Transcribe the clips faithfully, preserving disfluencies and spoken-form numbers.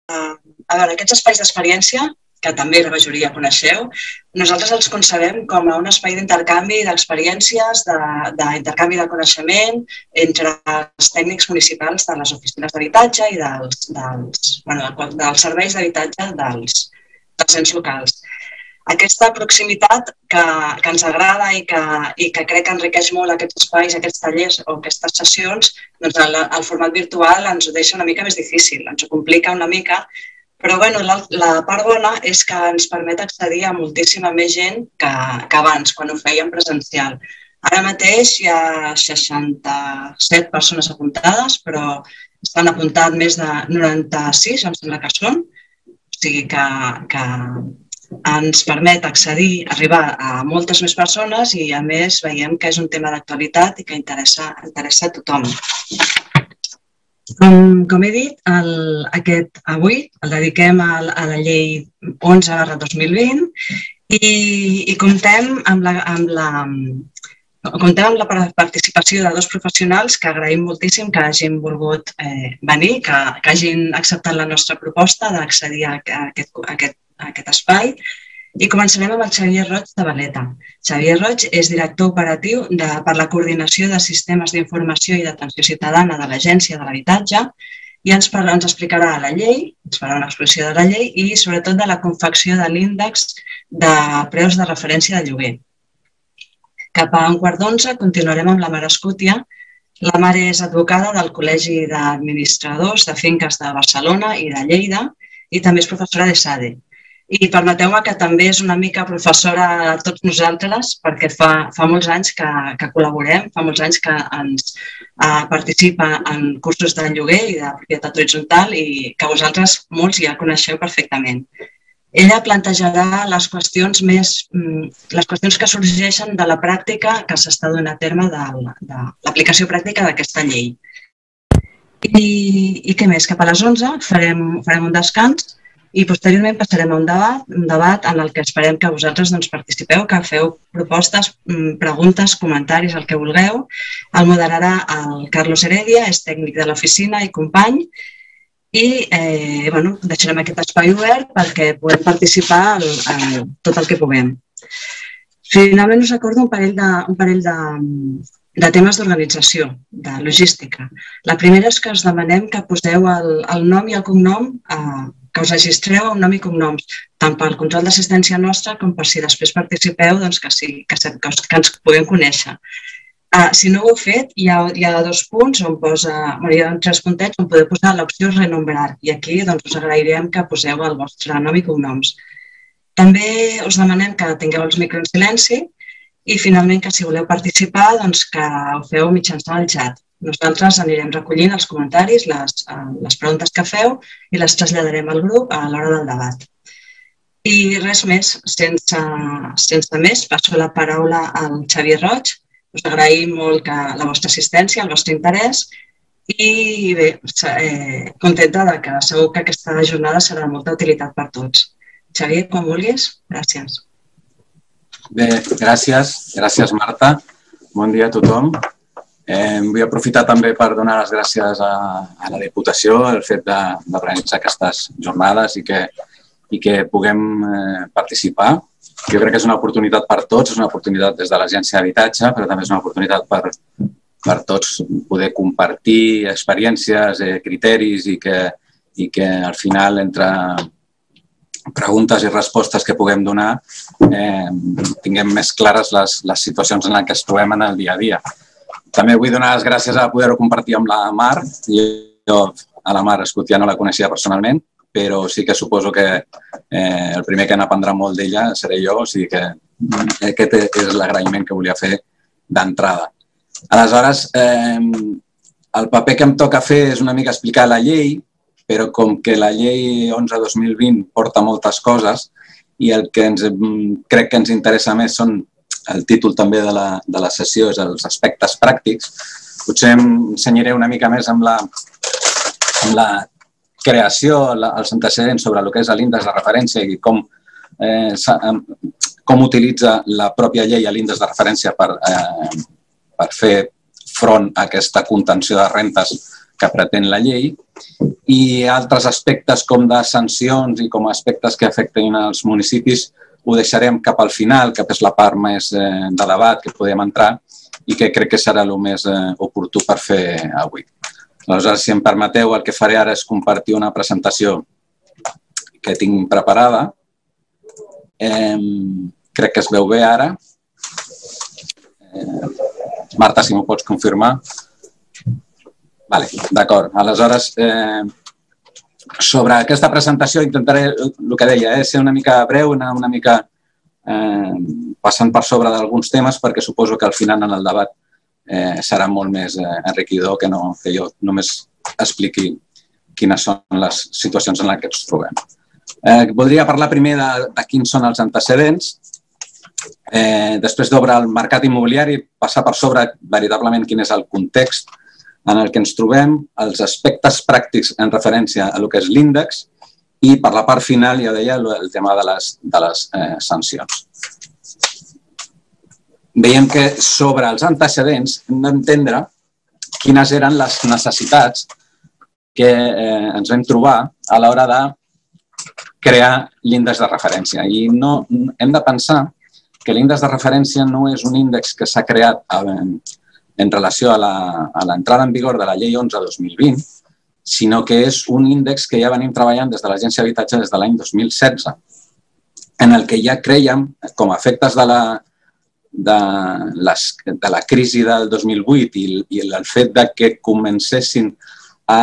a veure, aquests espais d'experiència, que també la majoria coneixeu, nosaltres els concebem com a un espai d'intercanvi d'experiències, d'intercanvi de coneixement entre els tècnics municipals de les oficines d'habitatge i dels, dels, bueno, dels serveis d'habitatge dels, dels ens locals. Aquesta proximitat que, que ens agrada i que, i que crec que enriqueix molt aquests espais, aquests tallers o aquestes sessions, doncs el, el format virtual ens ho deixa una mica més difícil, ens ho complica una mica, però bueno, la, la part bona és que ens permet accedir a moltíssima més gent que, que abans, quan ho fèiem presencial. Ara mateix hi ha seixanta-set persones apuntades, però s'han apuntat més de noranta-sis, em sembla que són, o sigui que, que ens permet accedir, arribar a moltes més persones i, a més, veiem que és un tema d'actualitat i que interessa, interessa a tothom. Com, com he dit, el, aquest avui el dediquem a, a la llei onze barra dos mil vint i, i comptem amb la, amb la Comptem amb la participació de dos professionals que agraïm moltíssim que hagin volgut eh, venir, que, que hagin acceptat la nostra proposta d'accedir a, a, aquest, a, aquest, a aquest espai. I començarem amb el Xavier Roig de Valeta. Xavier Roig és director operatiu de, per la coordinació de sistemes d'informació i d'atenció ciutadana de l'Agència de l'Habitatge i ens, ens explicarà la llei, ens farà una exposició de la llei i sobretot de la confecció de l'índex de preus de referència de lloguer. Cap a un quart d'onze continuarem amb la Mar Escútia. La Mar és advocada del Col·legi d'Administradors de Finques de Barcelona i de Lleida i també és professora de SADE. I permeteu-me que també és una mica professora a tots nosaltres perquè fa, fa molts anys que, que col·laborem, fa molts anys que ens eh, participa en cursos de lloguer i de propietat horitzontal i que vosaltres molts ja coneixeu perfectament. Ella plantejarà les qüestions, més, les qüestions que sorgeixen de la pràctica que s'està donant a terme de, de l'aplicació pràctica d'aquesta llei. I, I què més? Cap a les onze farem, farem un descans i posteriorment passarem a un debat, un debat en el que esperem que vosaltres doncs, participeu, que feu propostes, preguntes, comentaris, el que vulgueu. El moderarà el Carlos Heredia, és tècnic de l'oficina i company, i eh, bueno, deixarem aquest espai obert perquè podem participar el, el, tot el que puguem. Finalment us recordo un parell de, un parell de, de temes d'organització, de logística. La primera és que us demanem que poseu el, el nom i el cognom, eh, que us registreu un nom i cognoms, tant pel control d'assistència nostra com per si després participeu, doncs que, sí, que, que, que ens puguem conèixer. Uh, si no ho heu fet, hi ha, hi ha dos punts on posa, bueno, hi ha tres puntets on podeu posar l'opció renombrar i aquí doncs, us agrairem que poseu el vostre nom i cognoms. També us demanem que tingueu els micros en silenci i finalment que si voleu participar doncs, que ho feu mitjançant el xat. Nosaltres anirem recollint els comentaris, les, uh, les preguntes que feu i les traslladarem al grup a l'hora del debat. I res més, sense, sense més, passo la paraula al Xavier Roig. Us agraïm molt que la vostra assistència, el vostre interès i bé, eh, contenta de que segur que aquesta jornada serà de molta utilitat per tots. Xavier, quan vulguis, gràcies. Bé, gràcies. Gràcies, Marta. Bon dia a tothom. Eh, vull aprofitar també per donar les gràcies a, a la Diputació el fet d'organitzar aquestes jornades i que, i que puguem eh, participar. Jo crec que és una oportunitat per tots, és una oportunitat des de l'Agència d'Habitatge, però també és una oportunitat per, per tots poder compartir experiències, eh, criteris i que, i que al final entre preguntes i respostes que puguem donar eh, tinguem més clares les, les situacions en les que ens trobem en el dia a dia. També vull donar les gràcies a poder-ho compartir amb la Mar. Jo a la Mar Escútia no la coneixia personalment, però sí que suposo que eh, el primer que n'aprendrà molt d'ella seré jo, o sigui que aquest és l'agraïment que volia fer d'entrada. Aleshores, eh, el paper que em toca fer és una mica explicar la llei, però com que la llei onze dos mil vint porta moltes coses i el que ens, crec que ens interessa més són el títol també de la, de la sessió, és els aspectes pràctics, potser em ensenyaré una mica més amb la, amb la creació, els antecedents sobre el que és l'índex de referència i com, eh, com utilitza la pròpia llei l'índex de referència per, eh, per fer front a aquesta contenció de rentes que pretén la llei, i altres aspectes com de sancions i com a aspectes que afecten els municipis ho deixarem cap al final, que és la part més de debat que podem entrar i que crec que serà el més oportú per fer avui. Aleshores, si em permeteu, el que faré ara és compartir una presentació que tinc preparada. Eh, crec que es veu bé ara. Eh, Marta, si m'ho pots confirmar. Vale, d'acord. Aleshores, eh, sobre aquesta presentació intentaré, el que deia, eh, ser una mica breu, una, una mica eh, passant per sobre d'alguns temes, perquè suposo que al final en el debat eh, serà molt més eh, enriquidor que, no, que jo només expliqui quines són les situacions en les que ens trobem. Eh, voldria parlar primer de, de quins són els antecedents, eh, després d'obrir el mercat immobiliari, passar per sobre veritablement quin és el context en el que ens trobem, els aspectes pràctics en referència a el que és l'índex i per la part final, ja deia, el tema de les, de les eh, sancions. Veiem que sobre els antecedents hem d'entendre quines eren les necessitats que eh, ens vam trobar a l'hora de crear l'índex de referència. I no, hem de pensar que l'índex de referència no és un índex que s'ha creat en, en relació a l'entrada en vigor de la llei onze dos mil vint, sinó que és un índex que ja venim treballant des de l'Agència d'Habitatge des de l'any dos mil setze, en el que ja creiem, com a efectes de la, de, les, de la crisi del dos mil vuit i, i el fet de que comencessin a,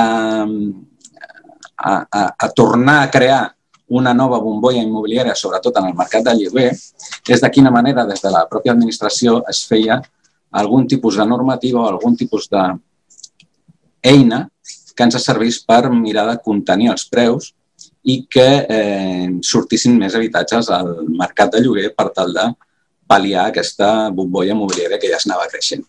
a, a, a tornar a crear una nova bombolla immobiliària, sobretot en el mercat de lloguer, és de quina manera des de la pròpia administració es feia algun tipus de normativa o algun tipus d'eina que ens servís per mirar de contenir els preus i que eh, sortissin més habitatges al mercat de lloguer per tal de pal·liar aquesta bombolla immobiliària que ja es anava creixent.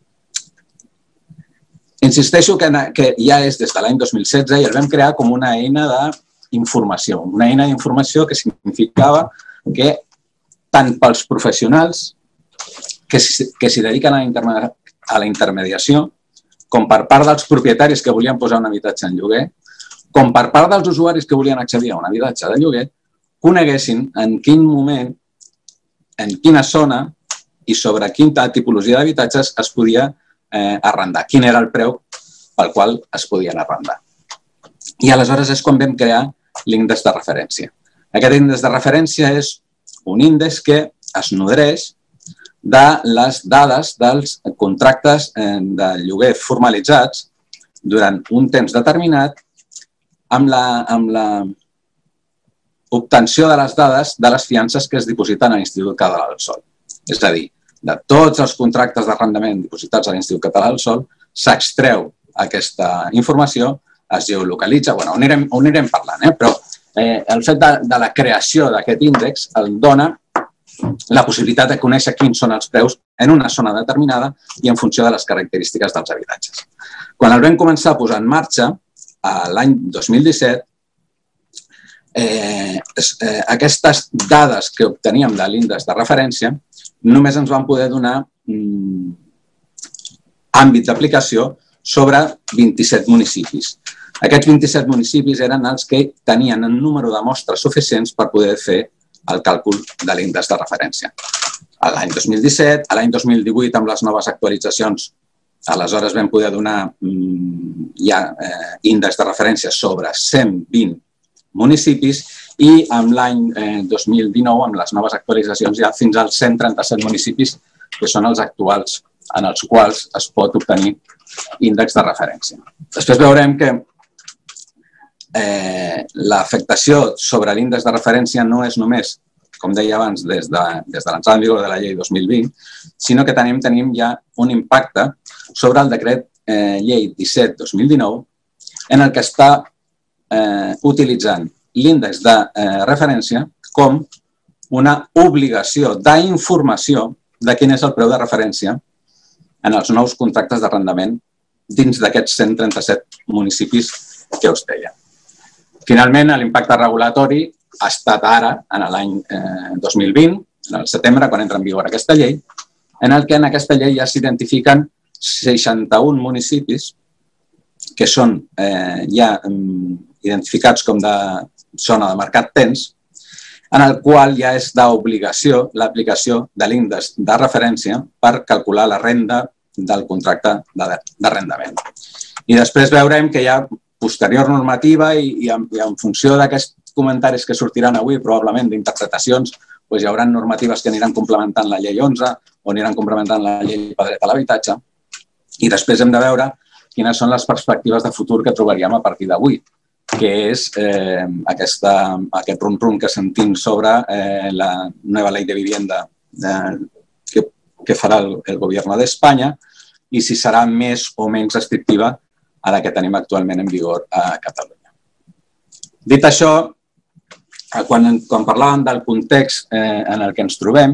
Insisteixo que, que ja és des de l'any dos mil setze i el vam crear com una eina de informació, una eina d'informació que significava que tant pels professionals que s'hi dediquen a la intermediació, com per part dels propietaris que volien posar un habitatge en lloguer, com per part dels usuaris que volien accedir a un habitatge de lloguer, coneguessin en quin moment, en quina zona i sobre quina tipologia d'habitatges es podia eh, arrendar, quin era el preu pel qual es podien arrendar. I aleshores és quan vam crear l'índex de referència. Aquest índex de referència és un índex que es nodreix de les dades dels contractes de lloguer formalitzats durant un temps determinat amb la, amb la obtenció de les dades de les fiances que es dipositen a l'Institut Català del Sòl. És a dir, de tots els contractes d'arrendament dipositats a l'Institut Català del Sòl s'extreu aquesta informació, es geolocalitza, bueno, on anirem, on anirem parlant, eh? Però eh, el fet de, de la creació d'aquest índex el dona la possibilitat de conèixer quins són els preus en una zona determinada i en funció de les característiques dels habitatges. Quan el vam començar a posar en marxa, l'any dos mil disset, eh, eh, aquestes dades que obteníem de l'índex de referència només ens van poder donar mm, àmbit d'aplicació sobre vint-i-set municipis. Aquests vint-i-set municipis eren els que tenien un número de mostres suficients per poder fer el càlcul de l'índex de referència. A l'any dos mil disset, a l'any dos mil divuit, amb les noves actualitzacions, aleshores vam poder donar mm, ja eh, índex de referència sobre cent vint municipis i amb l'any eh, dos mil dinou, amb les noves actualitzacions, ja fins als cent trenta-set municipis, que són els actuals en els quals es pot obtenir índex de referència. Després veurem que eh, l'afectació sobre l'índex de referència no és només, com deia abans, des de, des de l'entrada en vigor de la llei dos mil vint, sinó que tenim, tenim ja un impacte sobre el decret eh, llei disset dos mil dinou, en el que està eh, utilitzant l'índex de eh, referència com una obligació d'informació de quin és el preu de referència en els nous contractes d'arrendament dins d'aquests cent trenta-set municipis que us deia. Finalment, l'impacte regulatori ha estat ara, en l'any dos mil vint, en el setembre, quan entra en vigor aquesta llei, en el que en aquesta llei ja s'identifiquen seixanta-un municipis que són eh, ja identificats com de zona de mercat tens, en el qual ja és d'obligació l'aplicació de l'índex de referència per calcular la renda del contracte d'arrendament. I després veurem que hi ha posterior normativa i, i, en, i en funció d'aquests comentaris que sortiran avui, probablement d'interpretacions, doncs hi haurà normatives que aniran complementant la llei onze o aniran complementant la llei per dret a l'habitatge. I després hem de veure quines són les perspectives de futur que trobaríem a partir d'avui, que és eh, aquesta, aquest rum-rum que sentim sobre eh, la nova llei de vivienda eh, que, que farà el, el govern d'Espanya i si serà més o menys restrictiva a la que tenim actualment en vigor a Catalunya. Dit això, quan, quan parlàvem del context eh, en el que ens trobem,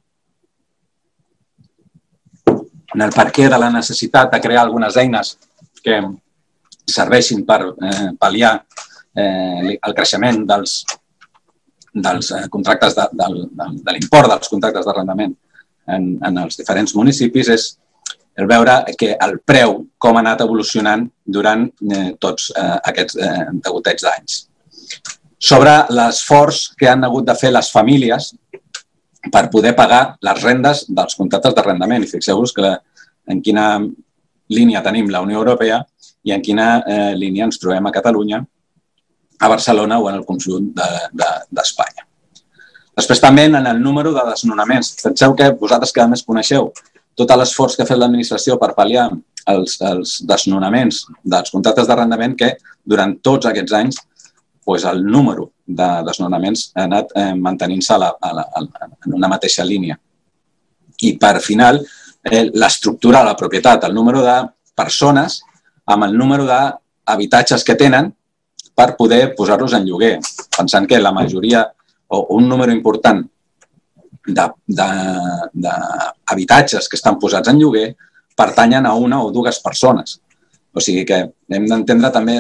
en el perquè de la necessitat de crear algunes eines que serveixin per eh, pal·liar eh, el creixement dels, dels eh, contractes de, de, de, de l'import dels contractes d'arrendament en, en els diferents municipis és el veure que el preu com ha anat evolucionant durant eh, tots eh, aquests eh, degotets d'anys. Sobre l'esforç que han hagut de fer les famílies per poder pagar les rendes dels contractes d'arrendament. I fixeu-vos que la, en quina línia tenim la Unió Europea i en quina eh, línia ens trobem a Catalunya, a Barcelona o en el conjunt d'Espanya. De, de, Després també en el número de desnonaments. Penseu que vosaltres que a més coneixeu tot l'esforç que ha fet l'administració per pal·liar els, els desnonaments dels contractes d'arrendament que durant tots aquests anys doncs el número de desnonaments ha anat eh, mantenint-se en una mateixa línia. I per final, eh, l'estructura de la propietat, el número de persones amb el número d'habitatges que tenen per poder posar-los en lloguer, pensant que la majoria o un número important d'habitatges que estan posats en lloguer pertanyen a una o dues persones. O sigui que hem d'entendre també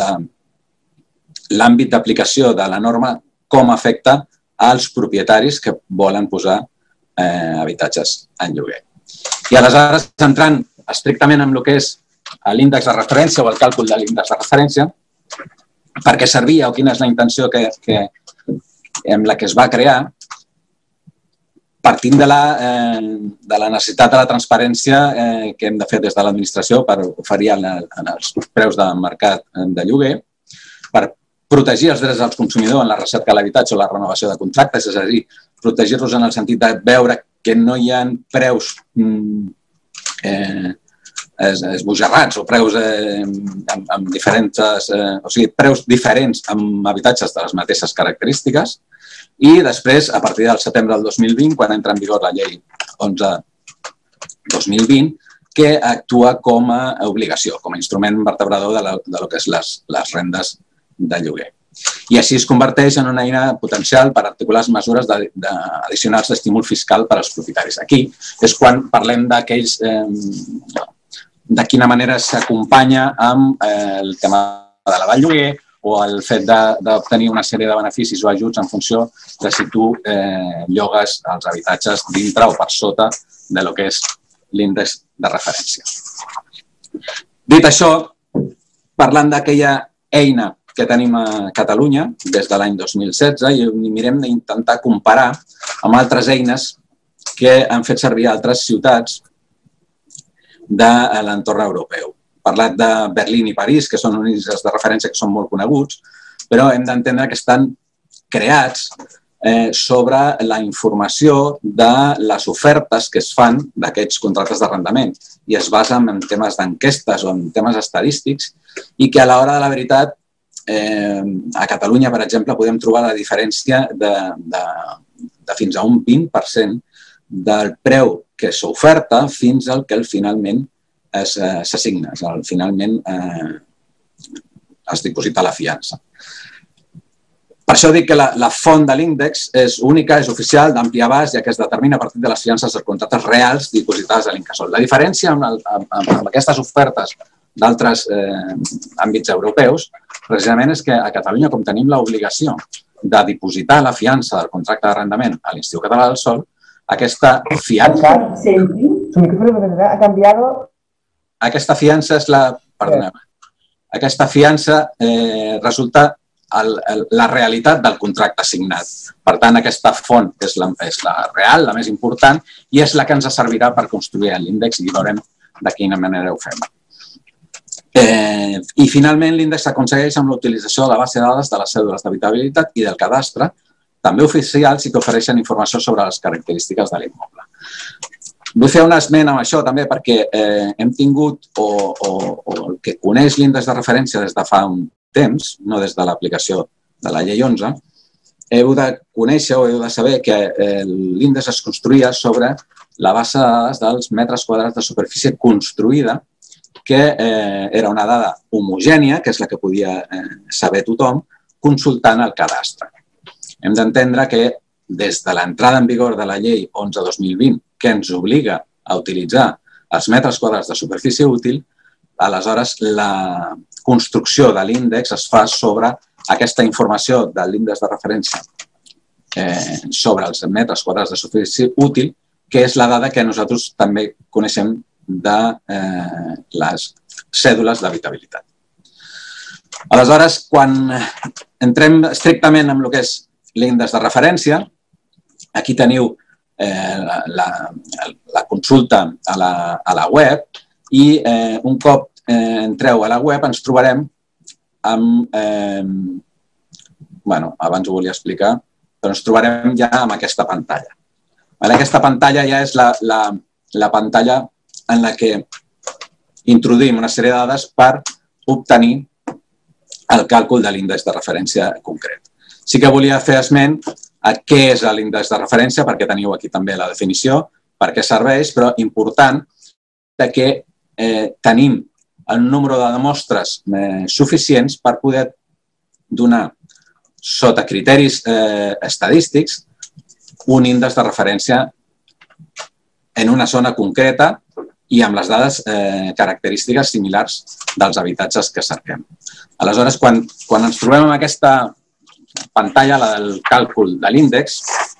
l'àmbit d'aplicació de la norma com afecta als propietaris que volen posar eh, habitatges en lloguer. I aleshores, entrant estrictament en el que és l'índex de referència o el càlcul de l'índex de referència, per què servia o quina és la intenció que, que, amb la que es va crear, partint de la, eh, de la necessitat de la transparència eh, que hem de fer des de l'administració per oferir en, en els preus de mercat de lloguer, per protegir els drets dels consumidors en la recerca de l'habitatge o la renovació de contractes, és a dir, protegir-los en el sentit de veure que no hi ha preus eh, esbojarrats o preus eh, amb, amb diferents, eh, o sigui, preus diferents amb habitatges de les mateixes característiques. I després, a partir del setembre del dos mil vint, quan entra en vigor la llei onze dos mil vint, que actua com a obligació, com a instrument vertebrador de, la, de lo que és les, les rendes de lloguer. I així es converteix en una eina potencial per articular les mesures de, de, addicionals d'estímul fiscal per als propietaris. Aquí és quan parlem d'aquells, eh, de quina manera s'acompanya amb eh, el tema de la del lloguer o el fet d'obtenir una sèrie de beneficis o ajuts en funció de si tu eh, llogues els habitatges dintre o per sota de lo que és l'índex de referència. Dit això, parlant d'aquella eina que tenim a Catalunya des de l'any dos mil setze i mirem d'intentar comparar amb altres eines que han fet servir altres ciutats de l'entorn europeu. He parlat de Berlín i París, que són índices de referència que són molt coneguts, però hem d'entendre que estan creats eh, sobre la informació de les ofertes que es fan d'aquests contractes d'arrendament i es basen en temes d'enquestes o en temes estadístics i que a l'hora de la veritat Eh, a Catalunya, per exemple, podem trobar la diferència de, de, de fins a un vint per cent del preu que s'oferta fins al que finalment s'assigna, eh, finalment eh, es diposita la fiança. Per això dic que la, la font de l'índex és única, és oficial, d'ampli abast, ja que es determina a partir de les fiances dels contractes reals dipositades a l'Incasòl. La diferència amb, el, amb, amb aquestes ofertes d'altres eh, àmbits europeus, precisament és que a Catalunya, com tenim l'obligació de dipositar la fiança del contracte d'arrendament a l'Institut Català del Sòl, aquesta fiança... Su micrófono ha cambiado. Aquesta fiança és la... Perdoneu. aquesta fiança resulta la realitat del contracte signat. Per tant, aquesta font és la real, la més important, i és la que ens servirà per construir l'índex i veurem de quina manera ho fem. I, finalment, l'índex s'aconsegueix amb l'utilització de la base de dades de les cèdules d'habitabilitat i del cadastre, també oficials, i que ofereixen informació sobre les característiques de l'immoble. Vull fer una esment amb això també perquè hem tingut, o el que coneix l'índex de referència des de fa un temps, no des de l'aplicació de la llei onze, heu de conèixer o heu de saber que l'índex es construïa sobre la base de dades dels metres quadrats de superfície construïda, que era una dada homogènia, que és la que podia saber tothom, consultant el cadastre. Hem d'entendre que des de l'entrada en vigor de la llei onze dos mil vint, que ens obliga a utilitzar els metres quadrats de superfície útil, aleshores la construcció de l'índex es fa sobre aquesta informació de l'índex de referència sobre els metres quadrats de superfície útil, que és la dada que nosaltres també coneixem de les cèdules d'habitabilitat. Aleshores, quan entrem estrictament en el que és l'índex de referència, aquí teniu la consulta a la web i un cop entreu a la web ens trobarem amb... Bé, abans ho volia explicar, però ens trobarem ja amb aquesta pantalla. Aquesta pantalla ja és la pantalla en la que introduïm una sèrie de dades per obtenir el càlcul de l'índex de referència concret. Sí que volia fer esment a què és l'índex de referència, perquè teniu aquí també la definició, per què serveix, però important que tenim el número de demostres suficients per poder donar, sota criteris estadístics, un índex de referència en una zona concreta i amb les dades característiques similars dels habitatges que cerquem. Aleshores, quan ens trobem amb aquesta pantalla, la del càlcul de l'índex,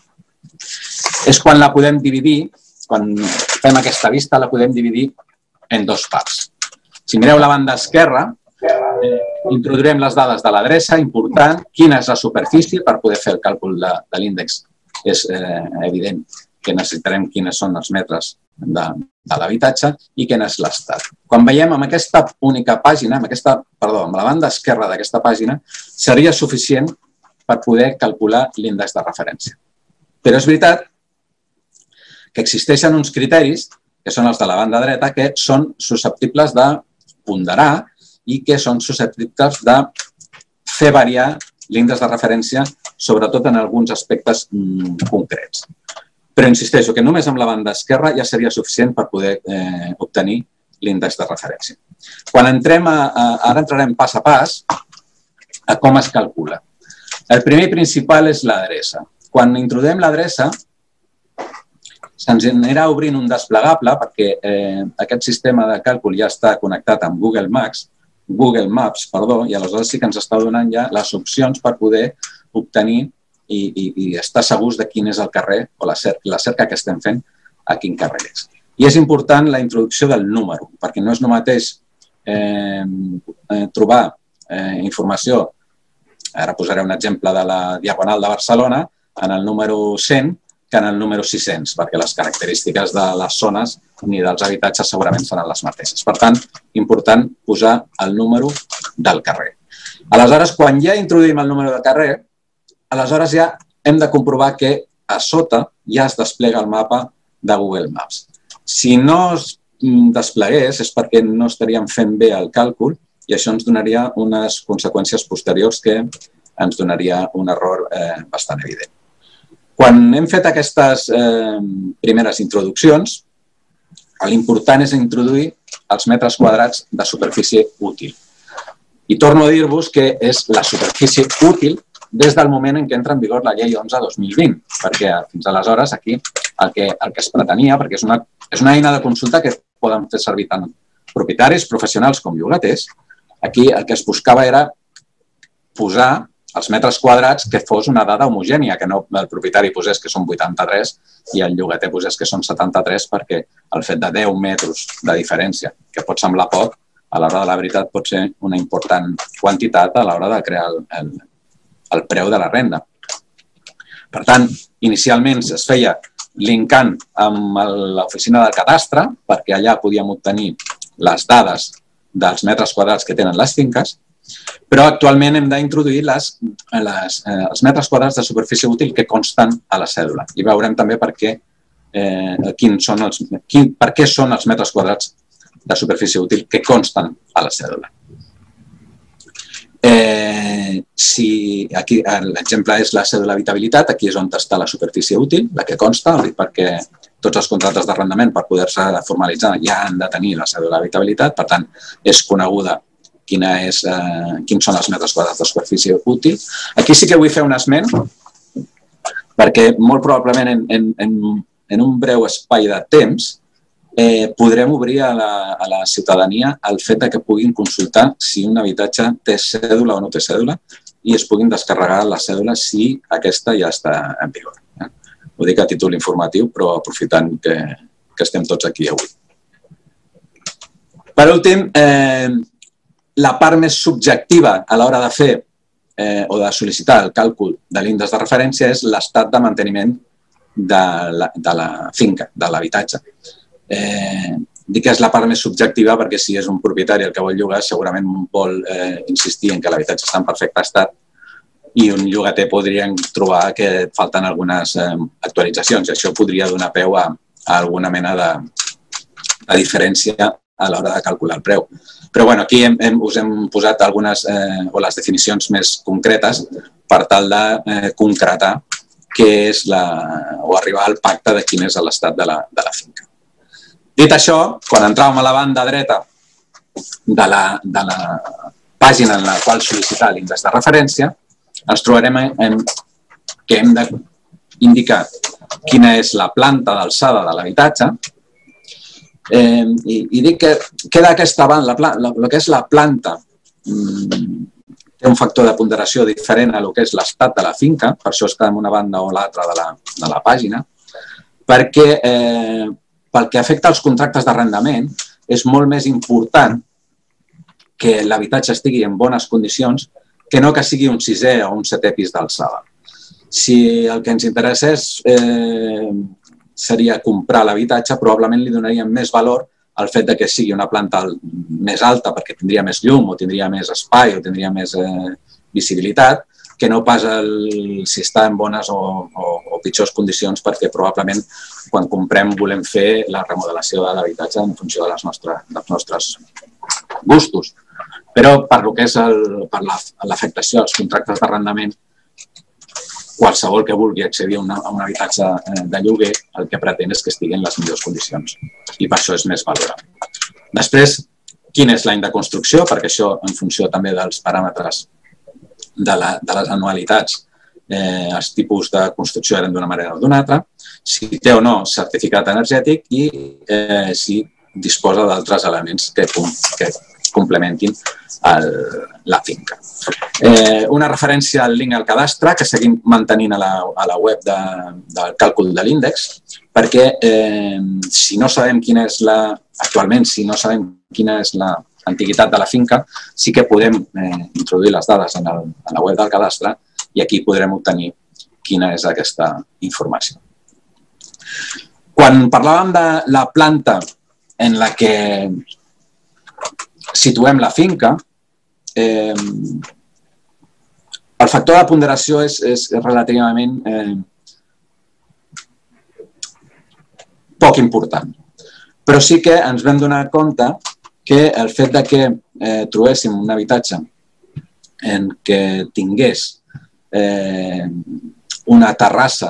és quan la podem dividir, quan fem aquesta vista, la podem dividir en dues parts. Si mireu la banda esquerra, introduirem les dades de l'adreça, important, quina és la superfície per poder fer el càlcul de l'índex. És evident que necessitarem quines són els metres de l'habitatge i quin és l'estat. Quan veiem amb aquesta única pàgina, perdó, amb la banda esquerra d'aquesta pàgina, seria suficient per poder calcular l'índex de referència. Però és veritat que existeixen uns criteris, que són els de la banda dreta, que són susceptibles de ponderar i que són susceptibles de fer variar l'índex de referència, sobretot en alguns aspectes concrets. Però insisteixo que només amb la banda esquerra ja seria suficient per poder obtenir l'índex de referència. Quan entrem, ara entrarem pas a pas a com es calcula. El primer i principal és l'adreça. Quan introduïm l'adreça, se'ns anirà obrint un desplegable perquè aquest sistema de càlcul ja està connectat amb Google Maps, Google Maps, perdó, i aleshores sí que ens està donant ja les opcions per poder obtenir i estar segurs de quin és el carrer o la cerca que estem fent a quin carrer és. I és important la introducció del número, perquè no és el mateix trobar informació, ara posaré un exemple de la Diagonal de Barcelona, en el número cent que en el número sis-cents, perquè les característiques de les zones ni dels habitatges segurament seran les mateixes. Per tant, important posar el número del carrer. Aleshores, quan ja introduïm el número del carrer, aleshores ja hem de comprovar que a sota ja es desplega el mapa de Google Maps. Si no es desplegués és perquè no estaríem fent bé el càlcul i això ens donaria unes conseqüències posteriors que ens donaria un error bastant evident. Quan hem fet aquestes primeres introduccions, l'important és introduir els metres quadrats de superfície útil. I torno a dir-vos que és la superfície útil des del moment en què entra en vigor la llei onze dos mil vint, perquè fins aleshores aquí el que es pretenia, perquè és una eina de consulta que poden fer servir tant propietaris, professionals com llogaters, aquí el que es buscava era posar els metres quadrats que fos una dada homogènia, que no el propietari posés que són vuitanta-tres i el llogater posés que són setanta-tres, perquè el fet de deu metres de diferència, que pot semblar poc, a l'hora de la veritat pot ser una important quantitat a l'hora de crear el, el, el preu de la renda. Per tant, inicialment es feia linkant amb l'oficina del cadastre, perquè allà podíem obtenir les dades dels metres quadrats que tenen les finques, però actualment hem d'introduir les, les, eh, els metres quadrats de superfície útil que consten a la cèdula. I veurem també per què, eh, quins són els, quin, per què són els metres quadrats de superfície útil que consten a la cèdula. Eh, si aquí l'exemple és la cèdula d'habitabilitat, aquí és on està la superfície útil, la que consta, perquè tots els contractes d'arrendament per poder-se formalitzar ja han de tenir la cèdula d'habitabilitat, per tant, és coneguda quina és, eh, quins són els metres quadrats de superfície útil. Aquí sí que vull fer un esment, perquè molt probablement en, en, en, en un breu espai de temps eh, podrem obrir a la, a la ciutadania el fet de que puguin consultar si un habitatge té cèdula o no té cèdula i es puguin descarregar la cèdula si aquesta ja està en vigor. Eh? Ho dic a títol informatiu, però aprofitant que, que estem tots aquí avui. Per últim, eh, la part més subjectiva a l'hora de fer eh, o de sol·licitar el càlcul de l'índex de referència és l'estat de manteniment de la, de la finca, de l'habitatge. Eh, dic que és la part més subjectiva perquè si és un propietari el que vol llogar segurament vol eh, insistir en que l'habitatge està en perfecte estat i un llogater podrien trobar que falten algunes eh, actualitzacions i això podria donar peu a, a alguna mena de, de diferència a l'hora de calcular el preu. Però bueno, aquí hem, hem, us hem posat algunes eh, o les definicions més concretes per tal de eh, concretar què és la, o arribar al pacte de quin és l'estat de, la, de la finca. Dit això, quan entràvem a la banda dreta de la, de la pàgina en la qual sol·licitar l'índex de referència, ens trobarem en que hem d'indicar quina és la planta d'alçada de l'habitatge. Eh, i, i dic que queda aquesta banda, el que és la planta mm, té un factor de ponderació diferent a el que és l'estat de la finca, per això està en una banda o l'altra de, la, de la pàgina, perquè eh, pel que afecta als contractes d'arrendament és molt més important que l'habitatge estigui en bones condicions que no que sigui un sisè o un setè pis d'alçada. Si el que ens interessa és eh, seria comprar l'habitatge, probablement li donaríem més valor al fet de que sigui una planta més alta perquè tindria més llum o tindria més espai o tindria més eh, visibilitat, que no pas el, si està en bones o, o, o pitjors condicions perquè probablement quan comprem volem fer la remodelació de l'habitatge en funció de les nostres, dels nostres gustos. Però per lo que és el, per l'afectació als contractes d'arrendament, qualsevol que vulgui accedir a, una, a un habitatge de lloguer el que pretén és que estigui en les millors condicions i per això és més valorable. Després, quin és l'any de construcció? Perquè això, en funció també dels paràmetres de, la, de les anualitats, eh, els tipus de construcció eren d'una manera o d'una altra, si té o no certificat energètic i eh, si disposa d'altres elements que, que complementin el, la finca. Eh, una referència al link al cadastre que seguim mantenint a la, a la web de, del càlcul de l'índex perquè eh, si no sabem quina és la, actualment si no sabem quina és l'antiguitat de la finca, sí que podem eh, introduir les dades en, el, en la web del cadastre i aquí podrem obtenir quina és aquesta informació. Quan parlàvem de la planta en la que situem la finca, eh, el factor de ponderació és, és relativament eh, poc important. Però sí que ens vam donar compte que el fet de que eh, trobéssim un habitatge en què tingués eh, una terrassa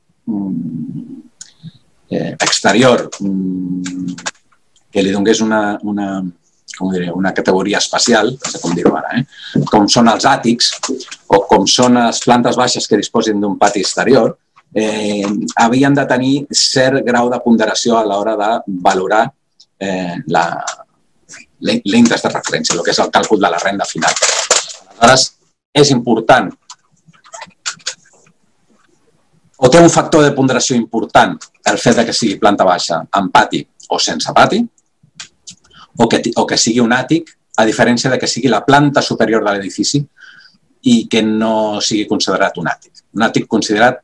eh, exterior mm, que li donés una, una, com diria, una categoria espacial, no sé com dir-ho ara, eh? Com són els àtics o com són les plantes baixes que disposin d'un pati exterior, eh, havien de tenir cert grau de ponderació a l'hora de valorar eh, l'índex de referència, el que és el càlcul de la renda final. Aleshores, és important o té un factor de ponderació important el fet que sigui planta baixa amb pati o sense pati, o que, o que sigui un àtic a diferència de que sigui la planta superior de l'edifici i que no sigui considerat un àtic. Un àtic considerat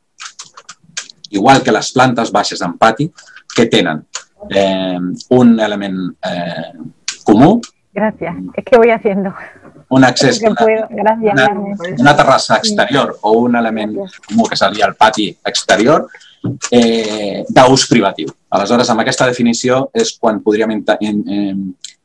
igual que les plantes baixes en pati, que tenen eh, un element eh, comú. Gracias, es que voy haciendo. Un accés, que puedo. Gracias, una, una terrassa exterior o un element comú que seria el pati exterior eh, d'ús privatiu. Aleshores, amb aquesta definició és quan podríem eh,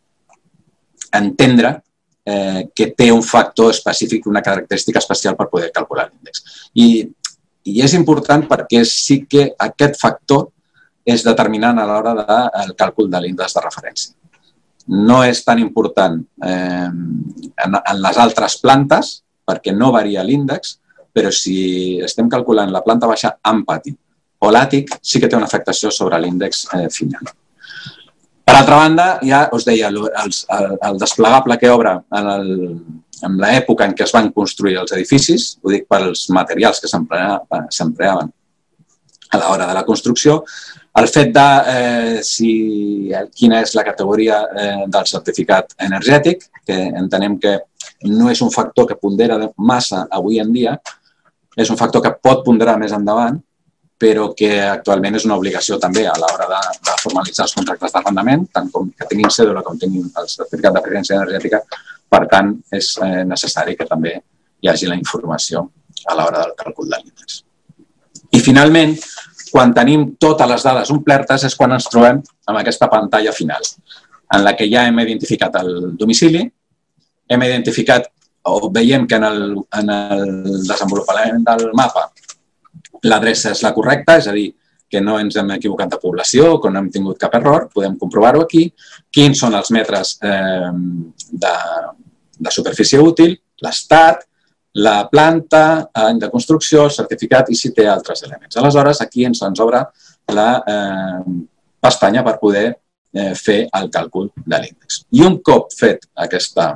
entendre eh, que té un factor específic, una característica especial per poder calcular l'índex. I, I és important perquè sí que aquest factor és determinant a l'hora del càlcul de l'índex de referència. No és tan important eh, en, en les altres plantes, perquè no varia l'índex, però si estem calculant la planta baixa en pati o l'àtic, sí que té una afectació sobre l'índex eh, final. Per altra banda, ja us deia, el, el, el desplegable que obre en, el, en l'època en què es van construir els edificis, ho dic pels materials que s'empleaven a l'hora de la construcció, el fet de eh, si, quina és la categoria eh, del certificat energètic, que entenem que no és un factor que pondera massa avui en dia, és un factor que pot ponderar més endavant, però que actualment és una obligació també a l'hora de, de formalitzar els contractes d'arrendament, tant com que tinguin cèdula com tinguin el certificat d'eficiència energètica. Per tant, és eh, necessari que també hi hagi la informació a l'hora del càlcul de l'índex. I finalment, quan tenim totes les dades omplertes és quan ens trobem amb aquesta pantalla final, en la que ja hem identificat el domicili, hem identificat o veiem que en el, en el desenvolupament del mapa l'adreça és la correcta, és a dir, que no ens hem equivocat de població, que no hem tingut cap error, podem comprovar-ho aquí, quins són els metres eh, de, de superfície útil, l'estat, la planta, any de construcció, certificat i si té altres elements. Aleshores, aquí ens ens obre la eh, pestanya per poder eh, fer el càlcul de l'índex. I un cop fet aquesta,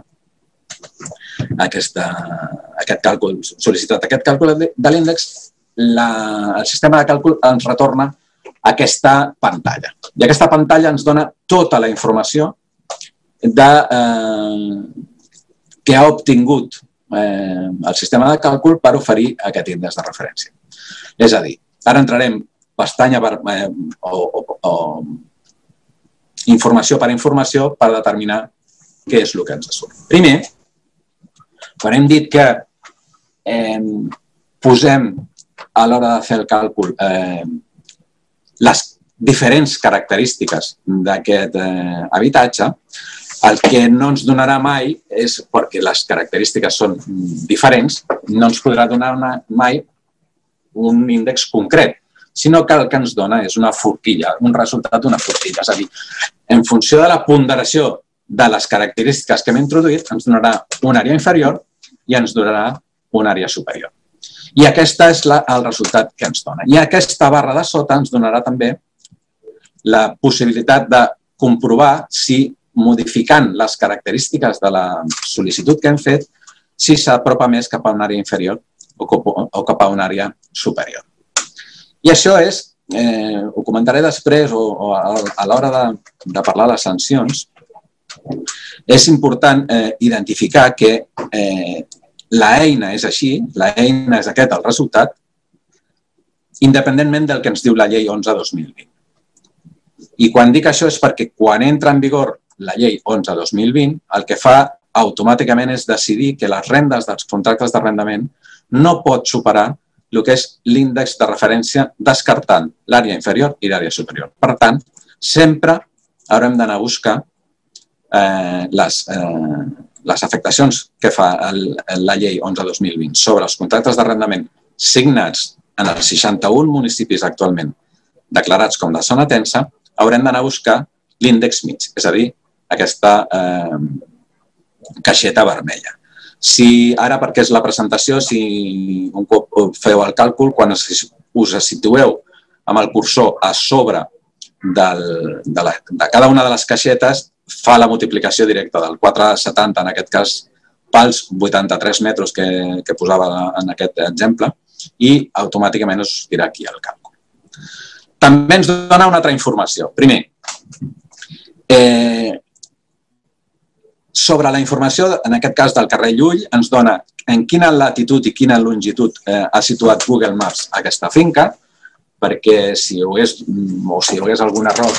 aquesta, aquest càlcul, sol·licitat aquest càlcul de l'índex, el sistema de càlcul ens retorna aquesta pantalla. I aquesta pantalla ens dona tota la informació de, eh, que ha obtingut Eh, el sistema de càlcul per oferir aquest índex de referència. És a dir, ara entrarem pestanya per, eh, o, o, o informació per informació per determinar què és el que ens surt. Primer, quan hem dit que eh, posem a l'hora de fer el càlcul eh, les diferents característiques d'aquest eh, habitatge, el que no ens donarà mai és, perquè les característiques són diferents, no ens podrà donar una, mai un índex concret, sinó que el que ens dona és una forquilla, un resultat d'una forquilla. És a dir, en funció de la ponderació de les característiques que hem introduït, ens donarà una àrea inferior i ens donarà una àrea superior. I aquest és la, el resultat que ens dona. I aquesta barra de sota ens donarà també la possibilitat de comprovar si modificant les característiques de la sol·licitud que hem fet, si s'apropa més cap a una àrea inferior o cap a una àrea superior. I això és, eh, ho comentaré després o, o a l'hora de, de parlar de les sancions, és important eh, identificar que eh, l'eina és així, l'eina és aquest el resultat, independentment del que ens diu la llei onze dos mil vint. I quan dic això és perquè quan entra en vigor la llei onze dos mil vint, el que fa automàticament és decidir que les rendes dels contractes d'arrendament no pot superar el que és l'índex de referència descartant l'àrea inferior i l'àrea superior. Per tant, sempre haurem d'anar a buscar eh, les, eh, les afectacions que fa el, la llei onze dos mil vint sobre els contractes d'arrendament signats en els seixanta-un municipis actualment declarats com de zona tensa, haurem d'anar a buscar l'índex mig, és a dir, aquesta eh, caixeta vermella. Si ara, perquè és la presentació, si un cop feu el càlcul, quan us situeu amb el cursor a sobre del, de, la, de cada una de les caixetes, fa la multiplicació directa del quatre coma setanta, en aquest cas, pels vuitanta-tres metres que, que posava en aquest exemple, i automàticament us dirà aquí el càlcul. També ens dona una altra informació. Primer, eh, sobre la informació, en aquest cas del carrer Llull, ens dona en quina latitud i quina longitud eh, ha situat Google Maps aquesta finca, perquè si hi hagués, o si hi hagués algun error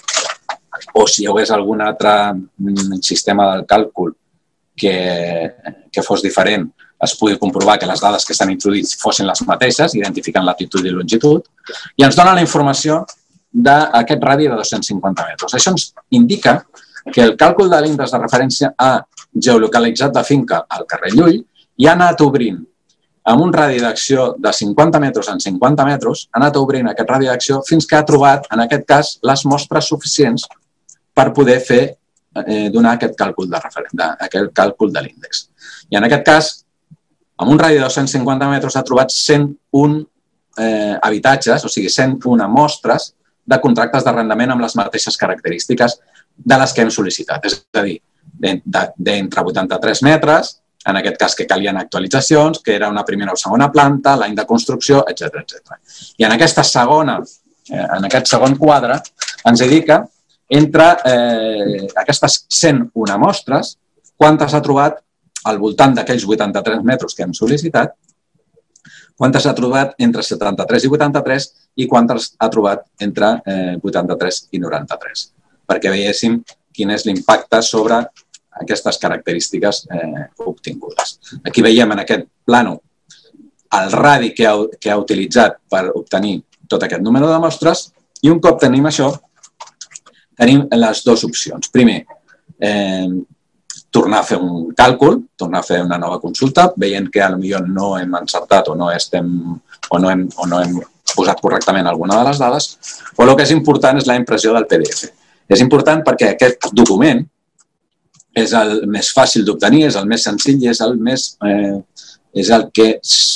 o si hi hagués algun altre sistema del càlcul que, que fos diferent, es pugui comprovar que les dades que s'han introduït fossin les mateixes, identificant latitud i longitud, i ens dona la informació d'aquest radi de dos-cents cinquanta metres. Això ens indica que el càlcul de l'índex de referència ha geolocalitzat la finca al carrer Llull i ha anat obrint amb un radi d'acció de cinquanta metres en cinquanta metres, ha anat obrint aquest radi d'acció fins que ha trobat, en aquest cas, les mostres suficients per poder fer, eh, donar aquest càlcul de referència, aquest càlcul de l'índex. I en aquest cas, amb un radi de dos-cents cinquanta metres ha trobat cent un eh, habitatges, o sigui, cent una mostres de contractes d'arrendament amb les mateixes característiques de les que hem sol·licitat. És a dir, d'entre vuitanta-tres metres, en aquest cas que calien actualitzacions, que era una primera o segona planta, l'any de construcció, etcètera etcètera. I en aquesta segona, en aquest segon quadre, ens indica entre eh, aquestes cent una mostres, quantes ha trobat al voltant d'aquells vuitanta-tres metres que hem sol·licitat, quantes ha trobat entre setanta-tres i vuitanta-tres i quantes ha trobat entre eh, vuitanta-tres i noranta-tres, perquè veiéssim quin és l'impacte sobre aquestes característiques eh, obtingudes. Aquí veiem en aquest plànol el radi que ha, que ha utilitzat per obtenir tot aquest número de mostres i un cop tenim això, tenim les dues opcions. Primer, eh, tornar a fer un càlcul, tornar a fer una nova consulta, veient que potser no hem encertat o no, estem, o no, hem, o no hem posat correctament alguna de les dades, o el que és important és la impressió del P D F. És important perquè aquest document és el més fàcil d'obtenir, és el més senzill i és el, més, eh, és el que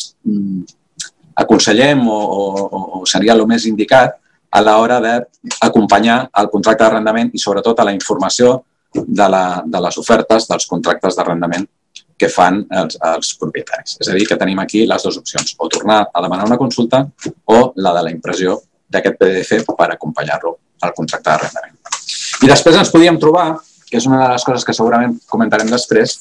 aconsellem o, o, o seria el més indicat a l'hora d'acompanyar el contracte d'arrendament i sobretot a la informació de, la, de les ofertes dels contractes d'arrendament que fan els, els propietaris. És a dir, que tenim aquí les dues opcions, o tornar a demanar una consulta o la de la impressió d'aquest P D F per acompanyar-lo al contracte d'arrendament. I després ens podíem trobar, que és una de les coses que segurament comentarem després,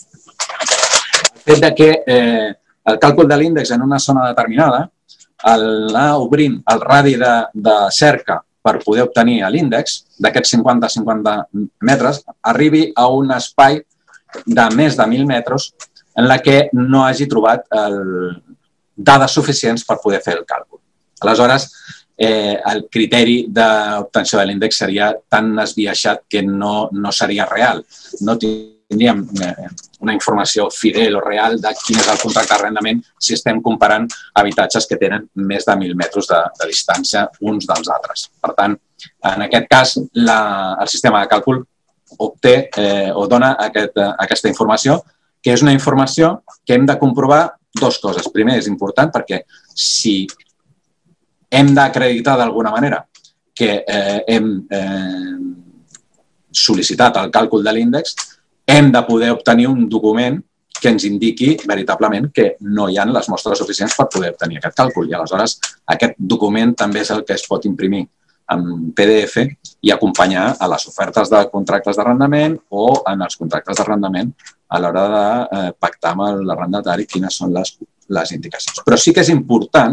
el fet de que eh, el càlcul de l'índex en una zona determinada, anar obrint el radi de, de cerca per poder obtenir l'índex d'aquests cinquanta a cinquanta metres, arribi a un espai de més de mil metres en la que no hagi trobat el, dades suficients per poder fer el càlcul. Aleshores, eh, el criteri d'obtenció de l'índex seria tan esbiaixat que no, no seria real. No tindríem eh, una informació fidel o real de quin és el contracte d'arrendament si estem comparant habitatges que tenen més de mil metres de, de distància uns dels altres. Per tant, en aquest cas, la, el sistema de càlcul obté eh, o dona aquest, eh, aquesta informació, que és una informació que hem de comprovar dues coses. Primer, és important perquè si hem d'acreditar d'alguna manera que eh, hem eh, sol·licitat el càlcul de l'índex, hem de poder obtenir un document que ens indiqui veritablement que no hi ha les mostres suficients per poder obtenir aquest càlcul. I aleshores aquest document també és el que es pot imprimir en P D F i acompanyar a les ofertes de contractes d'arrendament o en els contractes d'arrendament a l'hora de pactar amb l'arrendatari quines són les, les indicacions. Però sí que és important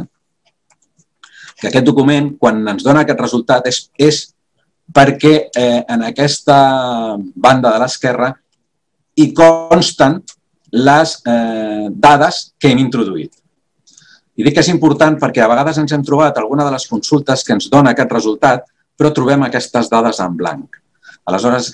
que aquest document, quan ens dona aquest resultat, és, és perquè eh, en aquesta banda de l'esquerra hi consten les eh, dades que hem introduït. I dic que és important perquè a vegades ens hem trobat alguna de les consultes que ens dona aquest resultat, però trobem aquestes dades en blanc. Aleshores,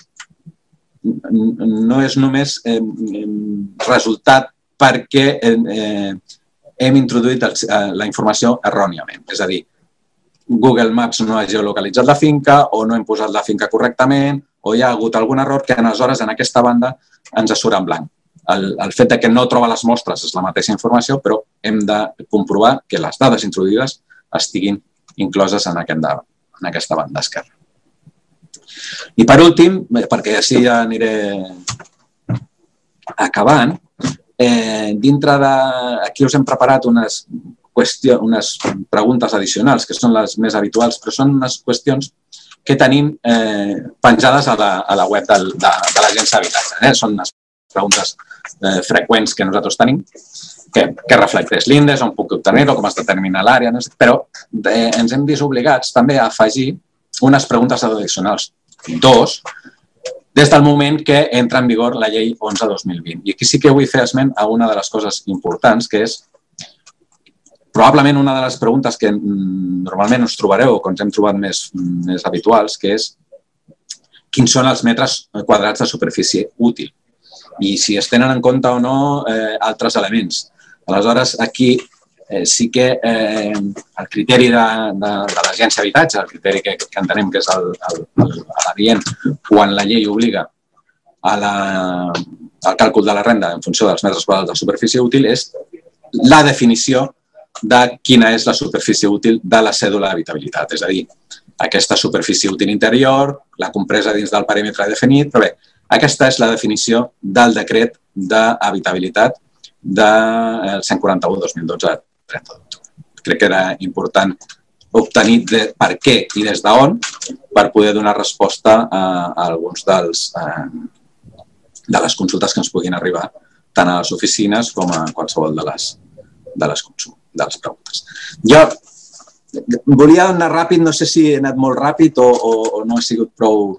no és només eh, resultat perquè eh, hem introduït el, eh, la informació erròniament. És a dir, Google Maps no ha geolocalitzat la finca o no hem posat la finca correctament o hi ha hagut algun error que aleshores en aquesta banda ens surt en blanc. El, el fet que no troba les mostres és la mateixa informació, però hem de comprovar que les dades introduïdes estiguin incloses en, aquest, en aquesta banda esquerra. I per últim, perquè així ja aniré acabant, eh, dintre de... Aquí us hem preparat unes, qüestió, unes preguntes addicionals, que són les més habituals, però són unes qüestions que tenim eh, penjades a la, a la web del, de, de l'Agència d'Habitatge. Eh? Són les preguntes eh, freqüents que nosaltres tenim, que, que reflecteix l'índex, on puc obtenir-lo, com es determina l'àrea, no? Però eh, ens hem vist obligats també a afegir unes preguntes addicionals, dos, des del moment que entra en vigor la llei onze dos mil vint. I aquí sí que vull fer esment a una de les coses importants, que és probablement una de les preguntes que normalment us trobareu o que ens hem trobat més, més habituals, que és quins són els metres quadrats de superfície útil i si es tenen en compte o no eh, altres elements. Aleshores, aquí eh, sí que eh, el criteri de, de, de l'Agència d'Habitatge, el criteri que, que entenem que és el, el, el, l'adient quan la llei obliga a la, al càlcul de la renda en funció dels metres quadrats de superfície útil, és la definició de quina és la superfície útil de la cèdula d'habitabilitat. És a dir, aquesta superfície útil interior, la compresa dins del perímetre definit, però bé, aquesta és la definició del decret d'habitabilitat del cent quaranta-u dos mil dotze, trenta d'octubre. Crec que era important obtenir de per què i des d'on per poder donar resposta a, a alguns dels, a, de les consultes que ens puguin arribar tant a les oficines com a qualsevol de les, de les, consum, de les preguntes. Jo volia anar ràpid, no sé si he anat molt ràpid o, o, o no he sigut prou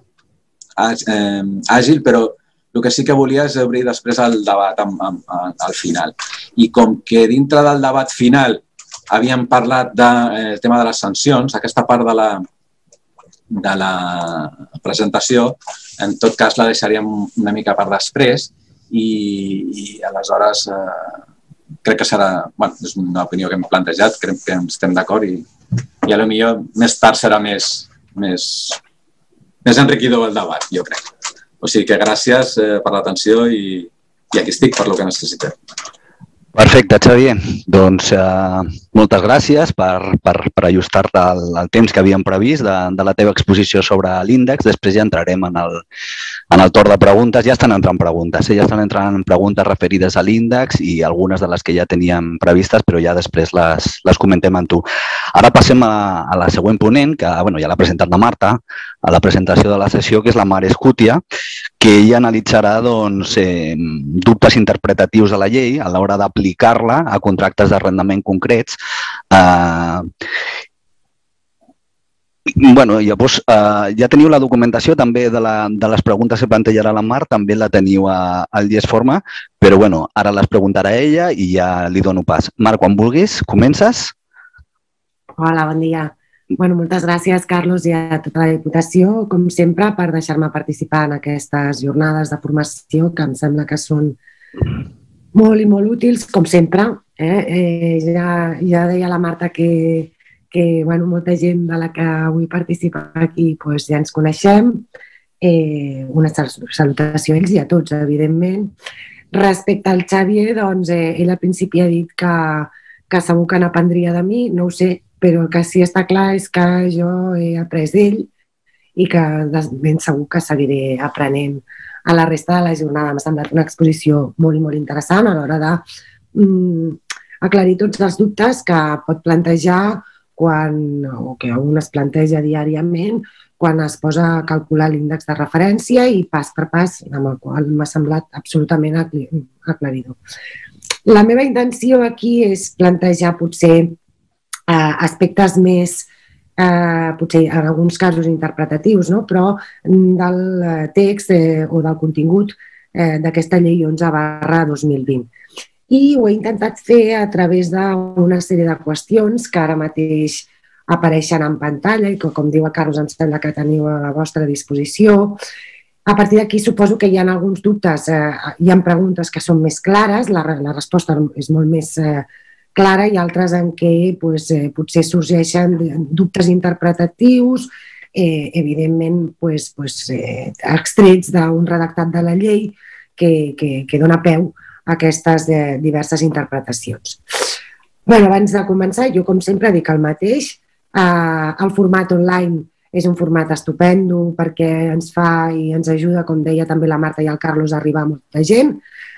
àgil, però el que sí que volia és obrir després el debat amb, amb, amb, al final. I com que dintre del debat final havíem parlat del eh, tema de les sancions, aquesta part de la, de la presentació, en tot cas la deixaríem una mica per després i, i aleshores eh, crec que serà, bueno, és una opinió que hem plantejat, crec que estem d'acord i, i potser més tard serà més, més, més enriquidor el debat, jo crec. O sigui que gràcies eh, per l'atenció i, i aquí estic per lo que necessiteu. Perfecte, Xavier. Doncs eh, moltes gràcies per, per, per ajustar-te al, al temps que havíem previst de, de la teva exposició sobre l'índex. Després ja entrarem en el, en el torn de preguntes. Ja estan entrant preguntes, eh? ja estan entrant preguntes referides a l'índex i algunes de les que ja teníem previstes, però ja després les, les comentem amb tu. Ara passem a, a la següent ponent, que bueno, ja l'ha presentat la Marta, a la presentació de la sessió, que és la Mar Escútia, que ella analitzarà doncs, eh, dubtes interpretatius de la llei a l'hora d'aplicar-la a contractes d'arrendament concrets. Eh, bueno, llavors, eh, ja teniu la documentació també de, la, de les preguntes que plantejarà la Mar, també la teniu a, al Llesforma, però bueno, ara les preguntarà ella i ja li dono pas. Mar, quan vulguis, comences. Hola, bon dia. Bueno, moltes gràcies, Carlos, i a tota la Diputació, com sempre, per deixar-me participar en aquestes jornades de formació que em sembla que són molt i molt útils, com sempre. Eh? Eh, ja, ja deia la Marta que, que bueno, molta gent de la que avui participa aquí pues, ja ens coneixem. Eh, una salutació a ells i a tots, evidentment. Respecte al Xavier, doncs, eh, ell al principi ha dit que, que segur que n'aprendria de mi, no ho sé, però el que sí està clar és que jo he après d'ell i que ben segur que seguiré aprenent a la resta de la jornada. M'ha semblat una exposició molt i molt interessant a l'hora de mm, aclarir tots els dubtes que pot plantejar quan, o que un es planteja diàriament quan es posa a calcular l'índex de referència i pas per pas, amb el qual m'ha semblat absolutament aclaridor. La meva intenció aquí és plantejar potser Uh, aspectes més, uh, potser en alguns casos interpretatius, no? Però del text eh, o del contingut eh, d'aquesta llei onze barra dos mil vint. I ho he intentat fer a través d'una sèrie de qüestions que ara mateix apareixen en pantalla i que, com diu el Carlos, em sembla que teniu a la vostra disposició. A partir d'aquí suposo que hi ha alguns dubtes, eh, hi ha preguntes que són més clares, la, la resposta és molt més eh, clara i altres en què pues, eh, potser sorgeixen dubtes interpretatius, eh, evidentment pues, pues, eh, extrets d'un redactat de la llei que, que, que dona peu a aquestes eh, diverses interpretacions. Bé, abans de començar, jo com sempre dic el mateix, eh, el format online és un format estupendo perquè ens fa i ens ajuda, com deia també la Marta i el Carlos, a arribar a molta gent.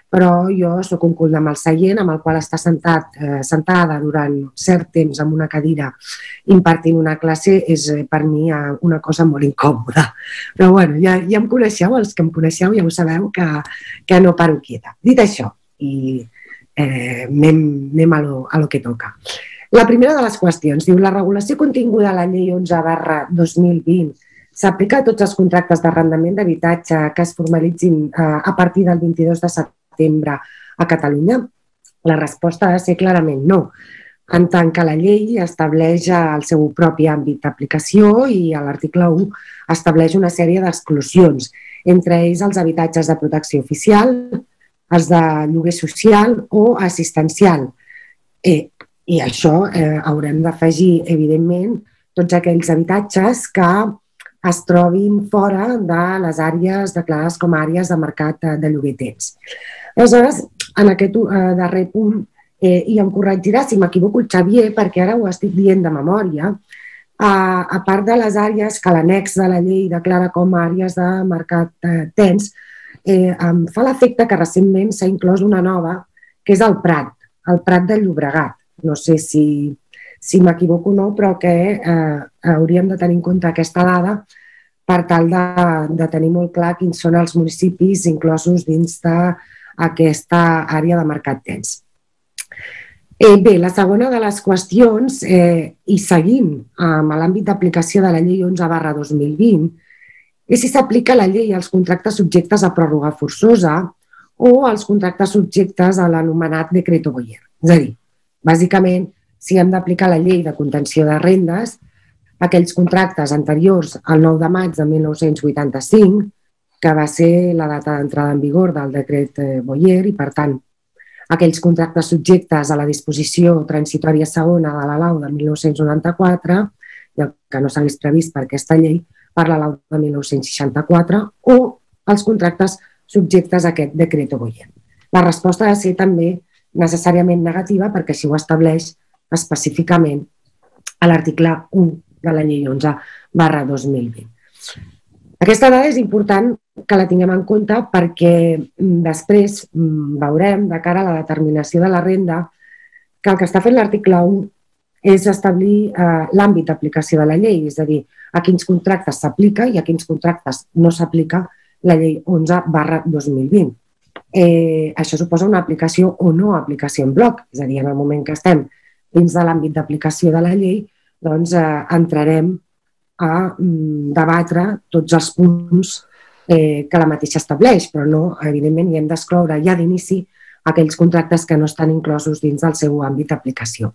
però jo sóc un cul amb el seient amb el qual està sentat, eh, sentada durant cert temps en una cadira impartint una classe és per mi una cosa molt incòmoda. Però bueno, ja, ja em coneixeu, els que em coneixeu ja ho sabeu que, que no paro quieta. Dit això, i eh, anem, anem a lo, a lo que toca. La primera de les qüestions diu la regulació continguda a la llei onze barra dos mil vint s'aplica a tots els contractes d'arrendament d'habitatge que es formalitzin eh, a partir del vint-i-dos de setembre a Catalunya? La resposta ha de ser clarament no, en tant que la llei estableix el seu propi àmbit d'aplicació i a l'article u estableix una sèrie d'exclusions, entre ells els habitatges de protecció oficial, els de lloguer social o assistencial. Eh, I això eh, haurem d'afegir, evidentment, tots aquells habitatges que es trobin fora de les àrees declarades com a àrees de mercat de lloguer tens. Aleshores, en aquest eh, darrer punt, eh, i em corregirà si m'equivoco el Xavier, perquè ara ho estic dient de memòria, a, a part de les àrees que l'annex de la llei declara com a àrees de mercat eh, tens, eh, em fa l'efecte que recentment s'ha inclòs una nova, que és el Prat, el Prat de Llobregat. No sé si, si m'equivoco o no, però que eh, hauríem de tenir en compte aquesta dada per tal de, de tenir molt clar quins són els municipis inclosos dins d'aquesta àrea de mercat tens. Eh, bé, la segona de les qüestions, eh, i seguint amb l'àmbit d'aplicació de la llei onze barra dos mil vint, és si s'aplica la llei als contractes subjectes a pròrroga forçosa o als contractes subjectes a l'anomenat decreto Boyer. És a dir, bàsicament, si hem d'aplicar la llei de contenció de rendes, aquells contractes anteriors al nou de maig de mil nou-cents vuitanta-cinc, que va ser la data d'entrada en vigor del decret Boyer, i per tant, aquells contractes subjectes a la disposició transitòria segona de la lau de mil nou-cents noranta-quatre, i el que no s'ha vist previst per aquesta llei, per la lau de mil nou-cents seixanta-quatre, o els contractes subjectes a aquest decret Boyer. La resposta ha de ser també necessàriament negativa perquè així ho estableix específicament a l'article u de la llei onze barra dos mil vint. Aquesta dada és important que la tinguem en compte perquè després veurem de cara a la determinació de la renda que el que està fent l'article u és establir eh, l'àmbit d'aplicació de la llei, és a dir, a quins contractes s'aplica i a quins contractes no s'aplica la llei onze barra dos mil vint. Eh, això suposa una aplicació o no aplicació en bloc, és a dir, en el moment que estem dins de l'àmbit d'aplicació de la llei, doncs eh, entrarem a mm, debatre tots els punts eh, que la mateixa estableix, però no, evidentment, hi hem d'excloure ja d'inici aquells contractes que no estan inclosos dins del seu àmbit d'aplicació.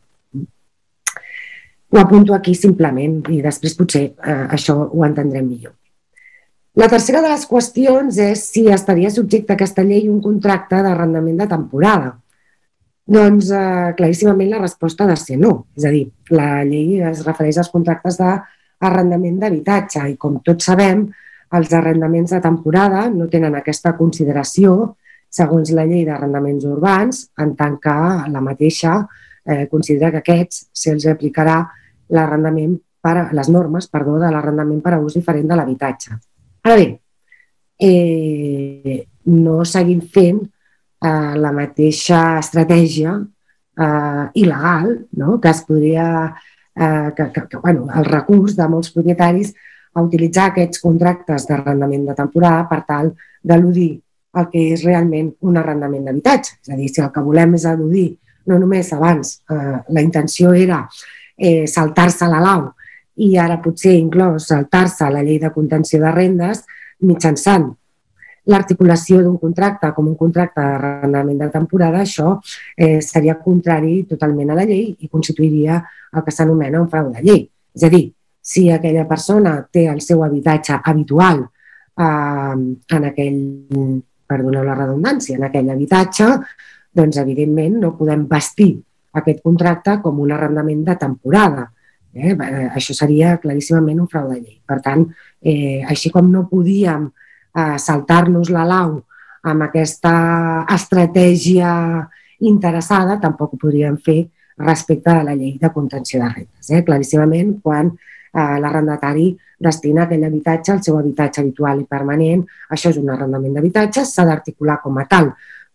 Ho apunto aquí simplement i després potser eh, això ho entendrem millor. La tercera de les qüestions és si estaria subjecte a aquesta llei un contracte d'arrendament de temporada. Doncs eh, claríssimament la resposta ha de ser no. És a dir, la llei es refereix als contractes d'arrendament d'habitatge i com tots sabem, els arrendaments de temporada no tenen aquesta consideració segons la llei d'arrendaments urbans, en tant que la mateixa eh, considera que aquests se'ls aplicarà l'arrendament per, les normes perdó, de l'arrendament per a ús diferent de l'habitatge. Ara bé, eh, no seguim fent eh, la mateixa estratègia eh, il·legal, no? que es podria, eh, que, que, que, bueno, el recurs de molts propietaris a utilitzar aquests contractes d'arrendament de temporada per tal d'eludir el que és realment un arrendament d'habitatge. És a dir, si el que volem és eludir, no només abans eh, la intenció era eh, saltar-se la lau i ara potser inclòs saltar-se la llei de contenció de rendes mitjançant l'articulació d'un contracte com un contracte d'arrendament de temporada, això eh, seria contrari totalment a la llei i constituiria el que s'anomena un frau de llei. És a dir, si aquella persona té el seu habitatge habitual eh, en aquell, perdoneu la redundància, en aquell habitatge, doncs evidentment no podem vestir aquest contracte com un arrendament de temporada. Eh? Això seria claríssimament un frau de llei. Per tant, eh, així com no podíem eh, saltar-nos la lau amb aquesta estratègia interessada, tampoc ho podríem fer respecte a la llei de contenció de rendes. Eh? Claríssimament, quan eh, l'arrendatari destina aquell habitatge al seu habitatge habitual i permanent, això és un arrendament d'habitatge, s'ha d'articular com a tal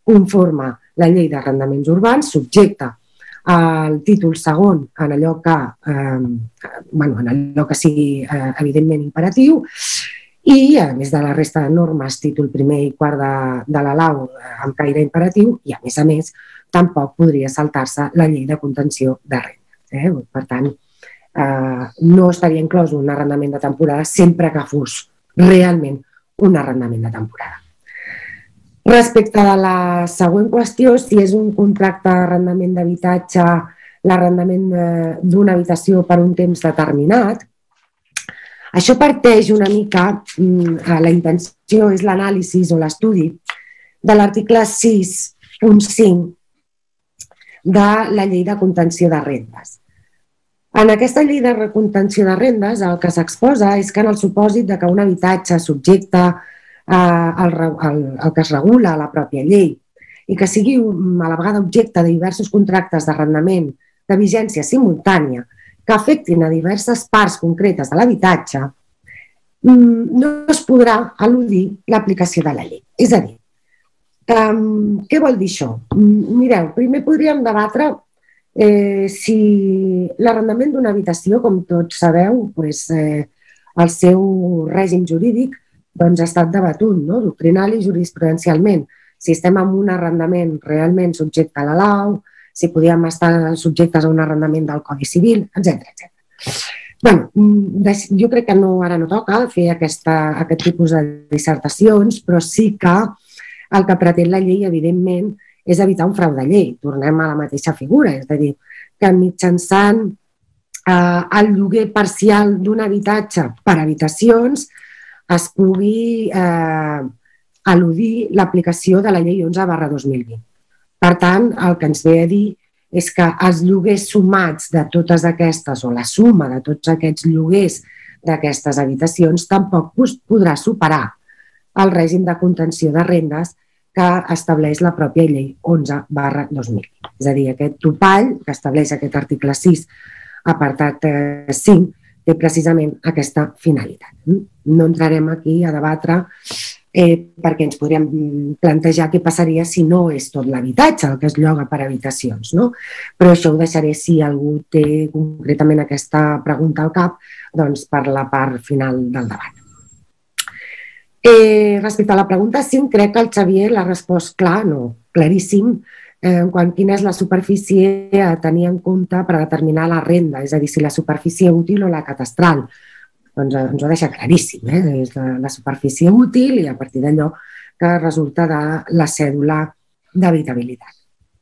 conforma la llei d'arrendaments urbans, subjecta el títol segon en allò que, eh, bueno, en allò que sigui eh, evidentment imperatiu, i a més de la resta de normes, títol primer i quart de, de la lau eh, amb caire imperatiu, i a més a més tampoc podria saltar-se la llei de contenció de renda. Eh? Per tant, eh, no estaria inclòs un arrendament de temporada sempre que fos realment un arrendament de temporada. Respecte de la següent qüestió, si és un contracte d'arrendament d'habitatge, l'arrendament d'una habitació per un temps determinat, això parteix una mica, la intenció és l'anàlisi o l'estudi de l'article sis punt cinc de la llei de contenció de rendes. En aquesta llei de contenció de rendes el que s'exposa és que en el supòsit de que un habitatge subjecte El, el, el que es regula a la pròpia llei i que sigui a la vegada objecte de diversos contractes d'arrendament de vigència simultània que afectin a diverses parts concretes de l'habitatge, no es podrà eludir l'aplicació de la llei. És a dir, um, què vol dir això? Mireu, primer podríem debatre eh, si l'arrendament d'una habitació, com tots sabeu, pues, eh, el seu règim jurídic doncs ha estat debatut, no? Doctrinal i jurisprudencialment. Si estem en un arrendament realment subjecte a la lau, si podíem estar subjectes a un arrendament del Codi Civil, etcètera. Bueno, jo crec que no, ara no toca fer aquesta, aquest tipus de dissertacions, però sí que el que pretén la llei, evidentment, és evitar un frau de llei. Tornem a la mateixa figura, és a dir, que mitjançant eh, el lloguer parcial d'un habitatge per habitacions es pugui eh, eludir l'aplicació de la llei onze barra dos mil vint. Per tant, el que ens ve a dir és que els lloguers sumats de totes aquestes, o la suma de tots aquests lloguers d'aquestes habitacions, tampoc podrà superar el règim de contenció de rendes que estableix la pròpia llei onze barra dos mil vint. És a dir, aquest topall que estableix aquest article sis, apartat cinc, té precisament aquesta finalitat. No entrarem aquí a debatre eh, perquè ens podríem plantejar què passaria si no és tot l'habitatge el que es lloga per habitacions, no? Però això ho deixaré, si algú té concretament aquesta pregunta al cap, doncs per la part final del debat. Eh, respecte a la pregunta cinc, crec que el Xavier l'ha respost clar, no, claríssim, en quant quina és la superfície a tenir en compte per determinar la renda, és a dir, si la superfície útil o la catastral. Doncs ens ho deixa claríssim, eh? És la, la superfície útil i a partir d'allò que resulta de la cèdula d'habitabilitat.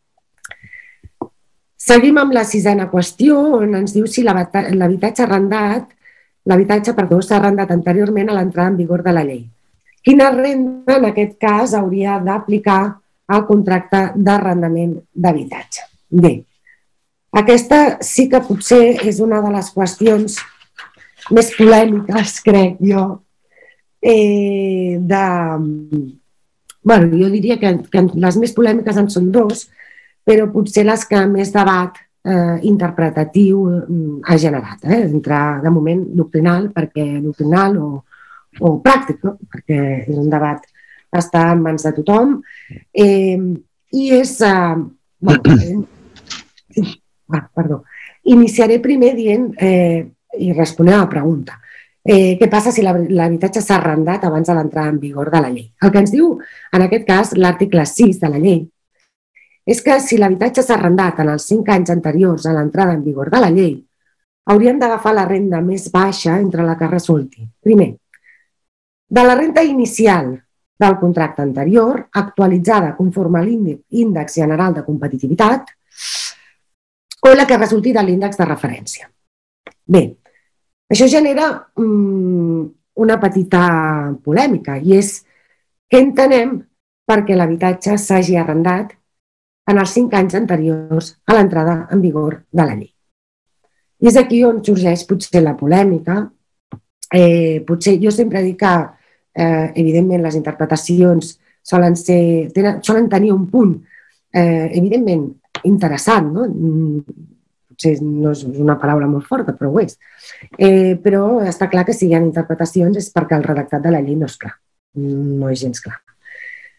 Seguim amb la sisena qüestió, on ens diu si l'habitatge arrendat, l'habitatge, perdó, s'ha arrendat anteriorment a l'entrada en vigor de la llei. Quina renda, en aquest cas, hauria d'aplicar el contracte d'arrendament d'habitatge? Bé, aquesta sí que potser és una de les qüestions més polèmiques, crec jo, eh, de... Bueno, jo diria que, que les més polèmiques en són dos, però potser les que més debat eh, interpretatiu eh, ha generat, eh, entre, de moment, doctrinal, perquè doctrinal o, o pràctic, no? Perquè és un debat està en mans de tothom, eh, i és... Eh, bueno, eh, ah, perdó. Iniciaré primer dient, eh, i responent a la pregunta, eh, què passa si l'habitatge s'ha arrendat abans de l'entrada en vigor de la llei? El que ens diu, en aquest cas, l'article sis de la llei, és que si l'habitatge s'ha arrendat en els cinc anys anteriors a l'entrada en vigor de la llei, haurien d'agafar la renda més baixa entre la que resulti. Primer, de la renda inicial del contracte anterior, actualitzada conforme a l'índex general de competitivitat, o la que resulti de l'índex de referència. Bé, això genera um, una petita polèmica, i és què entenem perquè l'habitatge s'hagi arrendat en els cinc anys anteriors a l'entrada en vigor de la llei. I és aquí on sorgeix potser la polèmica. Eh, potser jo sempre dic que Eh, evidentment, les interpretacions solen, ser, tenen, solen tenir un punt eh, evidentment interessant, no? Potser no és una paraula molt forta, però ho és. Eh, però està clar que si hi ha interpretacions és perquè el redactat de la llei no és clar, no és gens clar.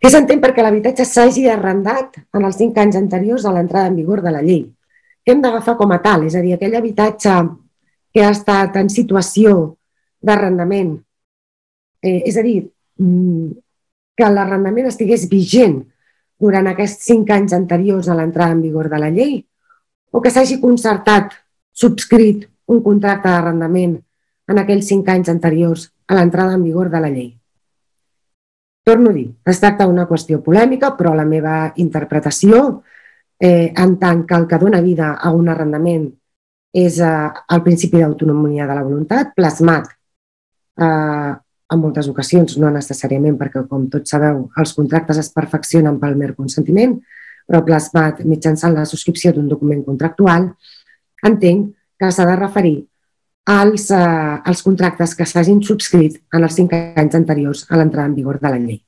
Què s'entén perquè l'habitatge s'hagi arrendat en els cinc anys anteriors a l'entrada en vigor de la llei? Què hem d'agafar com a tal? És a dir, aquell habitatge que ha estat en situació d'arrendament, eh, és a dir, que l'arrendament estigués vigent durant aquests cinc anys anteriors a l'entrada en vigor de la llei, o que s'hagi concertat, subscrit un contracte d'arrendament en aquells cinc anys anteriors a l'entrada en vigor de la llei. Torno a dir, es tracta d'una qüestió polèmica, però la meva interpretació, eh, en tant que el que dona vida a un arrendament és eh, el principi d'autonomia de la voluntat, plasmat eh, en moltes ocasions, no necessàriament perquè, com tots sabeu, els contractes es perfeccionen pel mer consentiment, però plasmat mitjançant la subscripció d'un document contractual, entenc que s'ha de referir als, eh, als contractes que s'hagin subscrit en els cinc anys anteriors a l'entrada en vigor de la llei.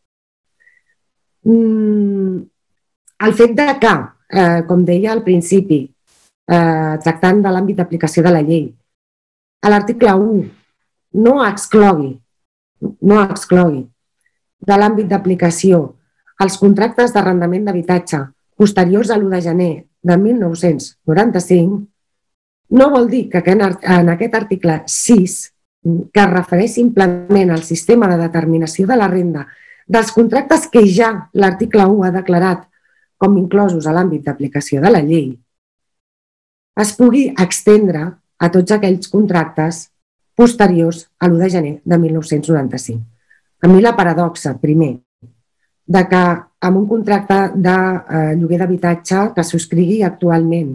Mm, el fet de que, eh, com deia al principi, eh, tractant de l'àmbit d'aplicació de la llei, a l'article u no exclogui, no exclogui de l'àmbit d'aplicació els contractes d'arrendament d'habitatge posteriors a l'u de gener de mil nou-cents noranta-cinc, no vol dir que en aquest article sis, que es refereix simplement al sistema de determinació de la renda dels contractes que ja l'article u ha declarat com inclosos a l'àmbit d'aplicació de la llei, es pugui extendre a tots aquells contractes posteriors a l'u de gener de mil nou-cents noranta-cinc. A mi la paradoxa, primer, de que amb un contracte de lloguer d'habitatge que subscrigui actualment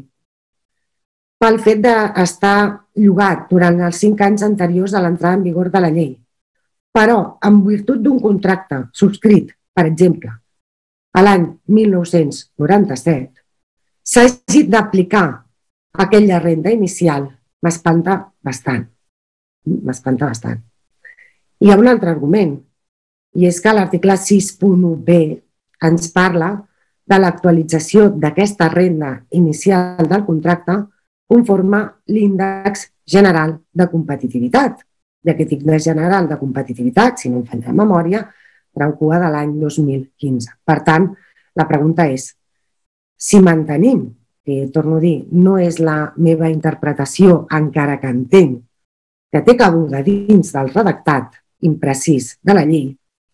pel fet d'estar llogat durant els cinc anys anteriors a l'entrada en vigor de la llei, però en virtut d'un contracte subscrit, per exemple, a l'any mil nou-cents noranta-set, s'hagi d'aplicar aquella renda inicial, m'espanta bastant. M'espanta bastant. Hi ha un altre argument, i és que l'article sis punt u be ens parla de l'actualització d'aquesta renda inicial del contracte conforme l'índex general de competitivitat. I aquest índex general de competitivitat, si no em falla la memòria, trau cua de l'any dos mil quinze. Per tant, la pregunta és, si mantenim, que torno a dir, no és la meva interpretació, encara que entenc que té cabuda dins del redactat imprecís de la llei,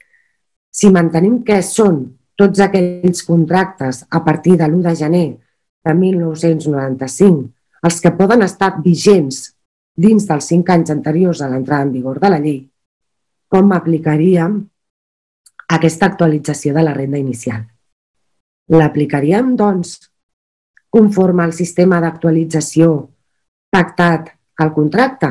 si mantenim que són tots aquells contractes a partir de l'u de gener de mil nou-cents noranta-cinc els que poden estar vigents dins dels cinc anys anteriors a l'entrada en vigor de la llei, com aplicaríem aquesta actualització de la renda inicial? L'aplicaríem, doncs, conforme al sistema d'actualització pactat al contracte?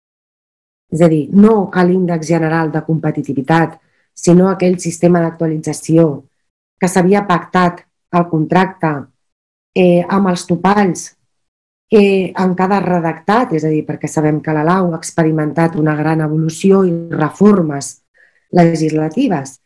És a dir, no a l'índex general de competitivitat, sinó aquell sistema d'actualització que s'havia pactat al contracte eh, amb els topalls que en cada redactat, és a dir, perquè sabem que la Lau ha experimentat una gran evolució i reformes legislatives.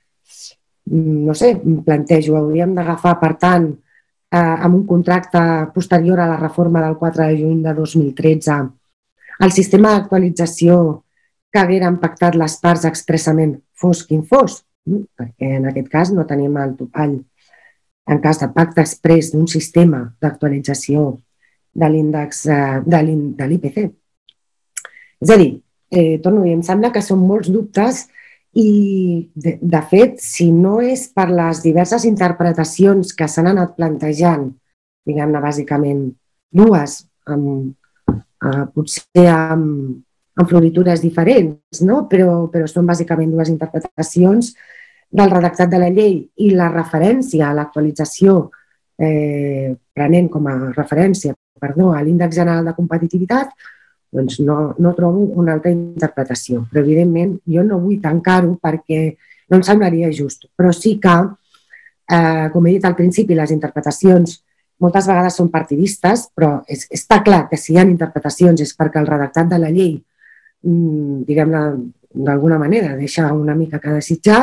No sé, em plantejo, hauríem d'agafar, per tant, eh, amb un contracte posterior a la reforma del quatre de juny de dos mil tretze, el sistema d'actualització que hagueren pactat les parts expressament fos quin fos, perquè en aquest cas no tenim el topall en cas de pacte exprés d'un sistema d'actualització de l'índex de l'I P C. És a dir, eh, torno a dir, em sembla que són molts dubtes i, de, de fet, si no és per les diverses interpretacions que s'han anat plantejant, diguem-ne, bàsicament dues, amb, eh, potser amb, amb floritures diferents, no? però, però són bàsicament dues interpretacions del redactat de la llei i la referència a l'actualització, eh, prenent com a referència perdó, a l'índex general de competitivitat, doncs no, no trobo una altra interpretació. Però, evidentment, jo no vull tancar-ho perquè no em semblaria just. Però sí que, eh, com he dit al principi, les interpretacions moltes vegades són partidistes, però és, està clar que si hi ha interpretacions és perquè el redactat de la llei, diguem-ne, d'alguna manera, deixa una mica que desitjar,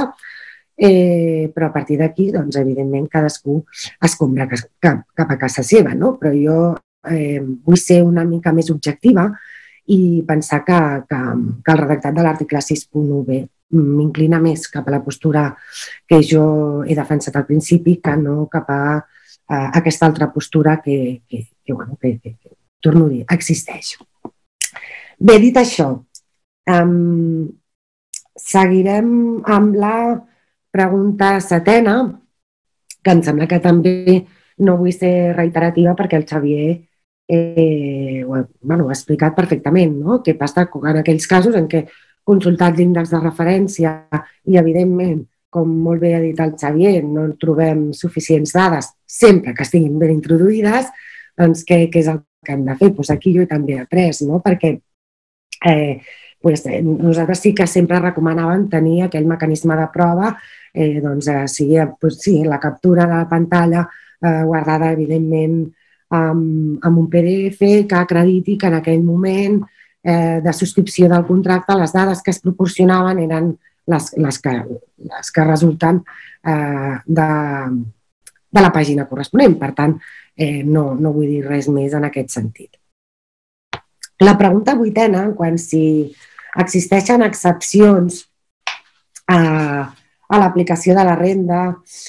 eh, però a partir d'aquí, doncs, evidentment, cadascú escombra cap, cap a casa seva, no? Però jo Eh, vull ser una mica més objectiva i pensar que, que, que el redactat de l'article sis punt u be m'inclina més cap a la postura que jo he defensat al principi que no cap a, a aquesta altra postura que, que, que, bueno, que, que, que, torno a dir, existeix. Bé, dit això, um, seguirem amb la pregunta setena, que em sembla que també no vull ser reiterativa perquè el Xavier eh, ho, bueno, ho ha explicat perfectament, no? Què passa en aquells casos en què consultat l'índex de referència i, evidentment, com molt bé ha dit el Xavier, no trobem suficients dades, sempre que estiguin ben introduïdes, doncs què, què és el que hem de fer? Doncs aquí jo també he après, no? Perquè eh, pues, nosaltres sí que sempre recomanàvem tenir aquell mecanisme de prova, eh, doncs, eh, sigui pues, sí, la captura de la pantalla eh, guardada, evidentment, amb, amb un P D F que acrediti que en aquell moment de subscripció del contracte, les dades que es proporcionaven eren les, les, que, les que resulten eh, de, de la pàgina corresponent. Per tant, eh, no, no vull dir res més en aquest sentit. La pregunta vuitena, quan si existeixen excepcions a, a l'aplicació de la renda,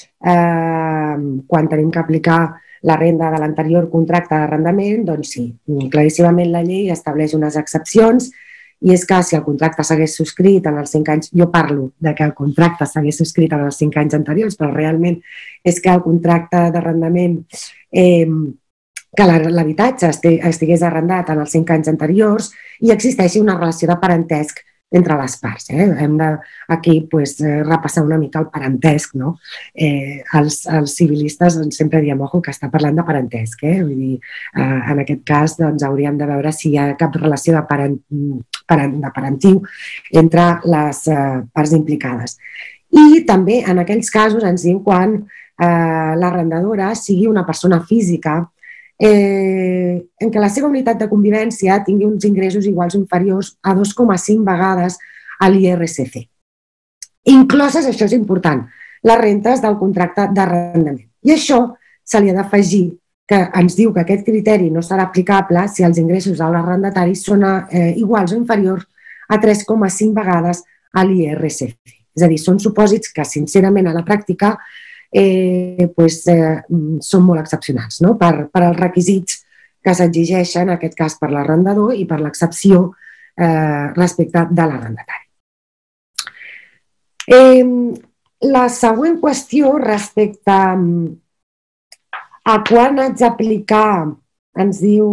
eh, quan tenim que aplicar la renda de l'anterior contracte d'arrendament, doncs sí, claríssimament la llei estableix unes excepcions i és que si el contracte s'hagués subscrit en els cinc anys, jo parlo de que el contracte s'hagués subscrit en els cinc anys anteriors, però realment és que el contracte d'arrendament, eh, que l'habitatge estigués arrendat en els cinc anys anteriors i existeixi una relació de parentesc entre les parts. Eh? Hem de aquí pues, repassar una mica el parentesc. No? Eh, els, els civilistes sempre diem ojo, que està parlant de parentesc. Eh? Vull dir, eh, en aquest cas doncs, hauríem de veure si hi ha cap relació de, parent, parent, de parentiu entre les eh, parts implicades. I també en aquells casos ens diu quan eh, l'arrendadora sigui una persona física Eh, en què la seva unitat de convivència tingui uns ingressos iguals o inferiors a dos coma cinc vegades a l'I R S C. Incloses, això és important, les rentes del contracte d'arrendament. I això se li ha d'afegir que ens diu que aquest criteri no serà aplicable si els ingressos de l'arrendatari són eh, iguals o inferiors a tres coma cinc vegades a l'I R S C. És a dir, són supòsits que, sincerament, a la pràctica Eh, pues, eh, són molt excepcionals, no? per, per als requisits que s'exigeixen, en aquest cas per l'arrendador i per l'excepció eh, respecte de l'arrendatari. Eh, la següent qüestió respecte a quan haig d'aplicar, ens diu,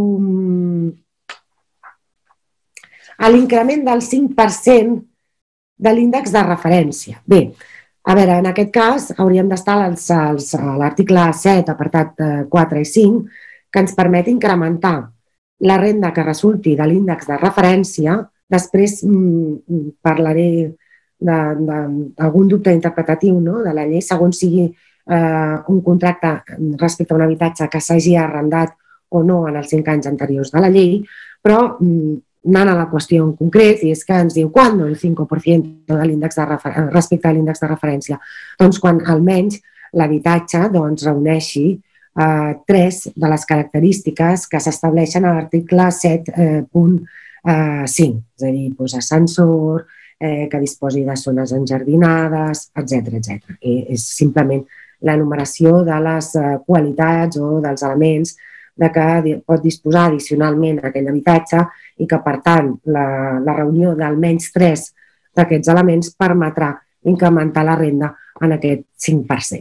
a l'increment del cinc per cent de l'índex de referència. Bé, a veure, en aquest cas hauríem d'estar a l'article set, apartat quatre i cinc, que ens permet incrementar la renda que resulti de l'índex de referència. Després mm, parlaré d'algun dubte interpretatiu, no?, de la llei, segons sigui eh, un contracte respecte a un habitatge que s'hagi arrendat o no en els cinc anys anteriors de la llei, però mm, anant a la qüestió en concret, i és que ens diu quan el cinc per cent de l'índex de respecte a l'índex de referència? Doncs quan almenys l'habitatge doncs, reuneixi eh, tres de les característiques que s'estableixen a l'article set punt cinc, és a dir, doncs, ascensor, eh, que disposi de zones enjardinades, etcètera etcètera. És simplement l'enumeració de les qualitats o dels elements de que pot disposar addicionalment aquell habitatge i que, per tant, la, la reunió d'almenys tres d'aquests elements permetrà incrementar la renda en aquest cinc per cent.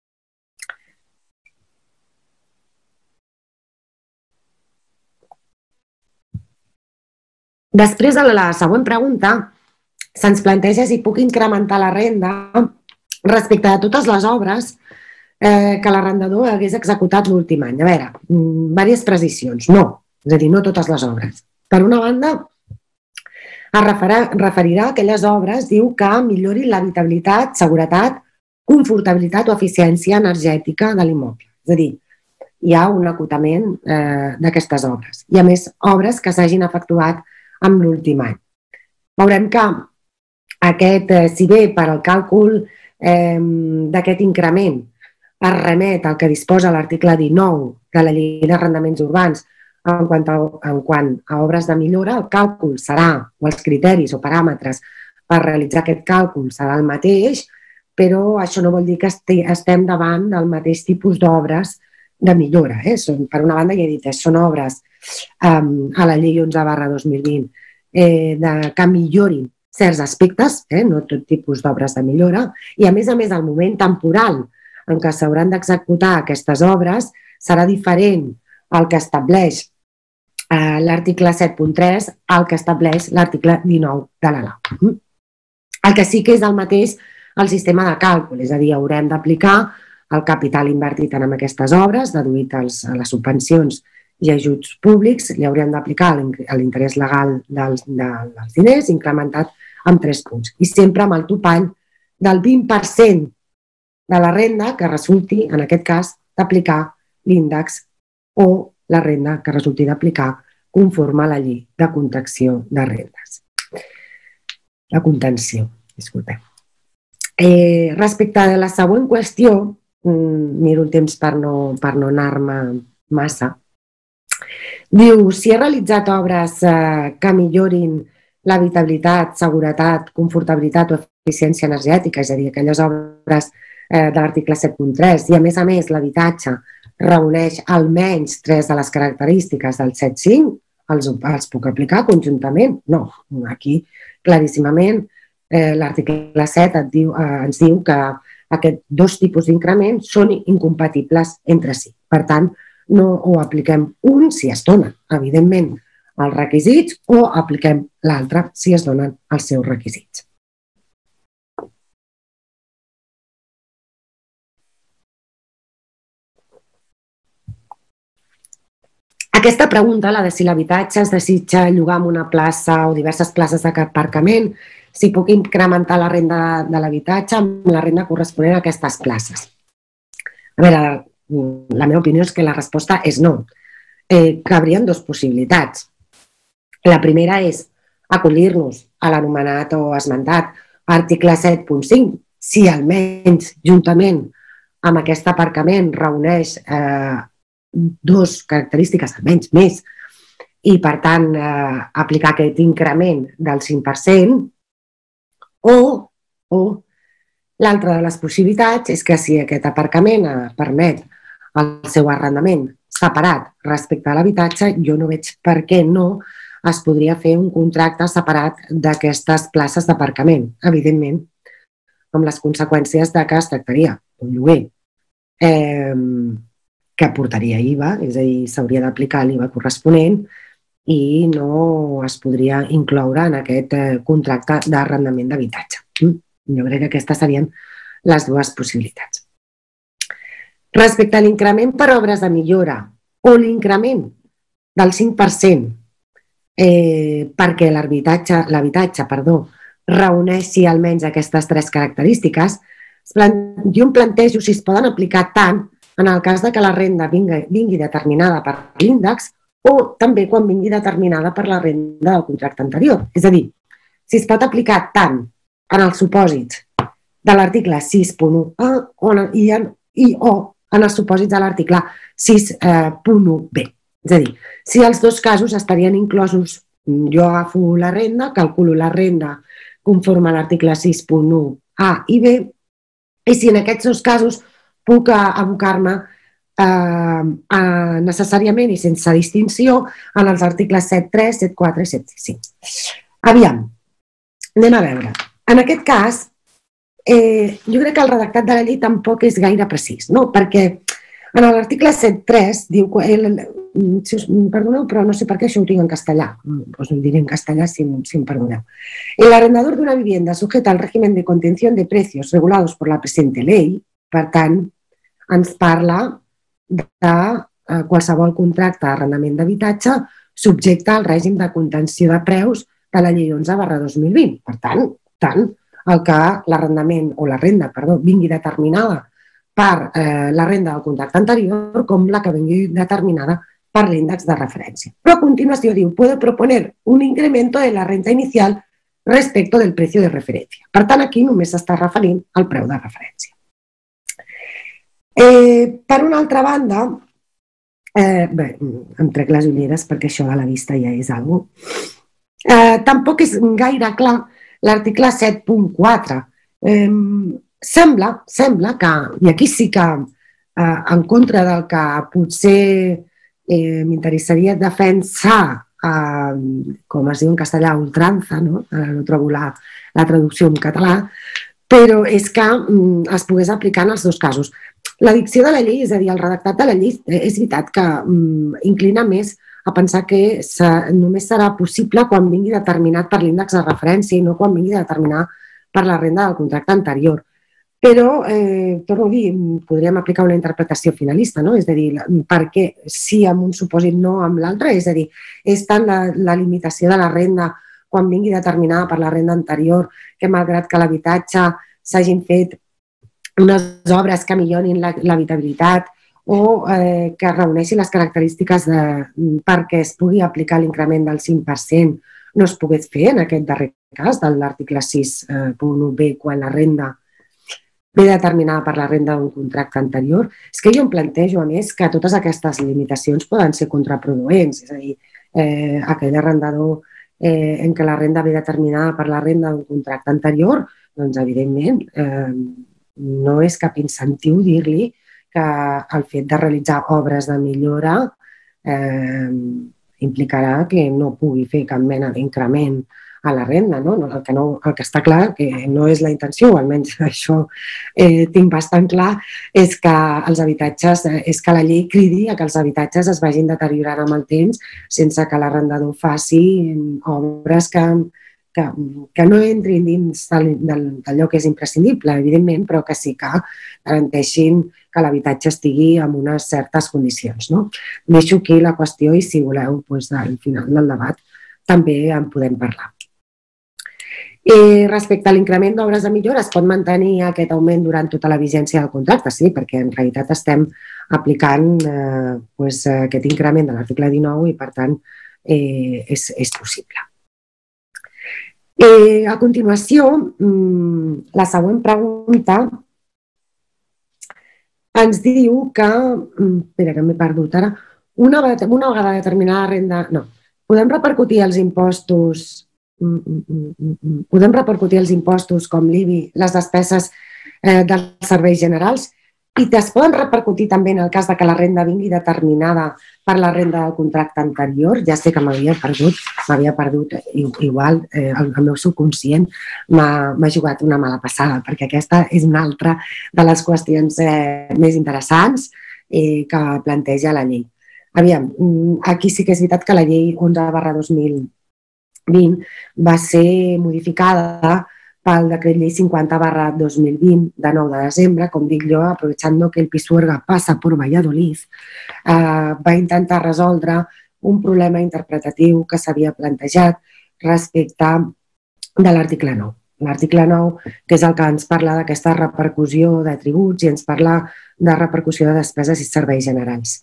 Després de la següent pregunta, se'ns planteja si puc incrementar la renda respecte a totes les obres que l'arrendador hagués executat l'últim any. A veure, diverses precisions. No, és a dir, no totes les obres. Per una banda, es referirà a aquelles obres, diu, que millorin l'habitabilitat, seguretat, confortabilitat o eficiència energètica de l'immoble. És a dir, hi ha un acotament d'aquestes obres. Hi ha més obres que s'hagin efectuat en l'últim any. Veurem que aquest, si bé per al càlcul d'aquest increment es remet al que disposa l'article dinou de la Llei d'Arrendaments Urbans en quant, a, en quant a obres de millora, el càlcul serà, o els criteris o paràmetres per realitzar aquest càlcul serà el mateix, però això no vol dir que estem davant del mateix tipus d'obres de millora. Per una banda, ja he dit, són obres a la llei onze barra dos mil vint que millorin certs aspectes, no tot tipus d'obres de millora, i a més a més el moment temporal en què s'hauran d'executar aquestes obres serà diferent al que estableix l'article set punt tres al que estableix l'article dinou de la lau. El que sí que és el mateix el sistema de càlcul, és a dir, haurem d'aplicar el capital invertit en aquestes obres, deduït a les subvencions i ajuts públics, li haurem d'aplicar l'interès legal dels diners incrementat amb tres punts. I sempre amb el topall del vint per cent de la renda que resulti, en aquest cas, d'aplicar l'índex o la renda que resulti d'aplicar conforme a la llei de contenció de rendes. La contenció, disculpeu. Respecte a la següent qüestió, miro el temps per no anar-me massa, diu, si he realitzat obres que millorin l'habitabilitat, seguretat, confortabilitat o eficiència energètica, és a dir, aquelles obres de l'article set punt tres, i a més a més l'habitatge reuneix almenys tres de les característiques del set punt cinc, els puc aplicar conjuntament? No, aquí claríssimament l'article set ens diu que aquests dos tipus d'increments són incompatibles entre si. Per tant, no ho apliquem un si es donen, evidentment, els requisits o apliquem l'altre si es donen els seus requisits. Aquesta pregunta, la de si l'habitatge es desitja llogar en una plaça o diverses places d'aparcament, si puc incrementar la renda de l'habitatge amb la renda corresponent a aquestes places. A veure, la meva opinió és que la resposta és no. Cabrien dues possibilitats. La primera és acollir-nos a l'anomenat o esmentat article set punt cinc, si almenys juntament amb aquest aparcament reuneix dues característiques, almenys més, i per tant aplicar aquest increment del cinc per cent, o l'altra de les possibilitats és que si aquest aparcament permet el seu arrendament separat respecte a l'habitatge, jo no veig per què no es podria fer un contracte separat d'aquestes places d'aparcament, evidentment, amb les conseqüències que es tractaria d'un lloguer que portaria I V A, és a dir, s'hauria d'aplicar l'I V A corresponent i no es podria incloure en aquest contracte d'arrendament d'habitatge. Jo crec que aquestes serien les dues possibilitats. Respecte a l'increment per obres de millora o l'increment del cinc per cent perquè l'habitatge reuneixi almenys aquestes tres característiques, jo em plantejo si es poden aplicar tant en el cas que la renda vingui determinada per l'índex o també quan vingui determinada per la renda del contracte anterior. És a dir, si es pot aplicar tant en els supòsits de l'article sis punt un i o en els supòsits de l'article sis punt un b. És a dir, si els dos casos estarien inclosos, jo agafo la renda, calculo la renda conforme a l'article sis punt un a i b, i si en aquests dos casos puc abocar-me necessàriament i sense distinció en els articles set punt tres, set punt quatre i set punt cinc. Aviam, anem a veure. En aquest cas, jo crec que el redactat de la llei tampoc és gaire precís, perquè en l'article set punt tres diu, perdoneu, però no sé per què això ho tinc en castellà, us ho diré en castellà si em perdoneu. El arrendador de una vivienda sujeta al régimen de contención de precios regulados por la presente ley, per tant, ens parla de qualsevol contracte d'arrendament d'habitatge subjecte al règim de contenció de preus de la llei onze barra dos mil vint. Per tant, tant el que l'arrendament o la renda, perdó, vingui determinada per la renda del contracte anterior com la que vingui determinada per l'índex de referència. Però a continuació diu, puede proponer un incremento de la renta inicial respecto del precio de referència. Per tant, aquí només s'està referint al preu de referència. Per una altra banda, bé, em trec les ulleres perquè això de la vista ja és alguna cosa, tampoc és gaire clar l'article set punt quatre. Eh, sembla, sembla que, i aquí sí que eh, en contra del que potser eh, m'interessaria defensar, eh, com es diu en castellà, ultranza, no, eh, no trobo la, la traducció en català, però és que mm, es pogués aplicar en els dos casos. La dicció de la llei, és a dir, el redactat de la llei, és veritat que mm, inclina més a pensar que només serà possible quan vingui determinat per l'índex de referència i no quan vingui determinat per la renda del contracte anterior. Però, eh, torno a dir, podríem aplicar una interpretació finalista, no? És a dir, perquè sí amb un supòsit no amb l'altre, és a dir, és tant la, la limitació de la renda quan vingui determinada per la renda anterior que malgrat que l'habitatge s'hagin fet unes obres que millorin l'habitabilitat o eh, que reuneixi les característiques de, perquè es pugui aplicar l'increment del cinc per cent, no es pogués fer en aquest darrer cas de l'article sis punt u be quan la renda ve determinada per la renda d'un contracte anterior. És que jo em plantejo, a més, que totes aquestes limitacions poden ser contraproduents, és a dir, eh, aquell arrendador eh, en què la renda ve determinada per la renda d'un contracte anterior, doncs, evidentment, eh, no és cap incentiu dir-li que el fet de realitzar obres de millora eh, implicarà que no pugui fer cap mena d'increment a la renda. No? El, que no, el que està clar, que no és la intenció, o almenys això eh, tinc bastant clar, és que els habitatges, és que la llei cridi a que els habitatges es vagin deteriorant amb el temps sense que l'arrendador faci obres que, que, que no entrin dins d'allò que és imprescindible, evidentment, però que sí que garanteixin que l'habitatge estigui en unes certes condicions. No? Deixo aquí la qüestió i si voleu, doncs, al final del debat també en podem parlar. I respecte a l'increment d'obres de millora, es pot mantenir aquest augment durant tota la vigència del contracte, sí, perquè en realitat estem aplicant eh, doncs, aquest increment de l'article dinou i, per tant, eh, és, és possible. Eh, a continuació, la següent pregunta ens diu que, espera que m'he perdut ara, una, una vegada determinada renda, no, podem repercutir els impostos podem repercutir els impostos com l'I B I, les despeses eh, dels serveis generals i es poden repercutir també en el cas de que la renda vingui determinada per la renda del contracte anterior. Ja sé que m'havia perdut, m'havia perdut igual, eh, el, el meu subconscient m'ha jugat una mala passada, perquè aquesta és una altra de les qüestions eh, més interessants eh, que planteja la llei. Aviam, aquí sí que és veritat que la llei onze barra dos mil vint va ser modificada pel decret llei cinquanta barra dos mil vint de nou de desembre, com dic jo, aprovechando que el Pisuerga passa per Valladolid, eh, va intentar resoldre un problema interpretatiu que s'havia plantejat respecte de l'article nou. L'article nou, que és el que ens parla d'aquesta repercussió de tributs i ens parla de repercussió de despeses i serveis generals.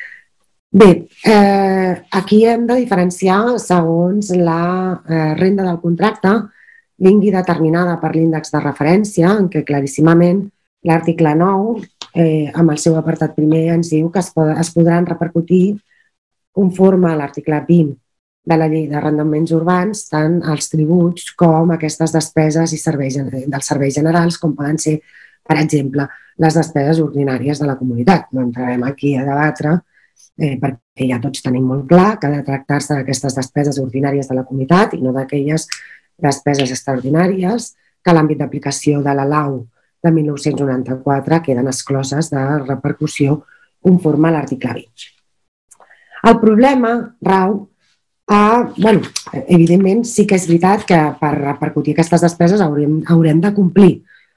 Bé, eh, aquí hem de diferenciar segons la eh, renda del contracte vingui determinada per l'índex de referència, en què claríssimament l'article nou, eh, amb el seu apartat primer, ens diu que es, pod es podran repercutir conforme a l'article vint de la llei d'arrendaments urbans tant els tributs com aquestes despeses i serveis dels serveis generals, com poden ser, per exemple, les despeses ordinàries de la comunitat. No entrarem aquí a debatre Eh, perquè ja tots tenim molt clar que ha de tractar-se d'aquestes despeses ordinàries de la comunitat i no d'aquelles despeses extraordinàries que a l'àmbit d'aplicació de la Lau de mil nou-cents noranta-quatre queden excloses de repercussió conforme a l'article vint. El problema rau a... Bueno, evidentment sí que és veritat que per repercutir aquestes despeses haurem, haurem de complir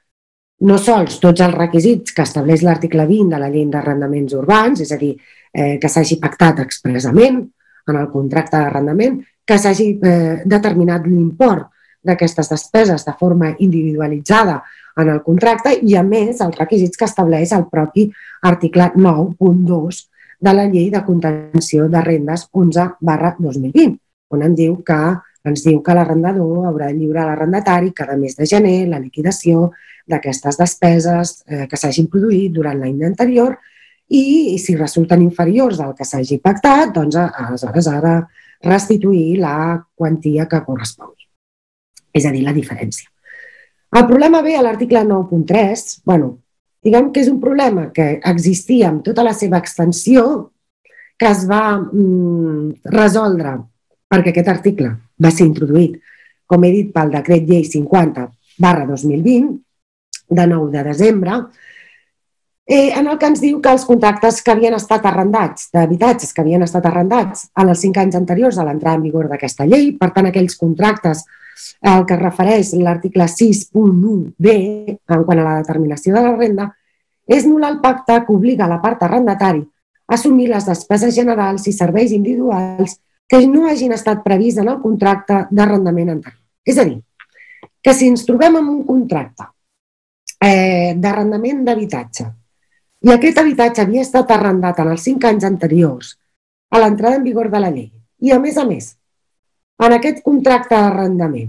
no sols tots els requisits que estableix l'article vint de la llei d'arrendaments urbans, és a dir, eh, que s'hagi pactat expressament en el contracte d'arrendament, que s'hagi eh, determinat l'import d'aquestes despeses de forma individualitzada en el contracte i, a més, els requisits que estableix el propi article nou punt dos de la llei de contenció de rendes onze barra dos mil vint, on ens diu que, ens diu que l'arrendador haurà de lliurar a l'arrendatari cada mes de gener la liquidació d'aquestes despeses eh, que s'hagin produït durant l'any anterior i, i si resulten inferiors al que s'hagi pactat, doncs aleshores ha de restituir la quantia que correspongui. és a dir, la diferència. El problema ve a l'article nou punt tres, bueno, diguem que és un problema que existia amb tota la seva extensió, que es va mm, resoldre perquè aquest article va ser introduït, com he dit, pel decret llei cinquanta barra dos mil vint, de nou de desembre, eh, en el que ens diu que els contractes que havien estat arrendats, d'habitatges que havien estat arrendats en els cinc anys anteriors a l'entrada en vigor d'aquesta llei, per tant, aquells contractes al que es refereix l'article sis punt u b, en quant a la determinació de la renda, és nul el pacte que obliga la part arrendatari a assumir les despeses generals i serveis individuals que no hagin estat previst en el contracte d'arrendament anterior. És a dir, que si ens trobem amb un contracte eh, d'arrendament d'habitatge i aquest habitatge havia estat arrendat en els cinc anys anteriors a l'entrada en vigor de la llei i, a més a més, en aquest contracte d'arrendament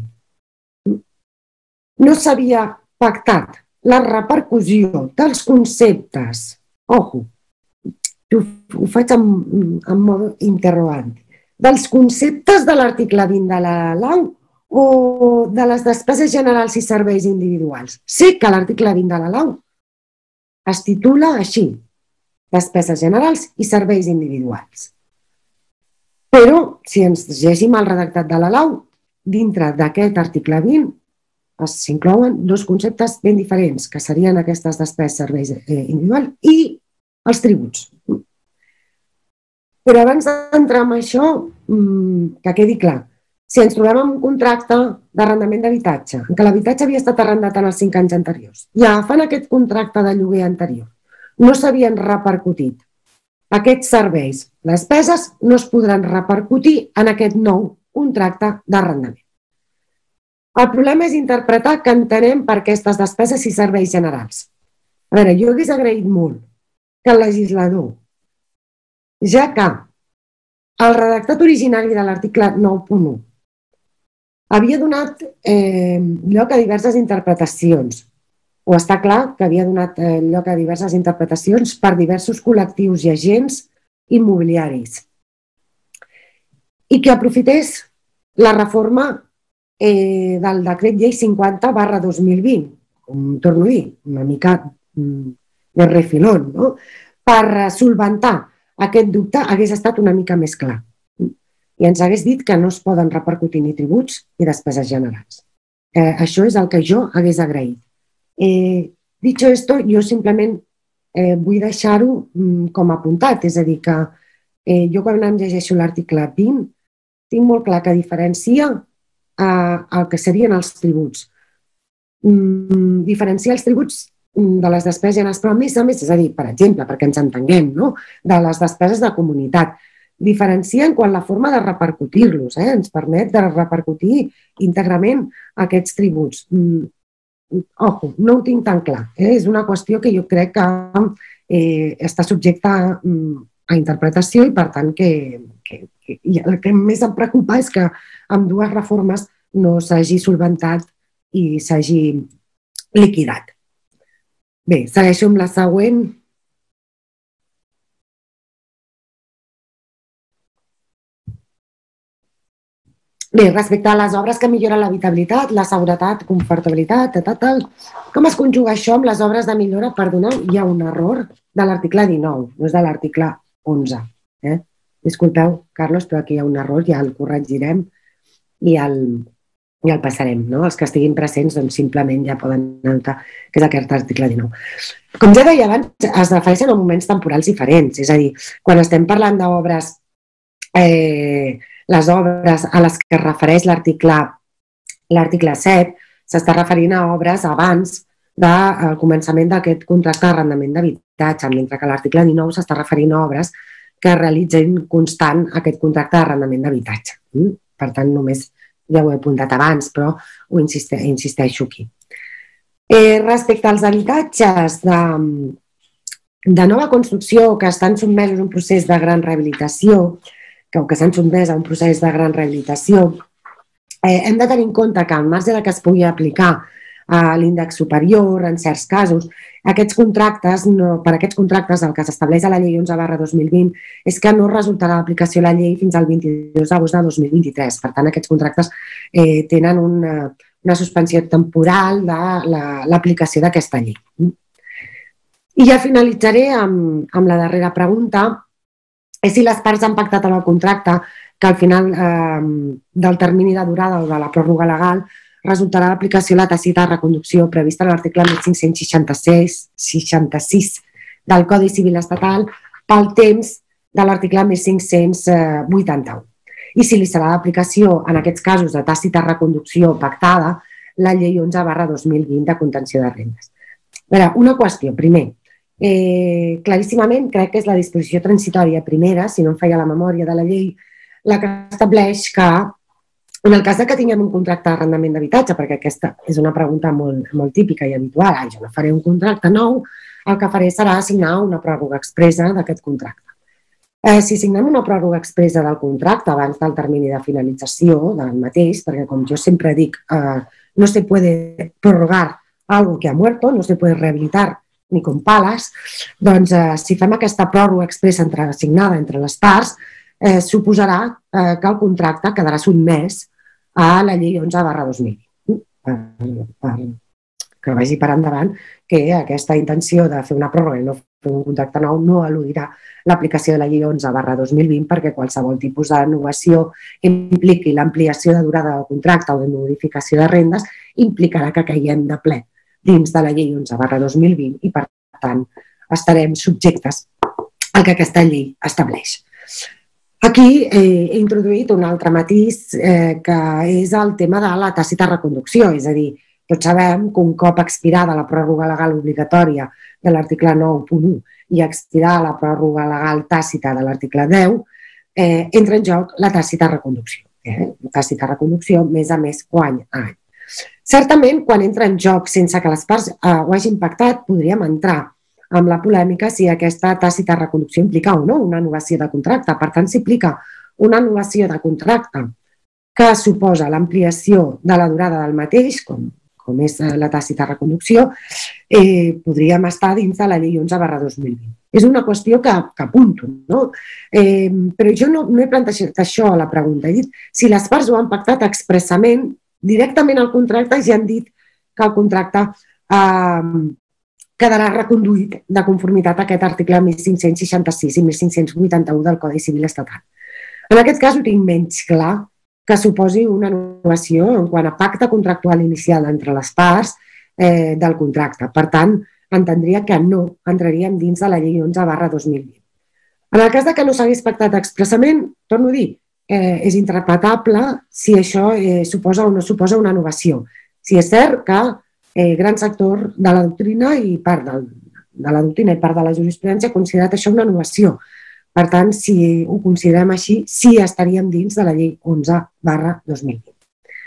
no s'havia pactat la repercussió dels conceptes, ojo, ho, ho faig en, en modo interrogant, dels conceptes de l'article vint de la lau o de les despeses generals i serveis individuals. Sé que l'article vint de la lau es titula així, despeses generals i serveis individuals. Però, si ens llegim el redactat de la lau, dintre d'aquest article vint s'inclouen dos conceptes ben diferents, que serien aquestes despeses, serveis individuals i els tributs. Però abans d'entrar en això, que quedi clar, si ens trobem en un contracte d'arrendament d'habitatge, en què l'habitatge havia estat arrendat en els cinc anys anteriors, i agafant aquest contracte de lloguer anterior, no s'havien repercutit aquests serveis, les despeses no es podran repercutir en aquest nou contracte d'arrendament. El problema és interpretar què entenem per aquestes despeses i serveis generals. A veure, jo hagués agraït molt que el legislador, ja que el redactat originari de l'article nou punt u havia donat eh, lloc a diverses interpretacions, o està clar que havia donat eh, lloc a diverses interpretacions per diversos col·lectius i agents immobiliaris, i que aprofités la reforma eh, del decret llei cinquanta barra dos mil vint, com torno a dir, una mica mm, de refilón, no? Per solventar aquest dubte hagués estat una mica més clar. I ens hagués dit que no es poden repercutir ni tributs ni despeses generals. Eh, això és el que jo hagués agraït. Eh, dicho esto, jo simplement eh, vull deixar-ho mm, com apuntat, és a dir, que eh, jo quan em llegeixo l'article vint tinc molt clar que diferencia eh, el que serien els tributs. Mm, diferenciar els tributs de les despeses generals, però a més a més, és a dir, per exemple, perquè ens entenguem, no? De les despeses de comunitat, diferencien quan la forma de repercutir-los, eh? Ens permet de repercutir íntegrament aquests tributs. Mm, ojo, no ho tinc tan clar. Eh? És una qüestió que jo crec que eh, està subjecta mm, a interpretació i, per tant, que, que, que el que més em preocupa és que amb dues reformes no s'hagi solventat i s'hagi liquidat. Bé, segueixo amb la següent. Bé, respecte a les obres que milloren l'habitabilitat, la seguretat, confortabilitat, tal, tal, com es conjuga això amb les obres de millora? Perdoneu, hi ha un error de l'article dinou, no és de l'article onze. Eh? Disculpeu, Carlos, però aquí hi ha un error, ja el corregirem i el, i el passarem. No? Els que estiguin presents doncs, simplement ja poden notar que és aquest article dinou. Com ja deia abans, es refereixen a moments temporals diferents, és a dir, quan estem parlant d'obres eh, les obres a les que es refereix l'article set s'està referint a obres abans del començament d'aquest contracte d'arrendament d'habitatge, mentre que l'article dinou s'està referint a obres que realitzen constant aquest contracte d'arrendament d'habitatge. Per tant, només ja ho he apuntat abans, però ho insisteixo aquí. Eh, respecte als habitatges de, de nova construcció que estan sotmesos a un procés de gran rehabilitació, que, que s'han sotmès a un procés de gran rehabilitació, eh, hem de tenir en compte que al marge de que es pugui aplicar a l'índex superior en certs casos, aquests contractes, no, per aquests contractes el que s'estableix a la llei onze barra dos mil vint és que no resultarà d'aplicació la llei fins al vint-i-dos d'agost de dos mil vint-i-tres. Per tant, aquests contractes eh, tenen un, una suspensió temporal de l'aplicació d'aquesta llei. I ja finalitzaré amb, amb la darrera pregunta, és si les parts han pactat en el contracte que al final eh, del termini de durada o de la pròrroga legal resultarà l'aplicació de la tàcita de reconducció prevista en l'article mil cinc-cents seixanta-sis del Codi Civil Estatal pel temps de l'article mil cinc-cents vuitanta-u. I si li serà d'aplicació, en aquests casos de tàcita reconducció pactada, la llei onze barra dos mil vint de contenció de rendes. A veure, una qüestió, primer, eh, claríssimament crec que és la disposició transitòria primera, si no em feia la memòria de la llei, la que estableix que en el cas que tinguem un contracte d'arrendament d'habitatge, perquè aquesta és una pregunta molt, molt típica i habitual, ah, jo no faré un contracte nou, el que faré serà assignar una pròrroga expressa d'aquest contracte. Eh, si signem una pròrroga expressa del contracte abans del termini de finalització del mateix, perquè com jo sempre dic, eh, no se puede prorrogar algo que ha muerto, no se puede rehabilitar ni con palas, doncs eh, si fem aquesta pròrroga expressa entre, assignada entre les parts, eh, suposarà eh, que el contracte quedarà sotmès a la llei onze barra dos mil vint. Per, per, que vagi per endavant que aquesta intenció de fer una pròrroga i no fer un contracte nou no eludirà l'aplicació de la llei onze barra dos mil vint perquè qualsevol tipus de innovació que impliqui l'ampliació de durada del contracte o de modificació de rendes implicarà que caiguem de ple dins de la llei onze barra dos mil vint i, per tant, estarem subjectes al que aquesta llei estableix. Aquí eh, he introduït un altre matís eh, que és el tema de la tàcita reconducció, és a dir, tots sabem que un cop expirada la pròrroga legal obligatòria de l'article nou punt u i expirada la pròrroga legal tàcita de l'article deu, eh, entra en joc la tàcita reconducció. Eh? La tàcita reconducció, més a més, any a any. Certament, quan entra en joc sense que les parts eh, ho hagin pactat, podríem entrar amb la polèmica si aquesta tàcita reconducció implica o no una anul·lació de contracte. Per tant, si implica una anul·lació de contracte que suposa l'ampliació de la durada del mateix, com, com és la tàcita reconducció, eh, podríem estar dins de la llei onze barra dos mil vint. És una qüestió que, que apunto, no? Eh, però jo no, no he plantejat això a la pregunta. He dit si les parts ho han pactat expressament, directament al contracte, ja han dit que el contracte eh, quedarà reconduït de conformitat a aquest article mil cinc-cents seixanta-sis i mil cinc-cents vuitanta-u del Codi Civil Estatal. En aquest cas ho tinc menys clar que suposi una anul·lació en quant a pacte contractual inicial entre les parts eh, del contracte. Per tant, entendria que no entraríem dins de la llei onze barra dos mil vint. En el cas de que no s'hagués pactat expressament, torno a dir, eh, és interpretable si això eh, suposa o no suposa una innovació. Si és cert que eh, gran sector de la doctrina i part del, de la doctrina i part de la jurisprudència ha considerat això una innovació. Per tant, si ho considerem així, sí estaríem dins de la llei onze barra dos mil vint.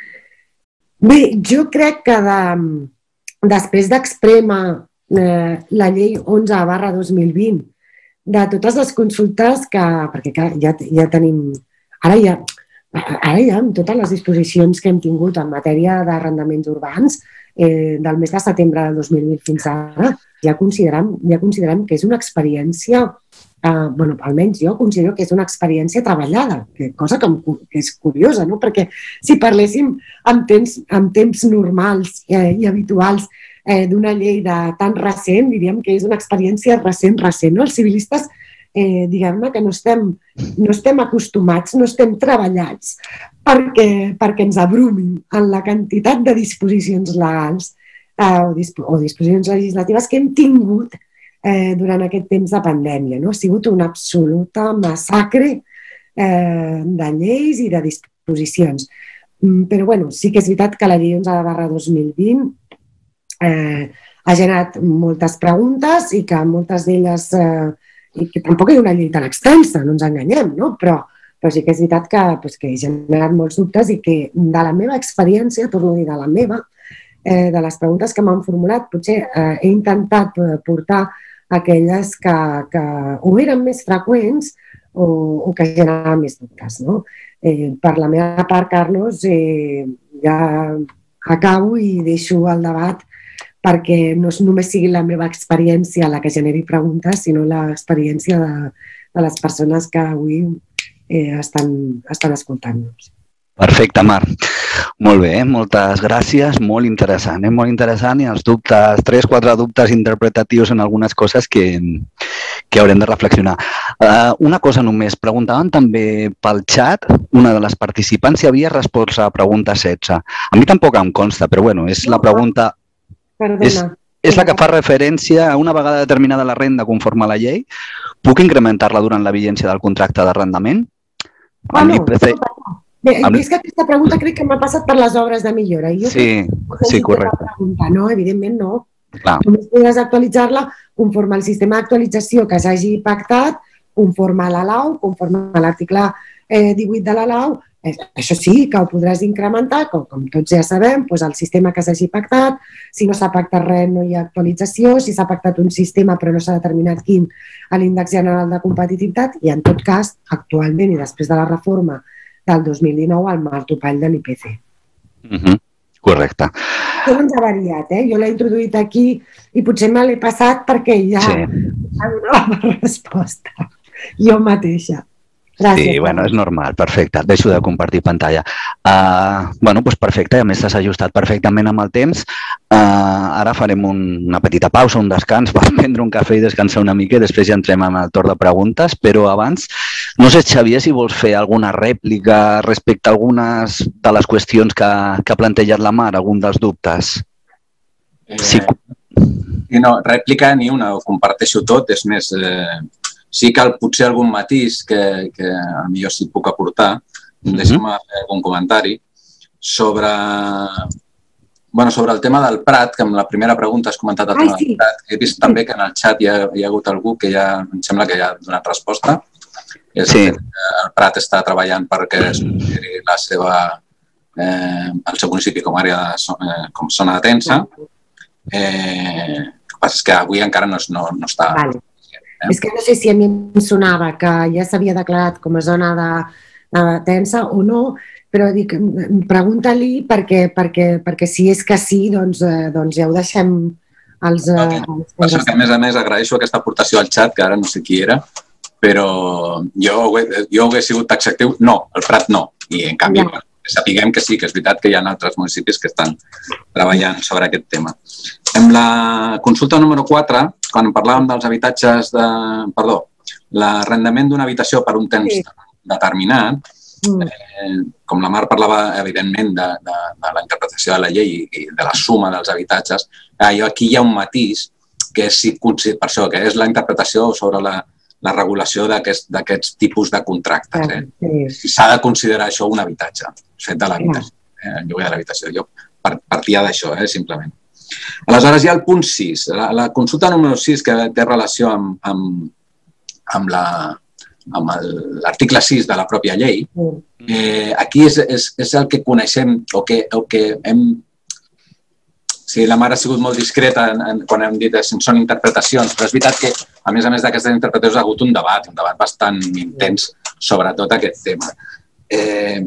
Bé, jo crec que de, després d'exprema eh, la llei onze barra dos mil vint, de totes les consultes que, perquè clar, ja, ja tenim, ara ja, ara ja amb totes les disposicions que hem tingut en matèria d'arrendaments urbans, eh, del mes de setembre de dos mil vint fins ara, ja considerem, ja considerem que és una experiència, eh, bueno, almenys jo considero que és una experiència treballada, que, cosa que, que és curiosa, no? Perquè si parléssim en temps, en temps normals eh, i habituals eh, d'una llei de tan recent, diríem que és una experiència recent, recent. No? Els civilistes, eh, diguem-ne que no estem, no estem acostumats, no estem treballats perquè, perquè ens abrumin en la quantitat de disposicions legals eh, o, disp o disposicions legislatives que hem tingut eh, durant aquest temps de pandèmia. No? Ha sigut una absoluta massacre eh, de lleis i de disposicions. Però bueno, sí que és veritat que la llei onze barra dos mil vint Eh, ha generat moltes preguntes i que moltes d'elles, eh, i que tampoc és una llei tan extensa, no ens enganyem, no? Però, però sí que és veritat que, pues, que ha generat molts dubtes i que de la meva experiència, torno a dir de la meva, eh, de les preguntes que m'han formulat, potser eh, he intentat portar aquelles que, que o eren més freqüents o, o que generaven més dubtes, no? Eh, per la meva part, Carlos, eh, ja acabo i deixo el debat perquè no només sigui la meva experiència la que generi preguntes, sinó l'experiència de, de les persones que avui eh, estan, estan escoltant-nos. Perfecte, Mar. Molt bé, moltes gràcies, molt interessant, eh? molt interessant i els dubtes, tres, quatre dubtes interpretatius en algunes coses que, que haurem de reflexionar. Uh, una cosa només, preguntaven també pel xat, una de les participants si havia respost a la pregunta setze. A mi tampoc em consta, però bueno, és la pregunta... Perdona. És, és la que fa referència a una vegada determinada la renda conforme a la llei. Puc incrementar-la durant la vigència del contracte d'arrendament? Ah, no, Bé, és que aquesta pregunta crec que m'ha passat per les obres de millora. Jo sí, sí, correcte. No, evidentment no. Clar. Només podràs actualitzar-la conforme al sistema d'actualització que s'hagi pactat, conforme a la lau, conforme a l'article eh, divuit de la lau. Eh, això sí, que ho podràs incrementar, com, com tots ja sabem, doncs el sistema que s'hagi pactat. Si no s'ha pactat res, no hi ha actualització. Si s'ha pactat un sistema però no s'ha determinat quin a l'índex general de competitivitat, i en tot cas, actualment i després de la reforma del dos mil dinou al marc topall de l'I P C. Uh -huh. Correcte. Això no ens ha variat, eh? Jo l'he introduït aquí i potser me l'he passat perquè ja sí. ha donat la resposta. Jo mateixa. Gràcies. Sí, bueno, és normal, perfecte. Deixo de compartir pantalla. Uh, bueno, doncs perfecte, a més t'has ajustat perfectament amb el temps. Uh, ara farem un, una petita pausa, un descans, per prendre un cafè i descansar una mica i després ja entrem en el torn de preguntes, però abans, no sé, Xavier, si vols fer alguna rèplica respecte a algunes de les qüestions que, que ha plantejat la Mar, algun dels dubtes. Eh, sí. No, rèplica ni una, ho comparteixo tot, és més... Eh... Sí que potser algun matís que, que a mi jo sí puc aportar, mm-hmm. deixa'm fer algun comentari, sobre, bueno, sobre el tema del Prat, que amb la primera pregunta has comentat el tema Ai, sí. del Prat. He vist sí. també que en el xat hi ha, hi ha hagut algú que ja, em sembla que ja ha donat resposta. És sí. que el Prat està treballant perquè es consideri la seva, eh, el seu municipi com a àrea de, eh, com zona de tensa. Eh, el que passa és que avui encara no, no, no està... Vale. Eh? És que no sé si a mi em sonava que ja s'havia declarat com a zona de, de tensa o no, però dic, pregunta-li perquè, perquè, perquè si és que sí, doncs, eh, doncs ja ho deixem als... Eh, als per això que, a més a més, agraeixo aquesta aportació al xat, que ara no sé qui era, però jo, jo hauria sigut taxatiu. No, el Prat no. I, en canvi, ja. sapiguem que sí, que és veritat que hi ha altres municipis que estan treballant sobre aquest tema. En la consulta número quatre, quan parlàvem dels habitatges de... Perdó, l'arrendament d'una habitació per un temps sí. determinat, eh, com la Mar parlava, evidentment, de, de, de la interpretació de la llei i de la suma dels habitatges, eh, aquí hi ha un matís que és, per això, que és la interpretació sobre la, la regulació d'aquests tipus de contractes. Eh? Sí. S'ha de considerar això un habitatge, fet de l'habitació, eh, el lloguer de l'habitació. Jo partia d'això, eh, simplement. Aleshores, hi ha el punt sis, la, la consulta número sis, que té relació amb, amb, amb l'article sis de la pròpia llei. Eh, aquí és, és, és el que coneixem o que, o que hem... Sí, la Mar ha sigut molt discreta en, en, quan hem dit que són interpretacions, però és veritat que, a més a més d'aquestes interpretacions, ha hagut un debat, un debat bastant intens sobre tot aquest tema. Eh,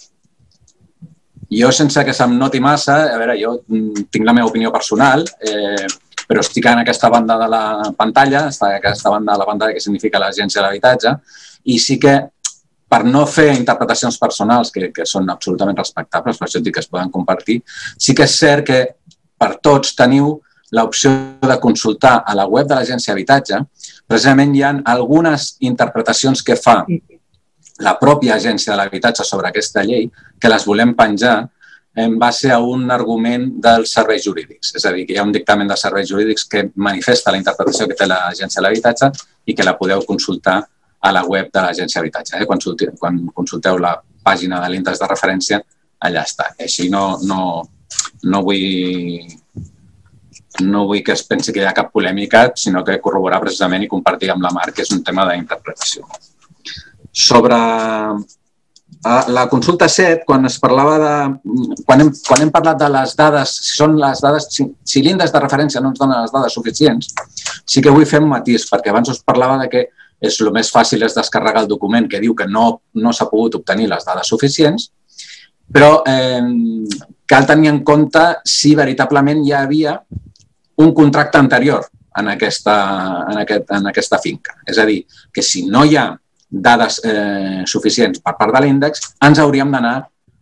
jo, sense que se'm noti massa, a veure, jo tinc la meva opinió personal, eh, però estic en aquesta banda de la pantalla, estic en aquesta banda de la pantalla que significa l'Agència de l'Habitatge, i sí que, per no fer interpretacions personals, que, que són absolutament respectables, per això dic que es poden compartir, sí que és cert que per tots teniu l'opció de consultar a la web de l'Agència d'Habitatge. Precisament hi ha algunes interpretacions que fa la pròpia Agència de l'Habitatge sobre aquesta llei que les volem penjar en base a un argument dels serveis jurídics. És a dir, que hi ha un dictamen de serveis jurídics que manifesta la interpretació que té l'Agència de l'Habitatge i que la podeu consultar a la web de l'Agència d'Habitatge. Eh? Quan, quan consulteu la pàgina de l'índex de referència, allà està. Així no... no No vull, no vull que es pensi que hi ha cap polèmica, sinó que corroborar precisament i compartir amb la Mar que és un tema d'interpretació. Sobre la consulta set, quan es parlava de... Quan hem, quan hem parlat de les dades, si són les dades, si, si l'índex de referència no ens dona les dades suficients, sí que vull fer un matís, perquè abans us parlava de que és el més fàcil és descarregar el document que diu que no, no s'ha pogut obtenir les dades suficients, però eh, cal tenir en compte si veritablement hi havia un contracte anterior en aquesta, en aquest, en aquesta finca. És a dir, que si no hi ha dades eh, suficients per part de l'índex, ens hauríem d'anar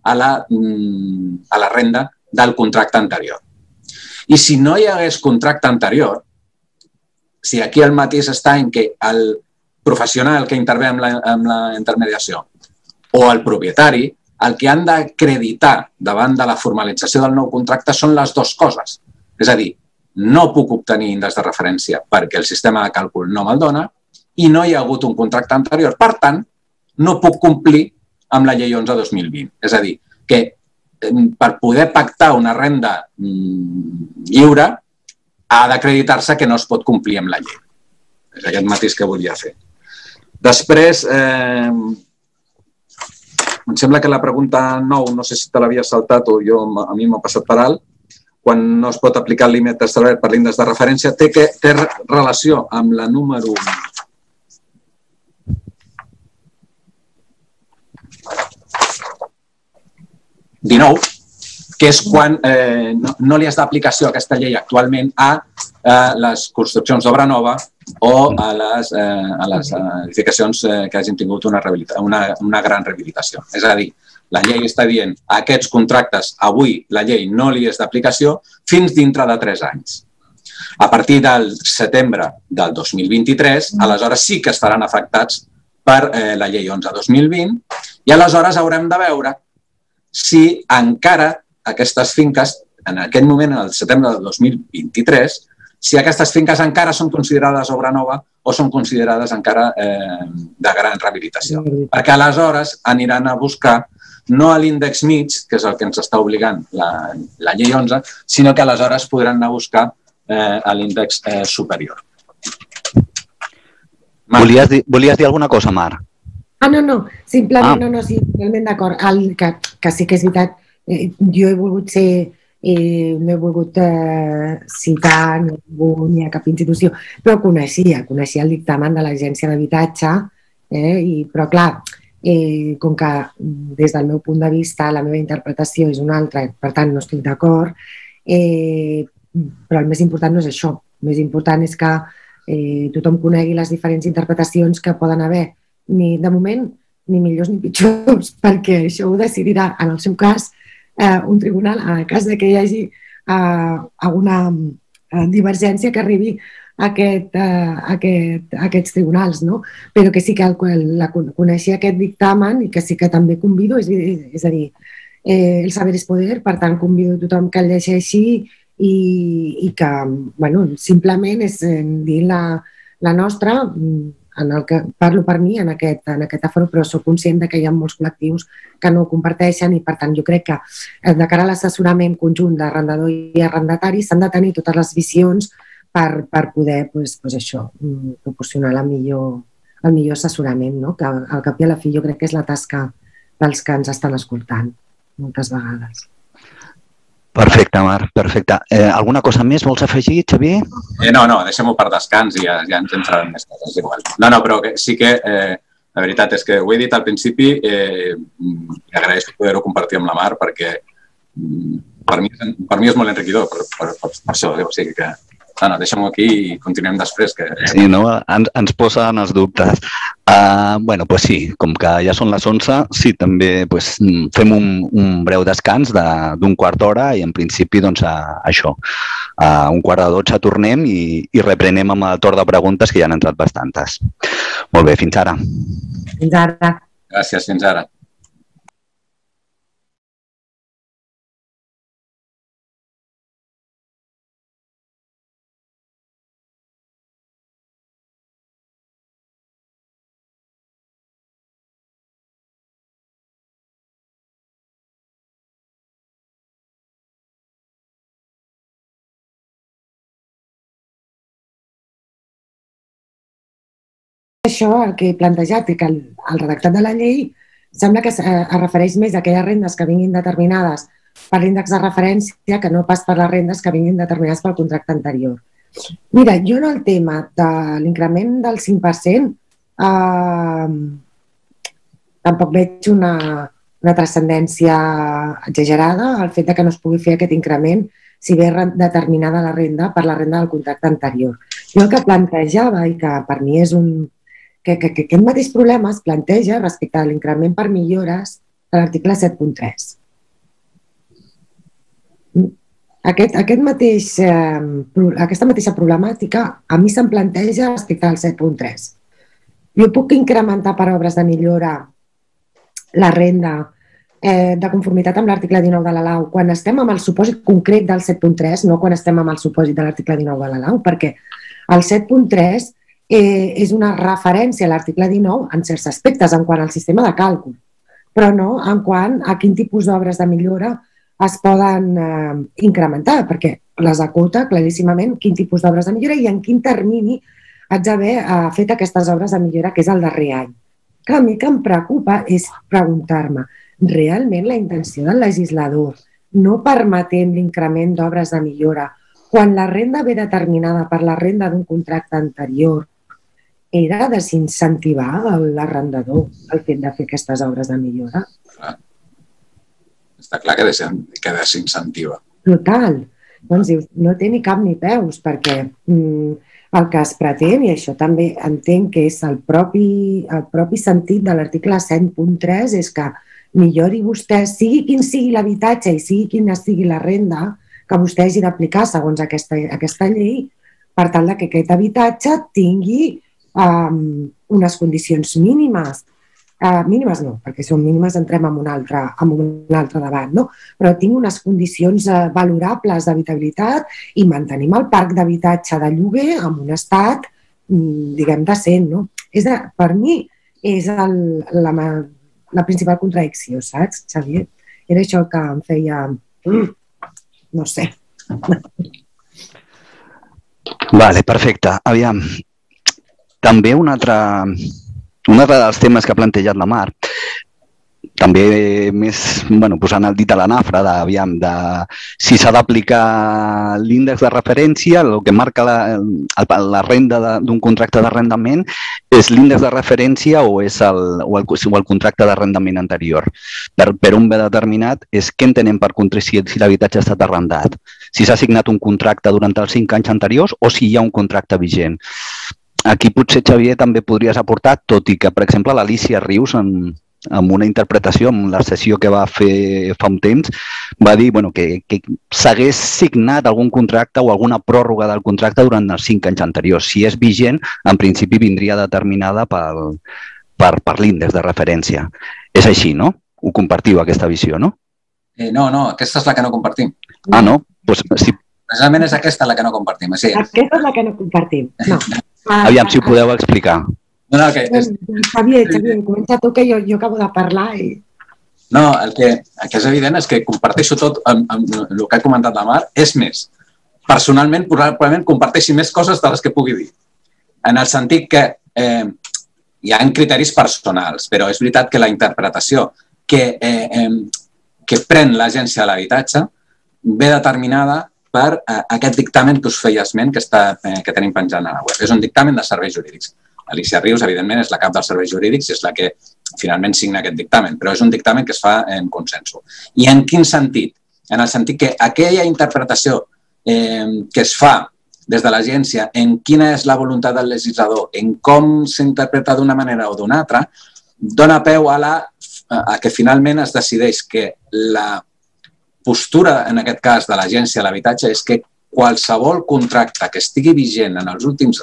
a la, a la renda del contracte anterior. I si no hi hagués contracte anterior, si aquí el matís està en que el professional que intervé amb la, amb la intermediació o el propietari, el que han d'acreditar davant de la formalització del nou contracte són les dues coses. És a dir, no puc obtenir índex de referència perquè el sistema de càlcul no me'l dona i no hi ha hagut un contracte anterior. Per tant, no puc complir amb la llei onze dos mil vint. És a dir, que per poder pactar una renda lliure ha d'acreditar-se que no es pot complir amb la llei. És aquest matís que volia fer. Després, eh, em sembla que la pregunta nou, no sé si te l'havia saltat o jo, a mi m'ha passat per alt, quan no es pot aplicar el límit establert per l'índex de referència, té, que, té relació amb la número dinou, que és quan eh, no, no li has d'aplicació a aquesta llei actualment a eh, les construccions d'obra nova o a les, eh, a les edificacions eh, que hagin tingut una, una, una gran rehabilitació. És a dir, la llei està dient a aquests contractes avui la llei no li és d'aplicació fins dintre de tres anys. A partir del setembre del dos mil vint-i-tres, aleshores sí que estaran afectats per eh, la llei onze dos mil vint i aleshores haurem de veure si encara aquestes finques, en aquest moment, en el setembre del dos mil vint-i-tres, si aquestes finques encara són considerades obra nova o són considerades encara eh, de gran rehabilitació. Perquè aleshores aniran a buscar no a l'índex mig, que és el que ens està obligant la, la llei onze, sinó que aleshores podran anar a buscar eh, a l'índex eh, superior. Volies dir, volies dir alguna cosa, Mar? Ah, no, no, simplement, ah. no, no, sí, totalment d'acord. Que, que sí que és veritat, eh, jo he volgut ser, eh, no he volgut eh, citar ningú ni a cap institució, però coneixia, coneixia el dictamen de l'Agència d'Habitatge, eh, i, però clar, eh, com que des del meu punt de vista la meva interpretació és una altra, per tant no estic d'acord, eh, però el més important no és això, el més important és que eh, tothom conegui les diferents interpretacions que poden haver, ni de moment ni millors ni pitjors, perquè això ho decidirà, en el seu cas, eh, un tribunal, en el cas que hi hagi eh, alguna eh, divergència que arribi a, aquest, eh, aquest, a aquests tribunals, no? Però que sí que el, la, coneixia aquest dictamen i que sí que també convido, és, és a dir, eh, el saber és poder, per tant convido a tothom que el llegeixi i, i que, bueno, simplement és dir la, la nostra, en el que parlo per mi en aquest, en aquest aforo, però soc conscient que hi ha molts col·lectius que no ho comparteixen i, per tant, jo crec que de cara a l'assessorament conjunt d'arrendador i arrendatari s'han de tenir totes les visions per, per poder pues, pues això, proporcionar la millor, el millor assessorament, no? Que al cap i a la fi jo crec que és la tasca dels que ens estan escoltant moltes vegades. Perfecte, Mar, perfecte. Eh, alguna cosa més vols afegir, Xavier? Eh, no, no, deixem-ho per descans i ja, ja ens entraran més coses, igual. No, no, però que, sí que eh, la veritat és que ho he dit al principi, eh, agraeixo poder-ho compartir amb la Mar perquè per mi, per mi és molt enriquidor per, per, per, per això, o sigui que no, no, deixem-ho aquí i continuem després. Que... Sí, no? Ens, ens posen els dubtes. Uh, bueno, doncs sí, com que ja són les onze, sí, també pues, fem un, un breu descans d'un quart d'hora i en principi doncs a, això. A un quart de dotze tornem i, i reprenem amb el torn de preguntes que ja han entrat bastantes. Molt bé, fins ara. Fins ara. Gràcies, fins ara. Això, el que he plantejat, que el, el redactat de la llei sembla que es, eh, es refereix més a aquelles rendes que vinguin determinades per l'índex de referència que no pas per les rendes que vinguin determinades pel contracte anterior. Mira, jo en el tema de l'increment del cinc per cent eh, tampoc veig una, una transcendència exagerada al fet de que no es pugui fer aquest increment si ve determinada la renda per la renda del contracte anterior. Jo el que plantejava i que per mi és un... que, que, que aquest mateix problema es planteja respecte a l'increment per millores de l'article set punt tres. aquest, aquest mateix, eh, aquesta mateixa problemàtica a mi se'm planteja respecte al set punt tres. Jo puc incrementar per obres de millora la renda eh, de conformitat amb l'article dinou de la Lau quan estem amb el supòsit concret del set punt tres, no quan estem amb el supòsit de l'article dinou de la Lau, perquè el set punt tres eh, és una referència a l'article dinou en certs aspectes, en quant al sistema de càlcul, però no en quant a quin tipus d'obres de millora es poden eh, incrementar, perquè les acota claríssimament quin tipus d'obres de millora i en quin termini haig d'haver eh, fet aquestes obres de millora, que és el darrer any. Que a mi que em preocupa és preguntar-me, realment la intenció del legislador no permetent l'increment d'obres de millora quan la renda ve determinada per la renda d'un contracte anterior era desincentivar l'arrendador el fet de fer aquestes obres de millora? Clar. Està clar que desincentiva. Total. Doncs dius, no té ni cap ni peus, perquè mm, el que es pretén, i això també entenc que és el propi, el propi sentit de l'article set punt tres, és que millori vostè, sigui quin sigui l'habitatge i sigui quina sigui la renda que vostè hagi d'aplicar segons aquesta, aquesta llei, per tal que aquest habitatge tingui um, unes condicions mínimes. Uh, mínimes no, perquè si són mínimes entrem en un altre, en un altre debat, no? Però tingui unes condicions uh, valorables d'habitabilitat i mantenim el parc d'habitatge de lloguer en un estat, diguem, decent, no? És de, per mi és el, la, la principal contradicció, saps, Xavier? Era això que em feia... Mm, no sé. Vale, perfecte. Aviam, també un altre... Un altre dels temes que ha plantejat la Mar, també més bueno, posant el dit a la nafra de, aviam, de si s'ha d'aplicar l'índex de referència, el que marca la, la renda d'un contracte d'arrendament és l'índex de referència o és el, o el, o el contracte d'arrendament anterior. Per, per un bé determinat és què entenem per si, si l'habitatge ha estat arrendat, si s'ha signat un contracte durant els cinc anys anteriors o si hi ha un contracte vigent. Aquí potser, Xavier, també podries aportar, tot i que, per exemple, l'Alícia Rius, en, en una interpretació, en la sessió que va fer fa un temps, va dir bueno, que, que s'hagués signat algun contracte o alguna pròrroga del contracte durant els cinc anys anteriors. Si és vigent, en principi vindria determinada pel, per, per l'índex de referència. És així, no? Ho compartiu, aquesta visió, no? Eh, no, no, aquesta és la que no compartim. Ah, no? Pues, si... Precisament és aquesta la que no compartim. Sí. Aquesta és la que no compartim, no. Aviam, si ho podeu explicar. No, no, que és... Xavier, Xavier, comença tu, que jo, jo acabo de parlar. I... No, el que, el que és evident és que comparteixo tot amb, amb el que ha comentat la Mar. És més, personalment, probablement comparteixi més coses de les que pugui dir. En el sentit que eh, hi ha criteris personals, però és veritat que la interpretació que, eh, eh, que pren l'Agència de l'Habitatge ve determinada per eh, aquest dictamen que us feia esment que, està, eh, que tenim penjant a la web. És un dictamen de serveis jurídics. Alicia Rius, evidentment, és la cap dels serveis jurídics i és la que finalment signa aquest dictamen, però és un dictamen que es fa en consenso. I en quin sentit? En el sentit que aquella interpretació eh, que es fa des de l'agència en quina és la voluntat del legislador, en com s'interpreta d'una manera o d'una altra, dona peu a, la, a que finalment es decideix que la postura, en aquest cas, de l'Agència de l'Habitatge és que qualsevol contracte que estigui vigent en els últims,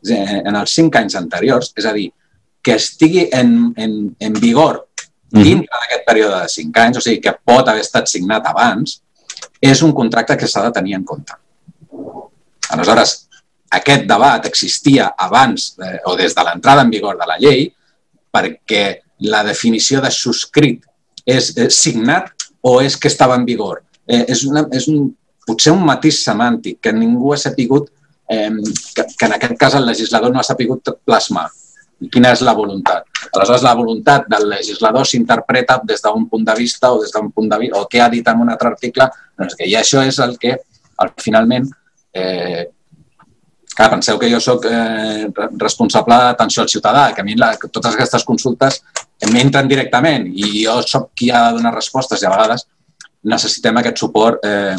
en els cinc anys anteriors, és a dir, que estigui en, en, en vigor dintre d'aquest període de cinc anys, o sigui, que pot haver estat signat abans, és un contracte que s'ha de tenir en compte. Aleshores, aquest debat existia abans eh, o des de l'entrada en vigor de la llei perquè la definició de subscrit és eh, signat o és que estava en vigor. Eh, és una, és un, potser un matís semàntic que ningú ha sapigut, eh, que, que en aquest cas el legislador no ha sapigut plasmar. Quina és la voluntat? Aleshores, la voluntat del legislador s'interpreta des d'un punt de vista o des d'un punt de vista, o què ha dit en un altre article, doncs que, i això és el que, el, finalment, eh, clar, penseu que jo soc eh, responsable d'atenció al ciutadà, que a mi la, que totes aquestes consultes m'entren directament i jo soc qui ha de donar respostes i a vegades necessitem aquest suport eh,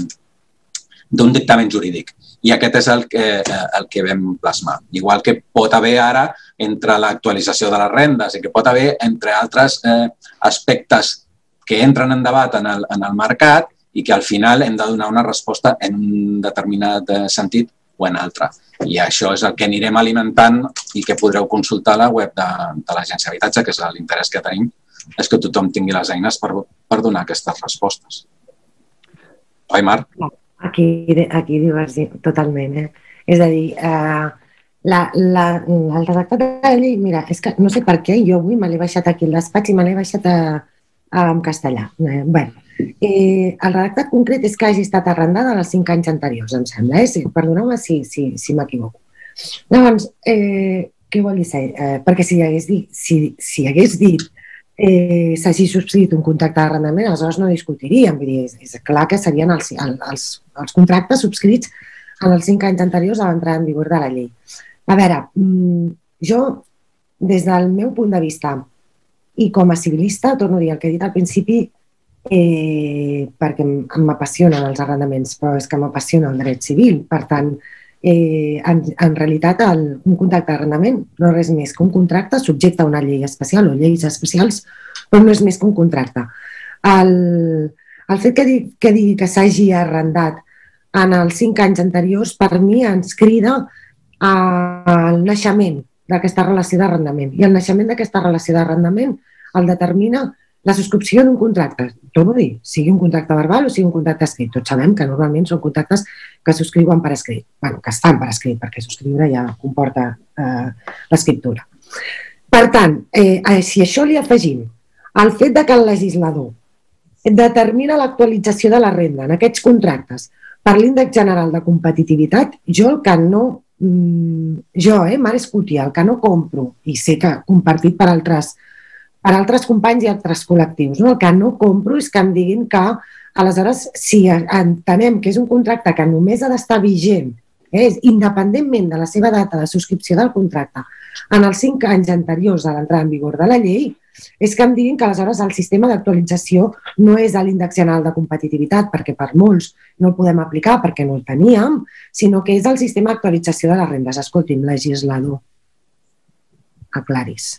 d'un dictamen jurídic. I aquest és el que, eh, el que vam plasmar. Igual que pot haver ara entre l'actualització de les rendes i que pot haver entre altres eh, aspectes que entren en debat en el, en el mercat i que al final hem de donar una resposta en un determinat sentit o en altre. I això és el que anirem alimentant i que podreu consultar a la web de, de l'Agència d'Habitatge, que és l'interès que tenim, és que tothom tingui les eines per, per donar aquestes respostes. Oi, Marc? Aquí, aquí dius totalment, eh? És a dir, eh, la, la, el redactat de la llei, mira, és que no sé per què, jo avui me l'he baixat aquí al despatx i me l'he baixat a, a, en castellà. Eh, bé, eh, el redactat concret és que hagi estat arrendada als cinc anys anteriors, em sembla, eh? Sí, perdoneu-me si, si, si m'equivoco. Llavors, eh, què vol dir? Eh, perquè si hagués dit, si, si hagués dit eh, s'hagi subscrit un contracte d'arrendament, aleshores no discutiríem. Vull dir, és, és clar que serien els, els, els contractes subscrits en els cinc anys anteriors a l'entrada en vigor de la llei. A veure, jo, des del meu punt de vista i com a civilista, torno a dir el que he dit al principi, eh, perquè m'apassionen els arrendaments, però és que m'apassiona el dret civil. Per tant, eh, en, en realitat, el, un contracte d'arrendament no és res més que un contracte subjecte a una llei especial o lleis especials, però no és més que un contracte. El, el fet que digui que, digui que s'hagi arrendat en els cinc anys anteriors, per mi ens crida al naixement d'aquesta relació d'arrendament. I el naixement d'aquesta relació d'arrendament el determina la subscripció d'un contracte. Torno a dir, sigui un contracte verbal o sigui un contracte escrit. Tots sabem que normalment són contractes que subscriuen per escrit. Bé, que estan per escrit, perquè subscriure ja comporta eh, l'escriptura. Per tant, eh, si això li afegim el fet de que el legislador determina l'actualització de la renda en aquests contractes per l'índex general de competitivitat, jo el que no, jo, eh, Mare Escutia, el que no compro, i sé que compartit per altres, per altres companys i altres col·lectius, no? El que no compro és que em diguin que, aleshores, si entenem que és un contracte que només ha d'estar vigent, eh, independentment de la seva data de subscripció del contracte, en els cinc anys anteriors a l'entrada en vigor de la llei, és que em diguin que aleshores el sistema d'actualització no és l'índex general de competitivitat, perquè per molts no el podem aplicar perquè no el teníem, sinó que és el sistema d'actualització de les rendes. Escolti'm, legislador, aclaris.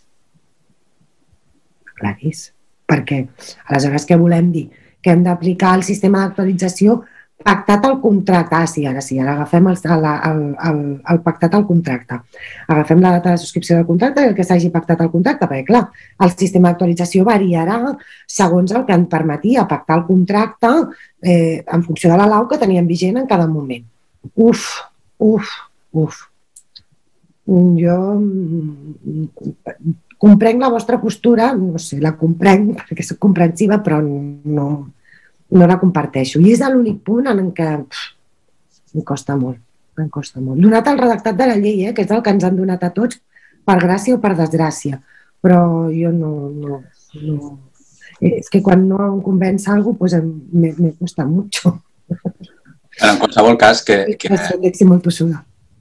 Aclaris. Perquè aleshores què volem dir? Que hem d'aplicar el sistema d'actualització pactat al contracte. Ah, sí, ara sí, ara agafem el, el, el, el pactat al contracte. Agafem la data de subscripció del contracte i el que s'hagi pactat al contracte, perquè clar, el sistema d'actualització variarà segons el que ens permetia pactar el contracte eh, en funció de la lau que teníem vigent en cada moment. Uf, uf, uf. Jo comprenc la vostra postura, no sé, la comprenc perquè soc comprensiva, però no... no la comparteixo. I és l'únic punt en què pff, em costa molt, em costa molt. Donat el redactat de la llei, eh, que és el que ens han donat a tots, per gràcia o per desgràcia. Però jo no... no, no. És que quan no em convenç alguna cosa, pues, me, me costa mucho. En qualsevol cas, que... que... És molt tossuda.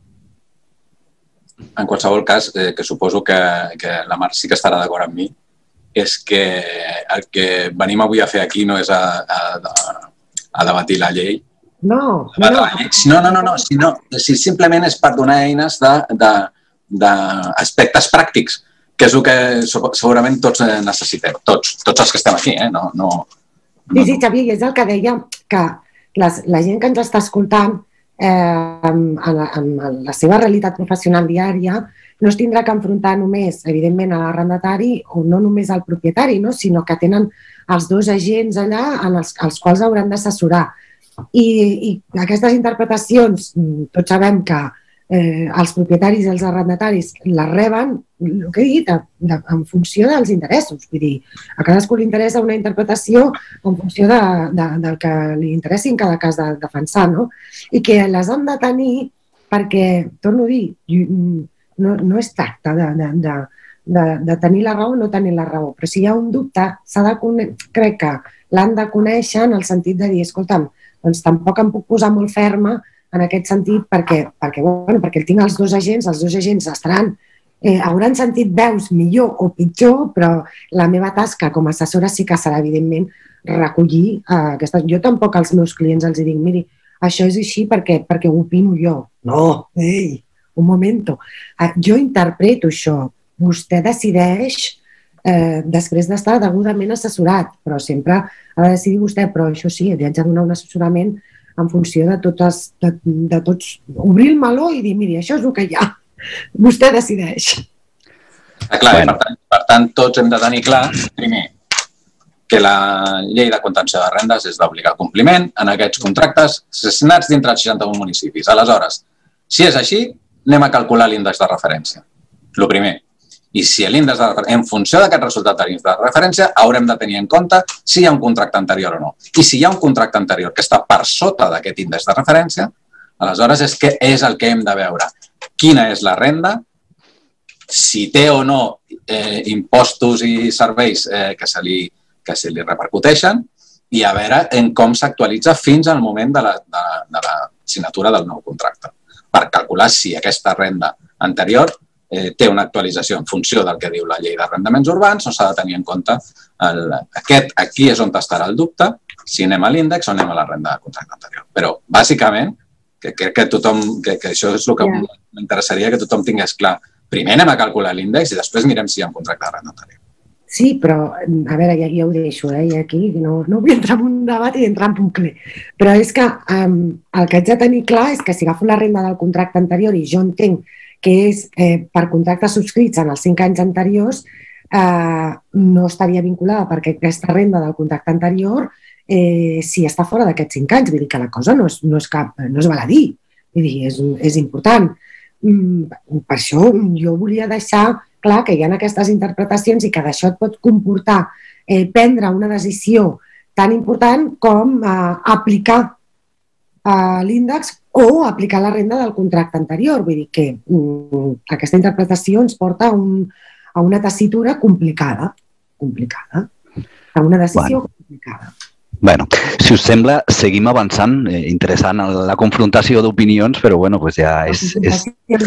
En qualsevol cas, eh, que suposo que, que la Mar sí que estarà d'acord amb mi, és que el que venim avui a fer aquí no és a, a, a debatir la llei. No, no, no. No, no, no, no sinó, si simplement és per donar eines d'aspectes pràctics, que és el que segurament tots necessitem, tots, tots els que estem aquí. Eh? No, no, no. Sí, sí, Xavier, és el que deia, que les, la gent que ens està escoltant eh, en, la, en la seva realitat professional diària no es tindrà que enfrontar només, evidentment, a l'arrendatari o no només al propietari, no? Sinó que tenen els dos agents allà en els, els quals hauran d'assessorar. I, I aquestes interpretacions, tots sabem que eh, els propietaris i els arrendataris les reben, el que he dit, de, en funció dels interessos. Vull dir, a cadascú li interessa una interpretació en funció de, de, del que li interessi en cada cas de defensar, no? I que les han de tenir perquè, torno a dir, No, no es tracta de, de, de, de, de tenir la raó o no tenir la raó, però si hi ha un dubte, s'ha de crec que l'han de conèixer en el sentit de dir, escolta'm, doncs tampoc em puc posar molt ferma en aquest sentit perquè, perquè, bueno, perquè el tinc els dos agents, els dos agents estaran, eh, hauran sentit veus millor o pitjor, però la meva tasca com a assessora sí que serà, evidentment, recollir eh, aquestes... Jo tampoc als meus clients els dic, miri, això és així perquè, perquè ho opino jo. No, ei! Un moment, jo interpreto això, vostè decideix eh, després d'estar degudament assessorat, però sempre ha de decidir vostè, però això sí, li haig de donar un assessorament en funció de totes, de, de tots, obrir el meló i dir, miri, això és el que hi ha, vostè decideix. Ah, clar, bueno. per, tant, per tant, tots hem de tenir clar, primer, que la llei de contenció de rendes és d'obligar compliment en aquests contractes signats dintre dels seixanta-un municipis. Aleshores, si és així, anem a calcular l'índex de referència. El primer. I si l'índex de referència, en funció d'aquest resultat de l'índex de referència, haurem de tenir en compte si hi ha un contracte anterior o no. I si hi ha un contracte anterior que està per sota d'aquest índex de referència, aleshores és que és el que hem de veure. Quina és la renda, si té o no eh, impostos i serveis eh, que se li que se li repercuteixen i a veure en com s'actualitza fins al moment de la, de, de la signatura del nou contracte, per calcular si aquesta renda anterior eh, té una actualització en funció del que diu la llei d'arrendaments urbans o s'ha de tenir en compte el, aquest, aquí és on estarà el dubte, si anem a l'índex o anem a la renda de contracte anterior. Però, bàsicament, que crec que tothom, que, que això és el que yeah. m'interessaria que tothom tingués clar. Primer anem a calcular l'índex i després mirem si hi ha un contracte de renda anterior. Sí, però, a veure, ja, ja ho deixo, eh? I aquí no, no vull entrar en un debat i entrar en bucle. Però és que um, el que haig de tenir clar és que si agafo la renda del contracte anterior i jo entenc que és eh, per contractes subscrits en els cinc anys anteriors, eh, no estaria vinculada perquè aquesta renda del contracte anterior eh, si està fora d'aquests cinc anys. Vull dir que la cosa no és, no és, cap, no és baladí, vull dir, és, és important. Mm, per això jo volia deixar clar que hi ha aquestes interpretacions i que d'això et pot comportar eh, prendre una decisió tan important com eh, aplicar eh, l'índex o aplicar la renda del contracte anterior. Vull dir que mm, aquesta interpretació ens porta a, un, a una tessitura complicada, complicada, a una decisió bueno. complicada. Bueno, si us sembla, seguim avançant, eh, interessant la confrontació d'opinions, però bueno, pues ja és... és...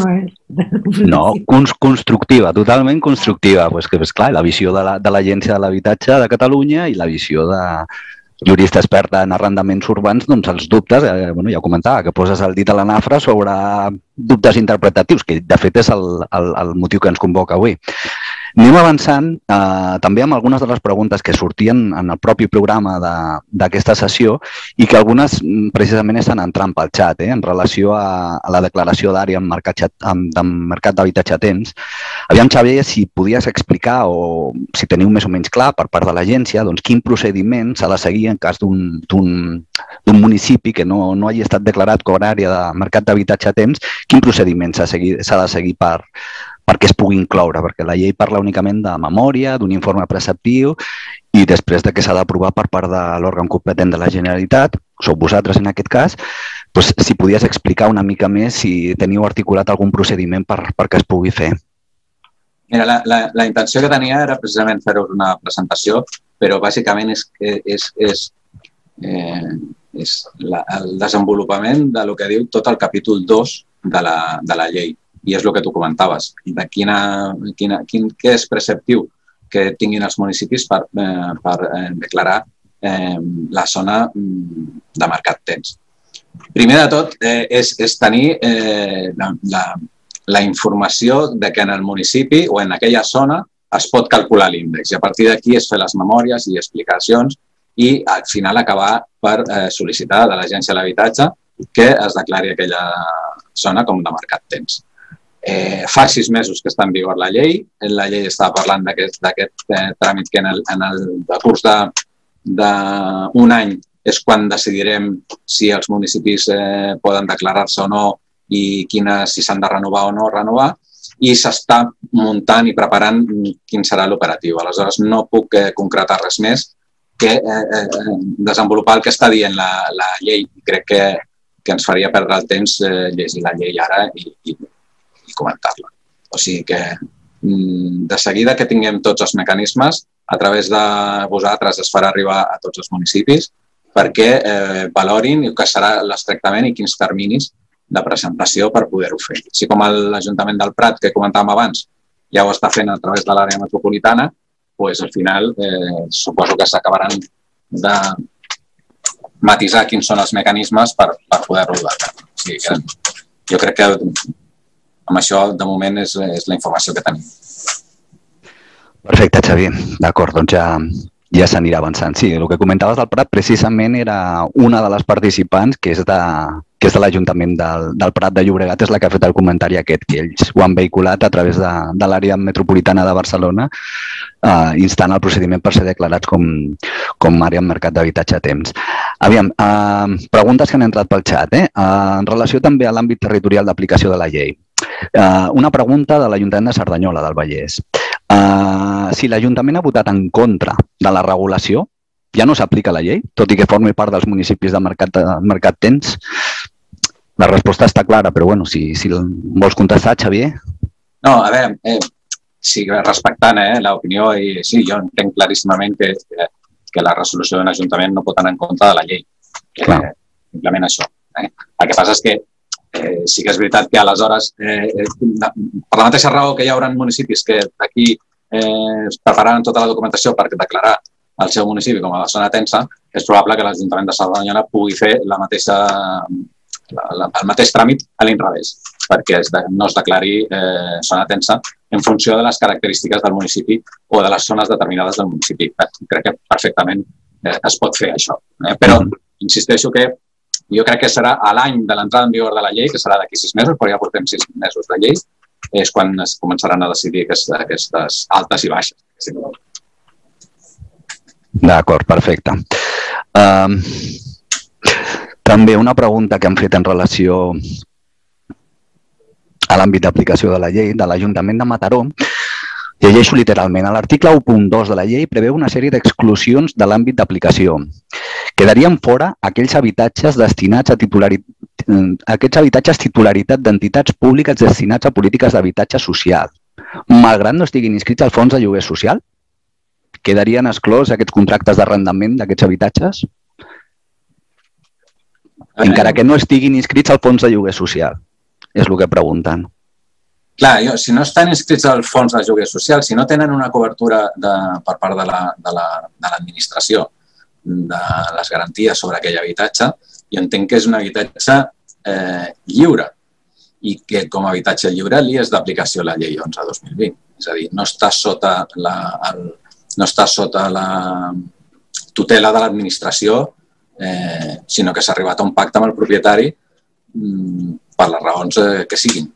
No, constructiva, totalment constructiva. Pues que, pues, clar, la visió de l'Agència de l'Habitatge de Catalunya i la visió de jurista experta en arrendaments urbans, doncs els dubtes, eh, bueno, ja ho comentava, que poses el dit a la nafra sobre dubtes interpretatius, que de fet és el, el, el motiu que ens convoca avui. Anem avançant eh, també amb algunes de les preguntes que sortien en el propi programa d'aquesta sessió i que algunes precisament estan entrant pel xat, eh, en relació a, a la declaració d'àrea en mercat, mercat d'habitatge a temps. Aviam, Xavier, si podies explicar o si teniu més o menys clar per part de l'agència doncs, quin procediment s'ha de seguir en cas d'un municipi que no, no hagi estat declarat com a àrea de mercat d'habitatge a temps, quin procediment s'ha de seguir per perquè es pugui incloure, perquè la llei parla únicament de memòria, d'un informe preceptiu i després de que s'ha d'aprovar per part de l'òrgan competent de la Generalitat, sou vosaltres en aquest cas, doncs, si podies explicar una mica més si teniu articulat algun procediment per, perquè es pugui fer. Mira, la, la, la intenció que tenia era precisament fer-vos una presentació, però bàsicament és, és, és, eh, és la, el desenvolupament de lo que diu tot el capítol dos de la, de la llei. I és el que tu comentaves, de quina, quina, quin, què és preceptiu que tinguin els municipis per, eh, per eh, declarar eh, la zona de mercat temps. Primer de tot, eh, és, és tenir eh, la, la, la informació de que en el municipi o en aquella zona es pot calcular l'índex i a partir d'aquí és fer les memòries i explicacions i al final acabar per eh, sol·licitar de l'Agència de l'Habitatge que es declari aquella zona com de mercat temps. Eh, fa sis mesos que està en vigor la llei. La llei estava parlant d'aquest eh, tràmit que en el, en el decurs d'un any és quan decidirem si els municipis eh, poden declarar-se o no i quines, si s'han de renovar o no renovar i s'està muntant i preparant quin serà l'operatiu. Aleshores no puc eh, concretar res més que eh, eh, desenvolupar el que està dient la, la llei. Crec que, que ens faria perdre el temps eh, llegir la llei ara i, i i comentar-la. O sigui que de seguida que tinguem tots els mecanismes, a través de vosaltres es farà arribar a tots els municipis perquè eh, valorin el que serà l'estractament i quins terminis de presentació per poder-ho fer. Així com l'Ajuntament del Prat, que comentàvem abans, ja ho està fent a través de l'àrea metropolitana, doncs al final eh, suposo que s'acabaran de matisar quins són els mecanismes per, per poder-ho dur a terme. O sigui que jo crec que amb això, de moment, és, és la informació que tenim. Perfecte, Xavier. D'acord, doncs ja, ja s'anirà avançant. Sí, el que comentaves del Prat precisament era una de les participants que és de, que és de l'Ajuntament del, del Prat de Llobregat, és la que ha fet el comentari aquest, que ells ho han vehiculat a través de, de l'àrea metropolitana de Barcelona, eh, instant el procediment per ser declarats com, com àrea en mercat d'habitatge a temps. Aviam, eh, preguntes que han entrat pel xat, eh? Eh, en relació també a l'àmbit territorial d'aplicació de la llei. Eh, una pregunta de l'Ajuntament de Cerdanyola, del Vallès. Uh, si l'Ajuntament ha votat en contra de la regulació, ja no s'aplica la llei, tot i que formi part dels municipis de mercat, de mercat temps? La resposta està clara, però bueno, si, si vols contestar, Xavier. No, a veure, eh, sí, respectant eh, l'opinió, i sí, jo entenc claríssimament que, que, que la resolució d'un ajuntament no pot anar en contra de la llei. Eh, simplement això. Eh. El que passa és que Eh, sí que és veritat que aleshores, eh, eh, per la mateixa raó que hi haurà municipis que d'aquí eh, prepararan tota la documentació per declarar el seu municipi com a zona tensa, és probable que l'Ajuntament de Cerdanyola pugui fer la mateixa, la, la, el mateix tràmit a l'inrevés, perquè es de, no es declari eh, zona tensa en funció de les característiques del municipi o de les zones determinades del municipi. Crec que perfectament eh, es pot fer això. Eh? Però insisteixo que jo crec que serà a l'any de l'entrada en vigor de la llei, que serà d'aquí sis mesos, però ja portem sis mesos de llei, és quan es començaran a decidir aquestes, aquestes altes i baixes. D'acord, perfecte. Um, també una pregunta que han fet en relació a l'àmbit d'aplicació de la llei de l'Ajuntament de Mataró. Llegeixo literalment. L'article u punt dos de la llei preveu una sèrie d'exclusions de l'àmbit d'aplicació. Quedarien fora aquells habitatges destinats a titularitat, aquests habitatges titularitat d'entitats públiques destinats a polítiques d'habitatge social, malgrat no estiguin inscrits al fons de lloguer social? Quedarien exclòs aquests contractes d'arrendament d'aquests habitatges? Encara que no estiguin inscrits al fons de lloguer social, és el que pregunten. Clar, jo, si no estan inscrits al fons de lloguer social, si no tenen una cobertura de, per part de l'administració la, de, la, de les garanties sobre aquell habitatge, jo entenc que és un habitatge eh, lliure i que com a habitatge lliure li és d'aplicació la llei onze dos mil vint. És a dir, no està sota la, el, no està sota la tutela de l'administració, eh, sinó que s'ha arribat a un pacte amb el propietari mm, per les raons eh, que siguin.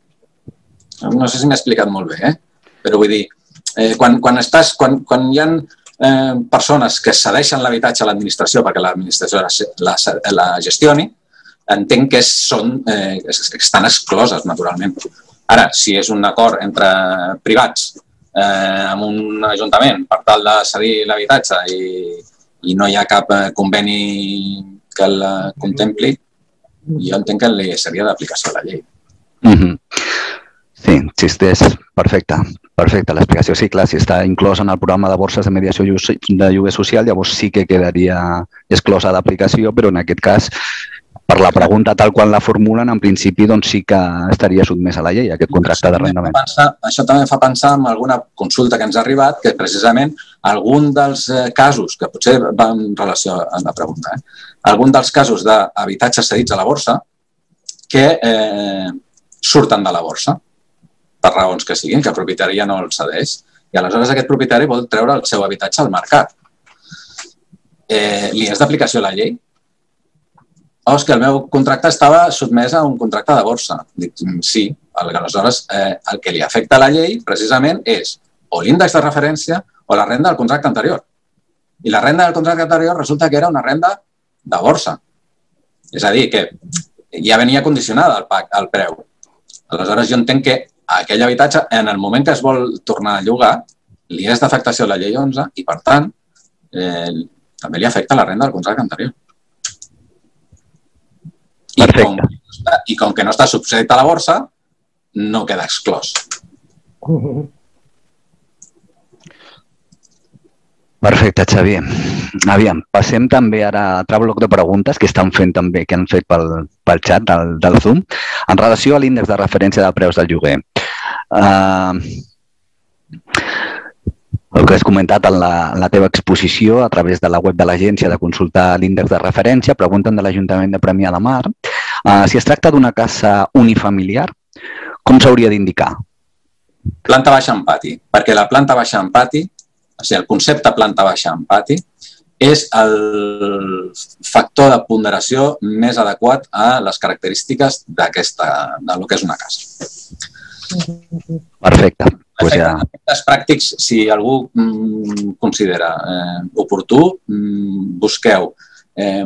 No sé si m'he explicat molt bé, eh? Però vull dir, eh, quan, quan, estàs, quan, quan hi ha eh, persones que cedeixen l'habitatge a l'administració perquè l'administració la, la, la gestioni, entenc que són, eh, estan excloses, naturalment. Ara, si és un acord entre privats eh, amb un ajuntament per tal de cedir l'habitatge i, i no hi ha cap conveni que el contempli, jo entenc que li seria d'aplicació a la llei. Mm-hmm. Sí, existeix. Perfecte. Perfecte, l'explicació. Sí, clar, si està inclòs en el programa de borses de mediació de lloguer social, llavors sí que quedaria exclosa d'aplicació, però en aquest cas, per la pregunta tal qual la formulen, en principi doncs sí que estaria sotmès a la llei, aquest contracte d'arrendament. Això també fa pensar en alguna consulta que ens ha arribat, que precisament algun dels casos, que potser va en relació amb la pregunta, eh? algun dels casos d'habitatges cedits a la borsa que eh, surten de la borsa, per raons que siguin, que el propietari ja no el cedeix, i aleshores aquest propietari vol treure el seu habitatge al mercat. Eh, li és d'aplicació la llei? Oh, és que el meu contracte estava sotmès a un contracte de borsa. Dic, sí, aleshores eh, el que li afecta a la llei precisament és o l'índex de referència o la renda del contracte anterior. I la renda del contracte anterior resulta que era una renda de borsa. És a dir, que ja venia condicionada al, al preu. Aleshores jo entenc que aquell habitatge, en el moment que es vol tornar a llogar, li és d'afectació la llei onze i, per tant, eh, també li afecta la renda del contracte anterior. I com, I com que no està subjecte a la borsa, no queda exclòs. Perfecte, Xavier. Aviam, passem també ara a altre bloc de preguntes que estan fent també, que han fet pel, pel xat del, del Zoom, en relació a l'índex de referència de preus del lloguer. Uh, el que has comentat en la, en la teva exposició a través de la web de l'agència de consultar l'índex de referència, pregunten de l'Ajuntament de Premià de Mar, uh, si es tracta d'una casa unifamiliar, com s'hauria d'indicar? Planta baixa en pati, perquè la planta baixa en pati, o sigui, el concepte planta baixa en pati, és el factor de ponderació més adequat a les característiques d'aquesta, del que és una casa. Perfecte. Pues ja... Efectes pràctics, si algú mm, considera eh, oportú, mm, busqueu eh,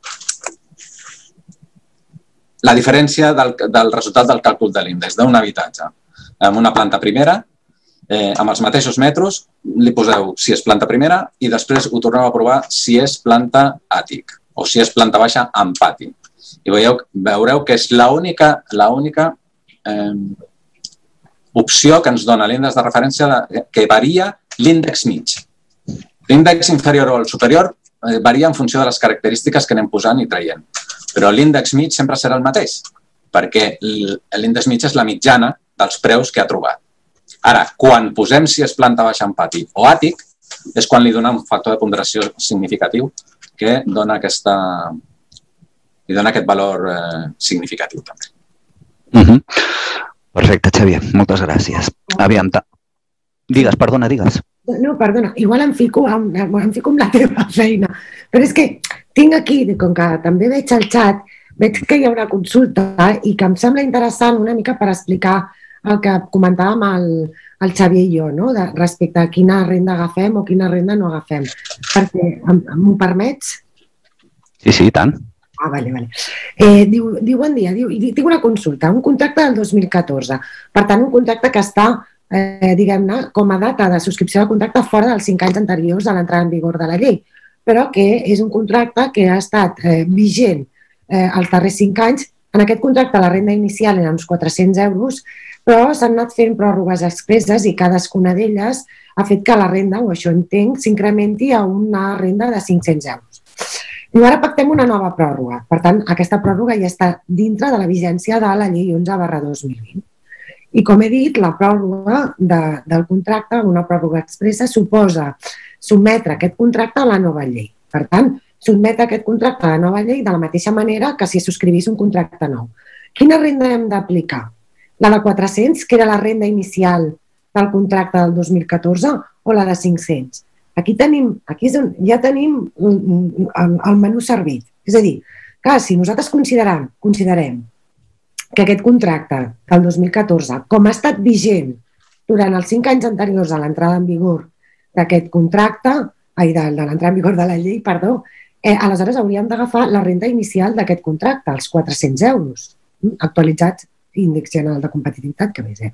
la diferència del, del resultat del càlcul de l'índex d'un habitatge amb una planta primera, eh, amb els mateixos metres, li poseu si és planta primera i després ho torneu a provar si és planta àtic o si és planta baixa amb pati. I veieu, veureu que és l'única l'única eh, opció que ens dona l'índex de referència de, que varia l'índex mig. L'índex inferior o el superior eh, varia en funció de les característiques que anem posant i traient. Però l'índex mig sempre serà el mateix, perquè l'índex mig és la mitjana dels preus que ha trobat. Ara, quan posem si és planta baixa en pati o àtic, és quan li dona un factor de ponderació significatiu que dona aquesta, li dona aquest valor eh, significatiu també. Uh -huh. Perfecte, Xavier. Moltes gràcies. Aviam, digues, perdona, digues. No, perdona, igual em fico amb, em fico amb la teva feina, però és que tinc aquí, com que també veig el xat, veig que hi ha una consulta i que em sembla interessant una mica per explicar el que comentàvem el, el Xavier i jo, no? De, respecte a quina renda agafem o quina renda no agafem. Perquè, m'ho permets? Sí, sí, i tant. Ah, vale, vale. Eh, diu, diu, bon dia, diu, tinc una consulta, un contracte del dos mil catorze. Per tant, un contracte que està, eh, diguem-ne, com a data de subscripció del contracte fora dels cinc anys anteriors a l'entrada en vigor de la llei, però que és un contracte que ha estat eh, vigent eh, els darrers cinc anys. En aquest contracte la renda inicial eren uns quatre-cents euros, però s'han anat fent pròrrogues expresses i cadascuna d'elles ha fet que la renda, o això entenc, s'incrementi a una renda de cinc-cents euros. I ara pactem una nova pròrroga. Per tant, aquesta pròrroga ja està dintre de la vigència de la llei onze barra dos mil vint. I com he dit, la pròrroga de, del contracte, una pròrroga expressa, suposa sotmetre aquest contracte a la nova llei. Per tant, sotmetre aquest contracte a la nova llei de la mateixa manera que si subscrivís un contracte nou. Quina renda hem d'aplicar? La de quatre-cents, que era la renda inicial del contracte del dos mil catorze, o la de cinc-cents? Aquí, tenim, aquí és on ja tenim el, el menú servit. És a dir, que si nosaltres considerem, considerem que aquest contracte del dos mil catorze, com ha estat vigent durant els cinc anys anteriors a l'entrada en vigor d'aquest contracte, ai, de, de l'entrada en vigor de la llei, perdó, eh, aleshores hauríem d'agafar la renda inicial d'aquest contracte, els quatre-cents euros, actualitzats índex general de competitivitat, que més és.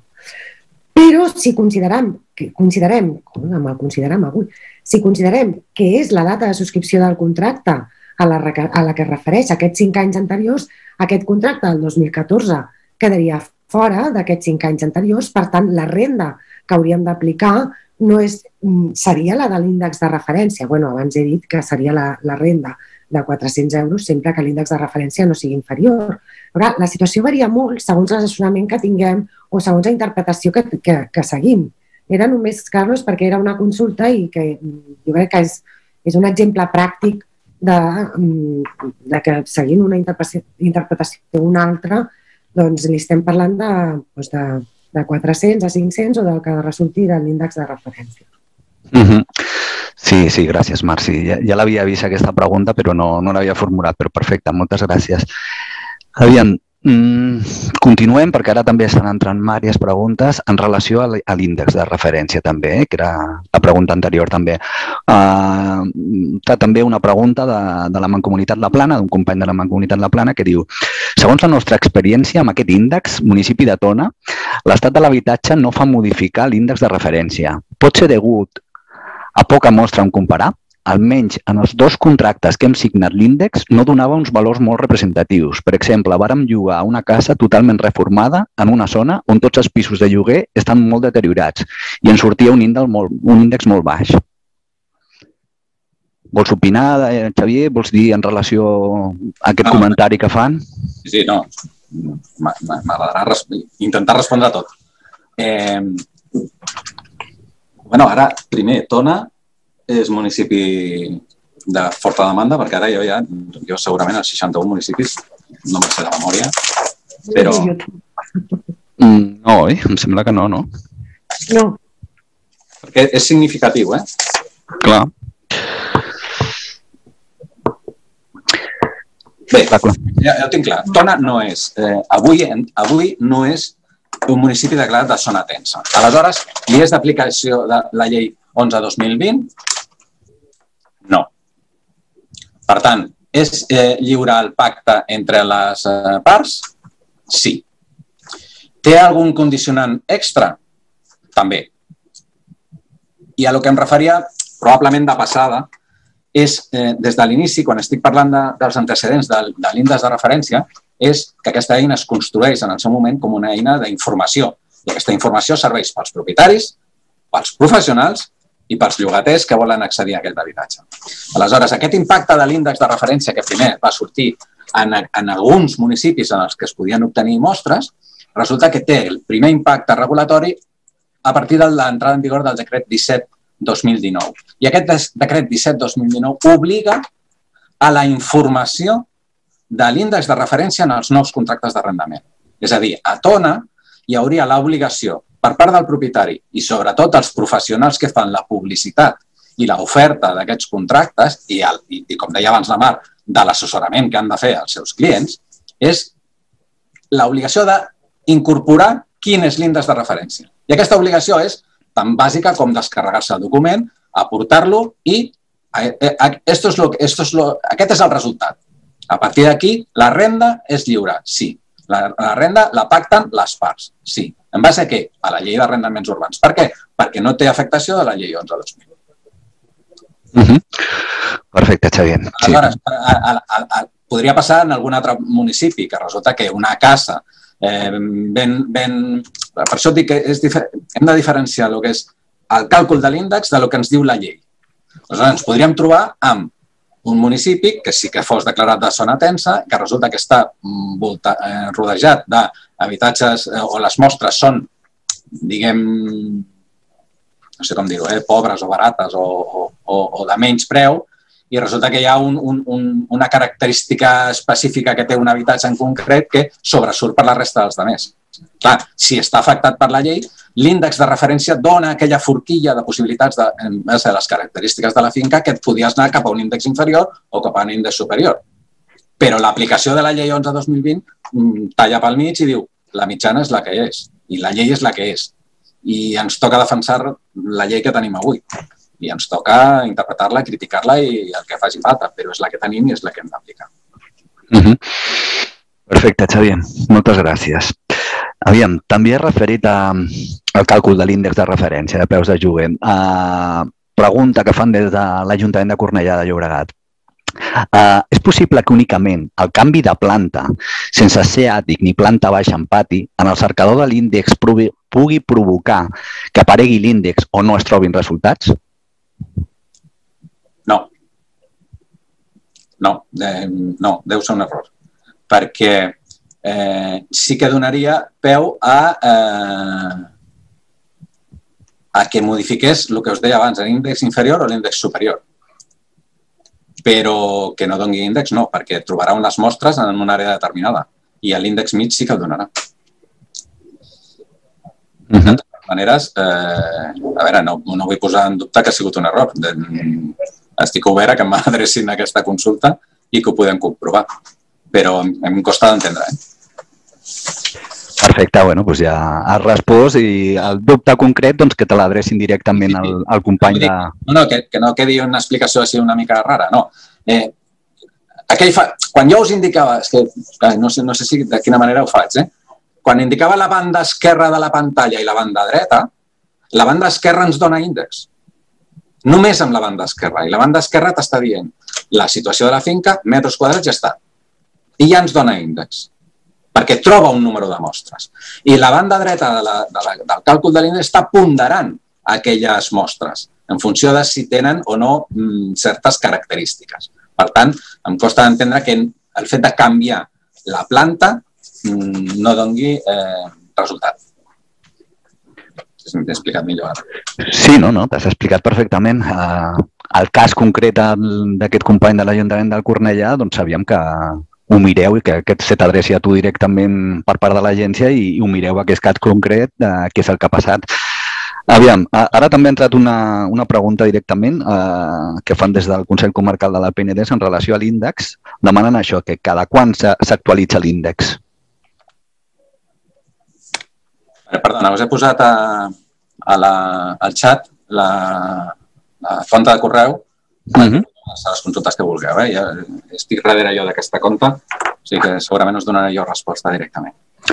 Però si considerem, que considerem, com el considerem avui, si considerem que és la data de subscripció del contracte a la, a la que es refereix a aquests cinc anys anteriors, aquest contracte del dos mil catorze quedaria fora d'aquests cinc anys anteriors, per tant, la renda que hauríem d'aplicar no és, seria la de l'índex de referència. Bueno, abans he dit que seria la, la renda de quatre-cents euros sempre que l'índex de referència no sigui inferior. Però la situació varia molt segons l'assessorament que tinguem o segons la interpretació que, que, que seguim. Era només, Carlos, perquè era una consulta i que jo crec que és, és un exemple pràctic de, de que seguint una interpretació, interpretació o una altra, doncs li estem parlant de, doncs de, de quatre-cents a cinc-cents o del que resulti de l'índex de referència. Uh-huh. Sí, sí, gràcies, Marci. Ja, ja l'havia vist aquesta pregunta, però no, no l'havia formulat, però perfecte, moltes gràcies. Aviam, mmm, continuem, perquè ara també estan entrant diverses preguntes en relació a l'índex de referència també, eh, que era la pregunta anterior també. Uh, també una pregunta de, de la Mancomunitat La Plana, d'un company de la Mancomunitat La Plana, que diu: segons la nostra experiència amb aquest índex, municipi de Tona, l'estat de l'habitatge no fa modificar l'índex de referència. Pot ser degut a poca mostra on comparar? Almenys en els dos contractes que hem signat l'índex no donava uns valors molt representatius. Per exemple, vàrem llogar una casa totalment reformada en una zona on tots els pisos de lloguer estan molt deteriorats i ens sortia un índex molt, un índex molt baix. Vols opinar, Xavier? Vols dir en relació a aquest no, comentari que fan? Sí, no. M'agradarà res intentar respondre a tot. Eh, bueno, ara, primer, Tona és municipi de forta demanda, perquè ara jo ja, jo segurament als seixanta-un municipis, no me'n sé de memòria, però... No, oi? Em sembla que no, no? No. Perquè és significatiu, eh? Clar. Bé, ja, ja ho tinc clar. Tona no és, eh, avui, avui no és un municipi declarat de zona tensa. Aleshores, li és d'aplicació de la llei onze dos mil vint? No. Per tant, és eh, lliure el pacte entre les eh, parts? Sí. Té algun condicionant extra? També. I a lo que em referia, probablement de passada, és, eh, des de l'inici, quan estic parlant de, dels antecedents de, de l'índex de referència, és que aquesta eina es construeix en el seu moment com una eina d'informació. I aquesta informació serveix pels propietaris, pels professionals i pels llogaters que volen accedir a aquest habitatge. Aleshores, aquest impacte de l'índex de referència que primer va sortir en, en alguns municipis en els que es podien obtenir mostres, resulta que té el primer impacte regulatori a partir de l'entrada en vigor del decret disset dos mil dinou. I aquest decret disset dos mil dinou obliga a la informació de l'índex de referència en els nous contractes d'arrendament. És a dir, a Tona hi hauria l'obligació per part del propietari i sobretot els professionals que fan la publicitat i l'oferta d'aquests contractes i, el, i, i, com deia abans la Mar, de l'assessorament que han de fer als seus clients, és l'obligació d'incorporar quin és l'índex de referència. I aquesta obligació és tan bàsica com descarregar-se el document, aportar-lo i esto es lo, esto es lo, aquest és el resultat. A partir d'aquí, la renda és lliure, sí. La, la renda la pacten les parts, sí. En base a què? A la llei d'arrendaments urbans. Per què? Perquè no té afectació de la llei onze dos mil. Uh -huh. Perfecte, Xavier. Aleshores, sí. a, a, a, a, podria passar en algun altre municipi, que resulta que una casa eh, ben, ben... Per això dic que és hem de diferenciar el que és el càlcul de l'índex de lo que ens diu la llei. Aleshores, ens podríem trobar amb un municipi que sí que fos declarat de zona tensa, que resulta que està volta, eh, rodejat d'habitatges eh, o les mostres són, diguem, no sé com dir-ho, eh, pobres o barates o, o, o de menys preu, i resulta que hi ha un, un, un, una característica específica que té un habitatge en concret que sobresurt per la resta dels altres. Clar, si està afectat per la llei, l'índex de referència dona aquella forquilla de possibilitats de, en base a les característiques de la finca que et podies anar cap a un índex inferior o cap a un índex superior. Però l'aplicació de la llei onze dos mil vint talla pel mig i diu la mitjana és la que és i la llei és la que és. I ens toca defensar la llei que tenim avui. I ens toca interpretar-la, criticar-la i el que faci falta, però és la que tenim i és la que hem d'aplicar. Uh -huh. Perfecte, Xavier. Moltes gràcies. Aviam, també he referit a, al càlcul de l'índex de referència de preus de lloguer. Uh, pregunta que fan des de l'Ajuntament de Cornellà de Llobregat. Uh, és possible que únicament el canvi de planta, sense ser àtic ni planta baixa en pati, en el cercador de l'índex pugui provocar que aparegui l'índex o no es trobin resultats? No. No, eh, no, deu ser un error. Perquè eh, sí que donaria peu a, eh, a que modifiqués el que us deia abans, l'índex inferior o l'índex superior. Però que no doni índex, no, perquè trobarà unes mostres en una àrea determinada i l'índex mig sí que el donarà. Uh -huh. De totes maneres, eh, a veure, no, no vull posar en dubte que ha sigut un error. De, estic obert a que m'adrecin a aquesta consulta i que ho podem comprovar. Però em costa d'entendre. Eh? Perfecte, bueno, doncs ja has respost i el dubte concret doncs, que te l'adrecin directament al, al company de... No, no, que, que no quedi una explicació així una mica rara, no. Eh, aquell fa... Quan jo us indicava, és que no sé, no sé si de quina manera ho faig, eh? Quan indicava la banda esquerra de la pantalla i la banda dreta, la banda esquerra ens dona índex. Només amb la banda esquerra. I la banda esquerra t'està dient la situació de la finca, metres quadrats, ja està. I ja ens dona índex, perquè troba un número de mostres. I la banda dreta de la, de la, del càlcul de l'índex està ponderant aquelles mostres en funció de si tenen o no mm, certes característiques. Per tant, em costa d'entendre que el fet de canviar la planta mm, no doni eh, resultat. M'he explicat millor ara. Sí, no, no, t'has explicat perfectament. Uh, el cas concret d'aquest company de l'Ajuntament del Cornellà, doncs sabíem que ho mireu i que aquest se t'adreci a tu directament per part de l'agència i ho mireu aquest cas concret de què és el que ha passat. Aviam, ara també ha entrat una, una pregunta directament eh, que fan des del Consell Comarcal de la P N D en relació a l'índex. Demanen això, que cada quan s'actualitza l'índex. Perdona, us he posat a, a la, al xat la, la compte de correu per uh -huh. les consultes que vulgueu. Eh? Ja estic darrere jo d'aquesta compte, o sigui que segurament us donaré jo resposta directament.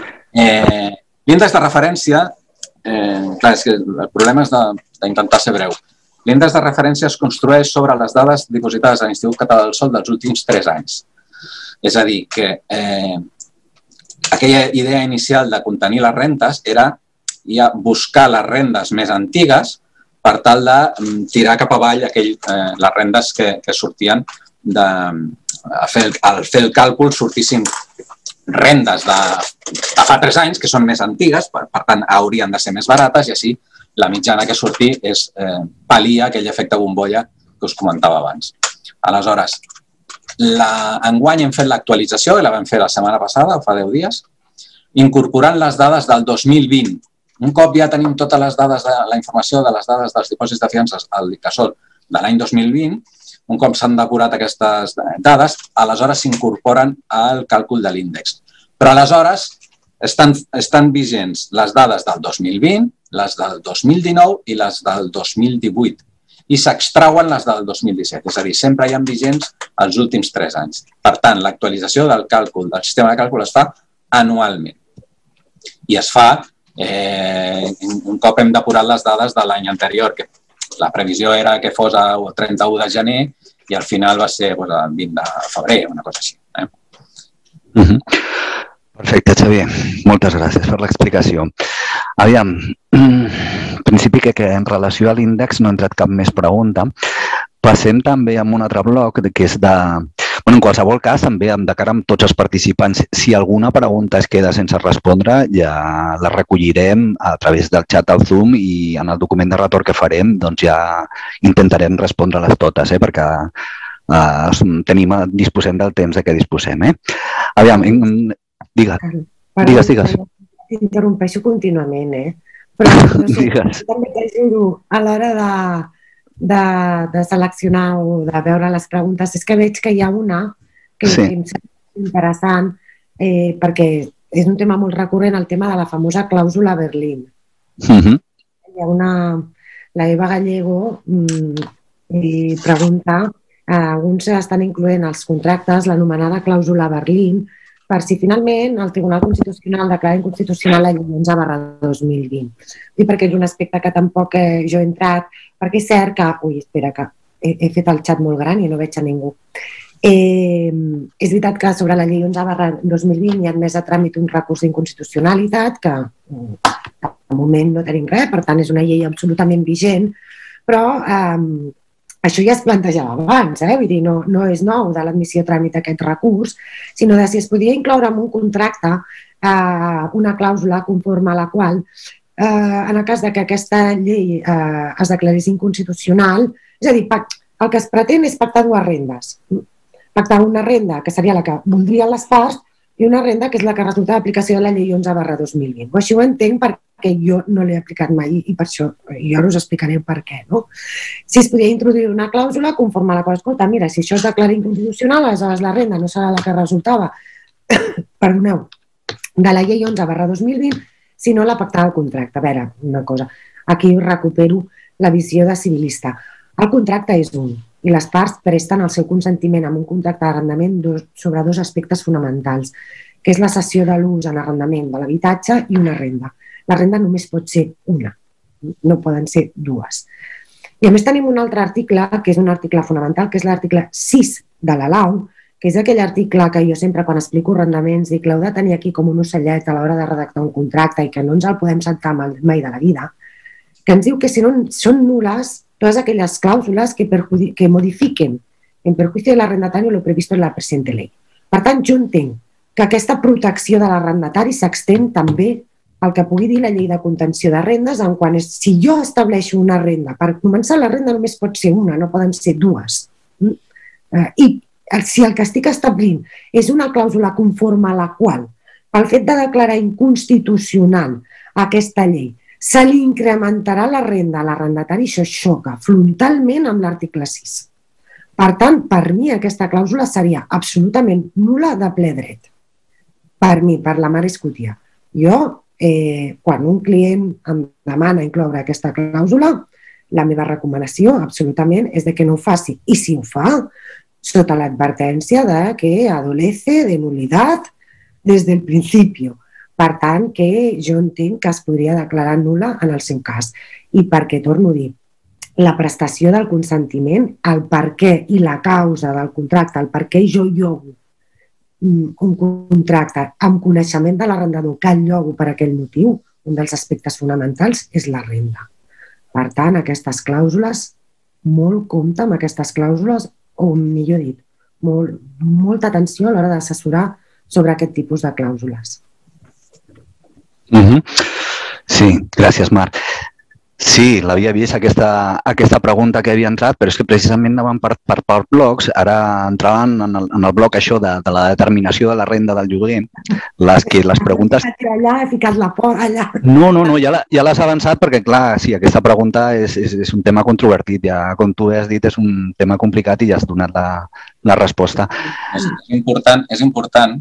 Eh, L'índex de referència, eh, clar, és que el problema és d'intentar ser breu. L'índex de referència es construeix sobre les dades dipositades a l'Institut Català del Sòl dels últims tres anys. És a dir, que eh, aquella idea inicial de contenir les rentes era ja buscar les rendes més antigues per tal de tirar cap avall aquell, eh, les rendes que, que sortien de, a fer el, al fer el càlcul sortissin rendes de, de fa tres anys, que són més antigues, per, per tant, haurien de ser més barates i així la mitjana que surti és eh, pal·lia aquell efecte bombolla que us comentava abans. Aleshores, la, enguany hem fet l'actualització, i la vam fer la setmana passada, fa deu dies, incorporant les dades del dos mil vint. Un cop ja tenim totes les dades, de, la informació de les dades dels dipòsits de fiances al Dictasol de l'any dos mil vint, un cop s'han depurat aquestes dades, aleshores s'incorporen al càlcul de l'índex. Però aleshores estan, estan vigents les dades del dos mil vint, les del dos mil dinou i les del dos mil divuit. I s'extrauen les del dos mil disset. És a dir, sempre hi ha vigents els últims tres anys. Per tant, l'actualització del càlcul, del sistema de càlcul es fa anualment. I es fa eh, un cop hem depurat les dades de l'any anterior, que la previsió era que fos el trenta-u de gener i al final va ser pues, el vint de febrer, una cosa així. Eh? Uh-huh. Perfecte, Xavier. Moltes gràcies per l'explicació. Aviam, en principi que, que en relació a l'índex no ha entrat cap més pregunta. Passem també amb un altre bloc que és de... Bueno, en qualsevol cas, també de cara amb tots els participants, si alguna pregunta es queda sense respondre, ja la recollirem a través del xat al Zoom i en el document de retorn que farem doncs ja intentarem respondre-les totes, eh, perquè eh, tenim, disposem del temps de què disposem. Eh? Aviam, digues, digues, digues. T'interrompeixo contínuament, eh? Però no sé, també t'ajudo a l'hora de... De, de seleccionar o de veure les preguntes. És que veig que hi ha una que sí. Em sembla interessant eh, perquè és un tema molt recurrent, el tema de la famosa clàusula Berlín. Uh-huh. Hi ha una... La Eva Gallego mmm, i pregunta eh, alguns estan incloent als contractes l'anomenada clàusula Berlín per si finalment el Tribunal Constitucional declara inconstitucional la llei onze barra dos mil vint. I perquè és un aspecte que tampoc eh, jo he entrat, perquè és cert que... Ui, espera, que he, he fet el xat molt gran i no veig a ningú. Eh, és veritat que sobre la llei onze barra dos mil vint hi ha admès a tràmit un recurs d'inconstitucionalitat que de moment no tenim res, per tant és una llei absolutament vigent, però eh, això ja es plantejava abans, eh? Vull dir, no, no és nou de l'admissió a tràmit aquest recurs, sinó de si es podia incloure en un contracte eh, una clàusula conforme a la qual, eh, en el cas de que aquesta llei eh, es declarés inconstitucional, és a dir, el que es pretén és pactar dues rendes. Pactar una renda, que seria la que voldrien les parts, i una renda que és la que resulta d'aplicació de la llei onze barra dos mil vint. Així ho entenc perquè jo no l'he aplicat mai i per això jo us explicaré per què. No? Si es podia introduir una clàusula conforme a la qual, escolta, mira, si això es declara inconstitucional, aleshores la renda no serà la que resultava, perdoneu, de la llei onze barra dos mil vint, sinó la pactada al contracte. A veure, una cosa, aquí recupero la visió de civilista. El contracte és un i les parts presten el seu consentiment amb un contracte d'arrendament sobre dos aspectes fonamentals, que és la cessió de l'ús en arrendament de l'habitatge i una renda. La renda només pot ser una, no poden ser dues. I a més tenim un altre article, que és un article fonamental, que és l'article sis de la Lau, que és aquell article que jo sempre quan explico arrendaments dic l'heu de tenir aquí com un ocellet a l'hora de redactar un contracte i que no ens el podem saltar mai de la vida, que ens diu que si no són nules todas aquellas clàusules que, que modifiquen en perjuicio de l'arrendatario lo previsto en la presente ley. Per tant, jo entenc que aquesta protecció de l'arrendatari s'extén també al que pugui dir la llei de contenció de rendes, en quan és, si jo estableixo una renda, per començar la renda només pot ser una, no poden ser dues. I si el que estic establint és una clàusula conforme a la qual, pel fet de declarar inconstitucional aquesta llei, se li incrementarà la renda a l'arrendatari, això xoca frontalment amb l'article sis. Per tant, per mi aquesta clàusula seria absolutament nul·la de ple dret. Per mi, per la mare Escutia. Jo, eh, quan un client em demana incloure aquesta clàusula, la meva recomanació absolutament és de que no ho faci. I si ho fa, sota l'advertència de que adolece de nulitat des del principi. Per tant, que jo entenc que es podria declarar nul·la en el seu cas. I perquè, torno a dir, la prestació del consentiment, el per què i la causa del contracte, el per què jo llogo un contracte amb coneixement de l'arrendador que el llogo per aquell motiu, un dels aspectes fonamentals és la renda. Per tant, aquestes clàusules, molt compte amb aquestes clàusules, o millor dit, molt, molta atenció a l'hora d'assessorar sobre aquest tipus de clàusules. Uh-huh. Sí, gràcies, Marc. Sí, l'havia vist aquesta, aquesta pregunta que havia entrat, però és que precisament anaven per, per, per blocs, ara entraven en el, en el bloc això de, de la determinació de la renda del lloguer, les, que les preguntes... Allà, he ficat la por allà. No, no, no, ja, la, ja l'has avançat perquè, clar, sí, aquesta pregunta és, és, és un tema controvertit, ja, com tu has dit, és un tema complicat i ja has donat la, la resposta. És, és important, és important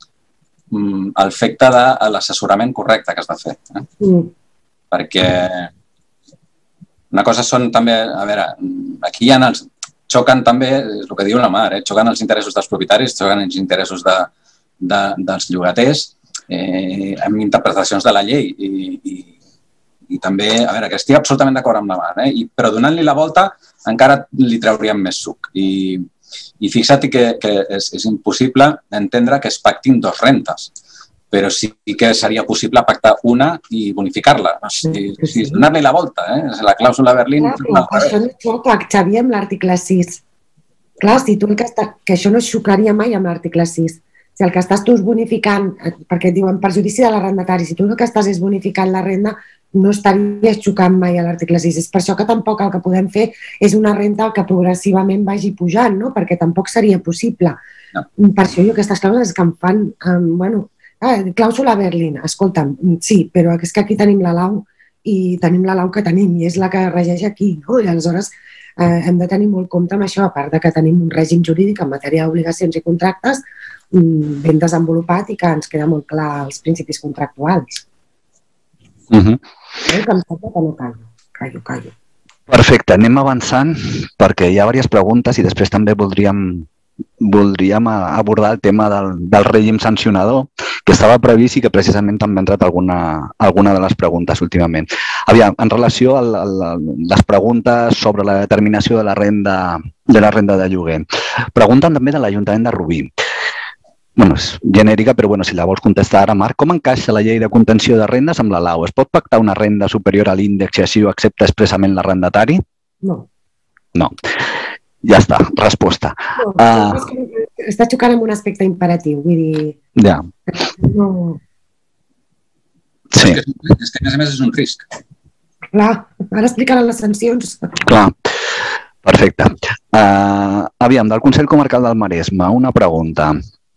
mm, el efecte de l'assessorament correcte que has de fer, eh? Mm. Perquè una cosa són també, a veure, aquí hi ha els, xoquen també, és el que diu la Mar, eh? Xoquen els interessos dels propietaris, xoquen els interessos de, de, dels llogaters, eh, amb interpretacions de la llei i, i, i també, a veure, que estic absolutament d'acord amb la Mar, eh? I, però donant-li la volta encara li trauríem més suc. I, i fixa't que, que és, és impossible entendre que es pactin dos rentes, però sí que seria possible pactar una i bonificar-la. O sigui, sí, sí. Donar-li la volta, eh? La clàusula Berlín... Clar, però això no xoca, Xavier, amb l'article sis. Clar, si tu el que, està, que això no xocaria mai amb l'article sis. Si el que estàs tu és bonificant, perquè et diuen perjudici de l'arrendatari, si tu el que estàs és bonificant la renda, no estaries xocant mai a l'article sis. És per això que tampoc el que podem fer és una renta que progressivament vagi pujant, no? Perquè tampoc seria possible. No. Per això jo aquestes clàusules que em fan... Um, bueno, Ah, clàusula Berlín, escolta'm, sí, però és que aquí tenim la lau i tenim la lau que tenim i és la que regeix aquí, no? I aleshores eh, hem de tenir molt compte amb això, a part de que tenim un règim jurídic en matèria d'obligacions i contractes ben desenvolupat i que ens queda molt clar els principis contractuals. Uh-huh. Eh, que em sembla que no callo, callo, callo. Perfecte, anem avançant perquè hi ha diverses preguntes i després també voldríem voldríem abordar el tema del, del règim sancionador, que estava previst i que precisament també ha entrat alguna, alguna de les preguntes últimament. Aviam, en relació a les preguntes sobre la determinació de la renda de, la renda de lloguer, pregunten també de l'Ajuntament de Rubí. Bueno, és genèrica, però bueno, si la vols contestar ara, Marc, com encaixa la llei de contenció de rendes amb la lau? Es pot pactar una renda superior a l'índex i així ho accepta expressament l'arrendatari? No. No. Ja està, resposta. No, uh, és que està xocant amb un aspecte imperatiu, vull dir... Ja. No. Sí. És que, és que a més a més és un risc. Clar, ara explicaran les sancions. Clar, perfecte. Uh, aviam, del Consell Comarcal del Maresme, una pregunta.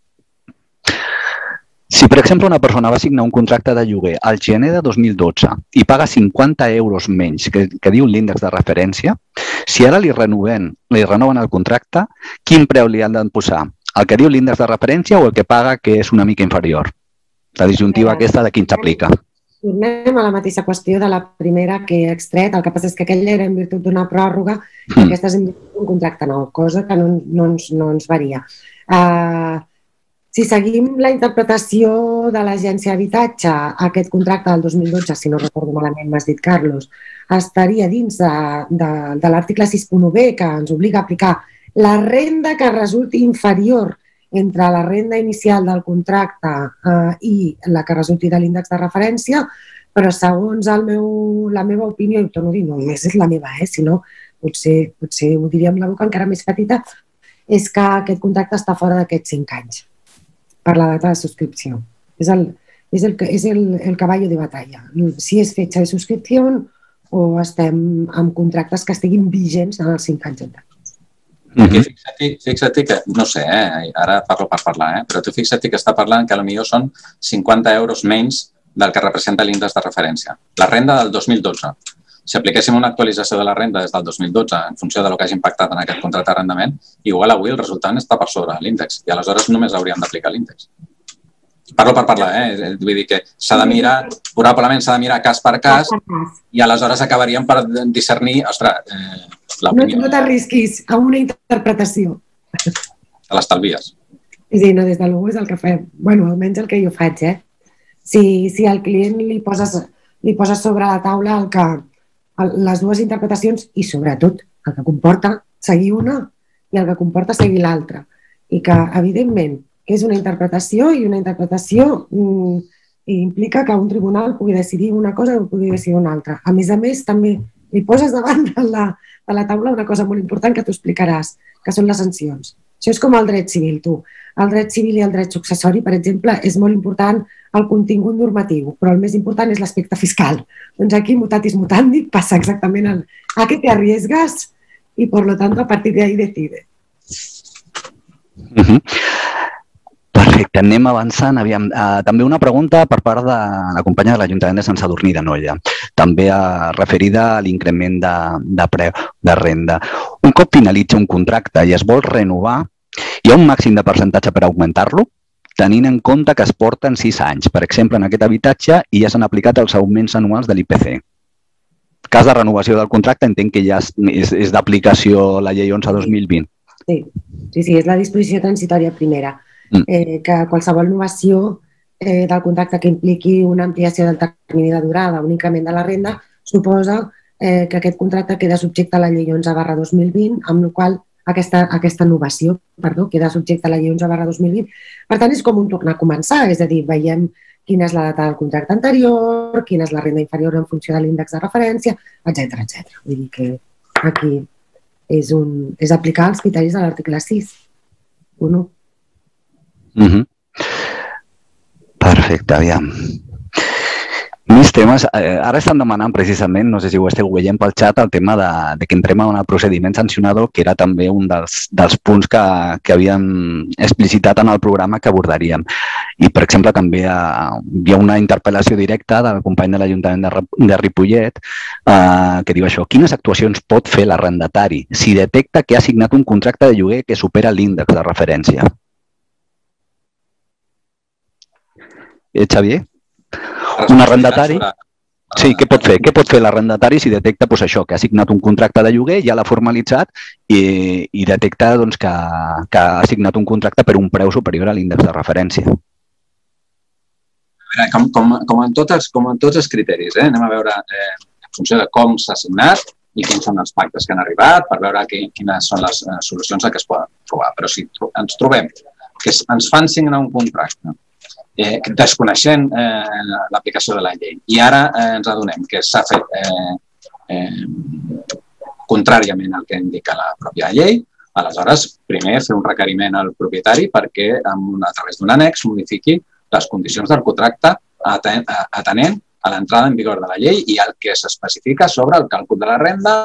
Si, per exemple, una persona va signar un contracte de lloguer al gener de dos mil dotze i paga cinquanta euros menys, que, que diu l'índex de referència, si ara li renoven, li renoven el contracte, quin preu li han de posar? El que diu l'índex de referència o el que paga, que és una mica inferior? La disjuntiva aquesta de quin s'aplica? Tornem a la mateixa qüestió de la primera que he extret. El que passa és que aquella era en virtut d'una pròrroga i mm. aquesta és en virtut d'un contracte nou, cosa que no, no, ens, no ens varia. Uh, Si seguim la interpretació de l'Agència d'Habitatge, aquest contracte del dos mil dotze, si no recordo malament, m'has dit, Carlos, estaria dins de, de, de l'article sis punt u be, que ens obliga a aplicar la renda que resulti inferior entre la renda inicial del contracte eh, i la que resulti de l'índex de referència, però segons el meu, la meva opinió, i torno a dir, no només és la meva, eh, sinó potser, potser ho diria amb la boca encara més petita, és que aquest contracte està fora d'aquests cinc anys. Per la data de subscripció. És el, és el, és el, el caballo de batalla. Si és fetge de subscripció o estem amb contractes que estiguin vigents en els cinc anys entrants. Mm-hmm. Fixa't, fixa't que, no sé, eh, ara parlo per parlar, eh, però tu fixa't que està parlant que potser són cinquanta euros menys del que representa l'índex de referència. La renda del dos mil dotze. Si apliquéssim una actualització de la renda des del dos mil dotze en funció de lo que hagi impactat en aquest contracte d'arrendament, igual avui el resultat està per sobre l'índex i aleshores només hauríem d'aplicar l'índex. Parlo per parlar, eh? Vull dir que s'ha de mirar, probablement s'ha de mirar cas per cas i aleshores acabaríem per discernir, ostres, eh, l'opinió... No t'arrisquis a una interpretació. Te l'estalvies. Sí, no, des de l'u és el que fem. Bueno, almenys el que jo faig, eh? Si, si al client li poses, li poses sobre la taula el que, el, les dues interpretacions i sobretot el que comporta seguir una i el que comporta seguir l'altra. I que, evidentment, que és una interpretació i una interpretació mm, implica que un tribunal pugui decidir una cosa o pugui decidir una altra. A més a més, també li poses davant de la, de la taula una cosa molt important que tu explicaràs, que són les sancions. Això és com el dret civil, tu. El dret civil i el dret successori, per exemple, és molt important el contingut normatiu, però el més important és l'aspecte fiscal. Doncs aquí, mutatis mutandi, passa exactament el, a què te arriesgas i, per lo tanto, a partir de ahí decide. Uh-huh. Perfecte, anem avançant. Aviam, uh, també una pregunta per part de la companya de l'Ajuntament de Sant Sadurní d'Anoia, també uh, referida a l'increment de, de preu de renda. Un cop finalitza un contracte i es vol renovar, hi ha un màxim de percentatge per augmentar-lo, tenint en compte que es porten sis anys, per exemple, en aquest habitatge, i ja s'han aplicat els augments anuals de l'I P C. Cas de renovació del contracte, entenc que ja és, és d'aplicació la llei onze dos mil vint. Sí, sí, sí, és la disposició transitòria primera. Eh, que qualsevol innovació eh, del contracte que impliqui una ampliació del termini de durada, un increment de la renda, suposa eh, que aquest contracte queda subjecte a la llei onze barra dos mil vint, amb la qual aquesta, aquesta innovació perdó, queda subjecte a la llei onze barra dos mil vint. Per tant, és com un tornar a començar, és a dir, veiem quina és la data del contracte anterior, quina és la renda inferior en funció de l'índex de referència, etcètera, etcètera. Vull dir que aquí és, un, és aplicar els criteris de l'article sis. Un. Uh-huh. Perfecte, aviam. Més temes. Eh, ara estan demanant precisament, no sé si ho esteu veient pel xat, el tema de, de que entrem en el procediment sancionador, que era també un dels, dels punts que, que havíem explicitat en el programa que abordaríem. I, per exemple, també hi ha, hi ha una interpel·lació directa del company de l'Ajuntament de, de Ripollet eh, que diu això: quines actuacions pot fer l'arrendatari si detecta que ha signat un contracte de lloguer que supera l'índex de referència? Eh, Xavier? Un arrendatari? Sí, què pot fer? Què pot fer l'arrendatari si detecta doncs, això, que ha signat un contracte de lloguer, ja l'ha formalitzat i, i detecta doncs, que, que ha signat un contracte per un preu superior a l'índex de referència? Com, com, com, en totes, com en tots els criteris, eh? Anem a veure eh, en funció de com s'ha signat i quins són els pactes que han arribat per veure que, quines són les eh, solucions que es poden trobar. Però si ens trobem que ens fan signar un contracte Eh, desconeixent eh, l'aplicació de la llei i ara eh, ens adonem que s'ha fet eh, eh, contràriament al que indica la pròpia llei, aleshores primer fer un requeriment al propietari perquè amb, a través d'un annex modifiqui les condicions del contracte aten atenent a l'entrada en vigor de la llei i el que s'especifica sobre el càlcul de la renda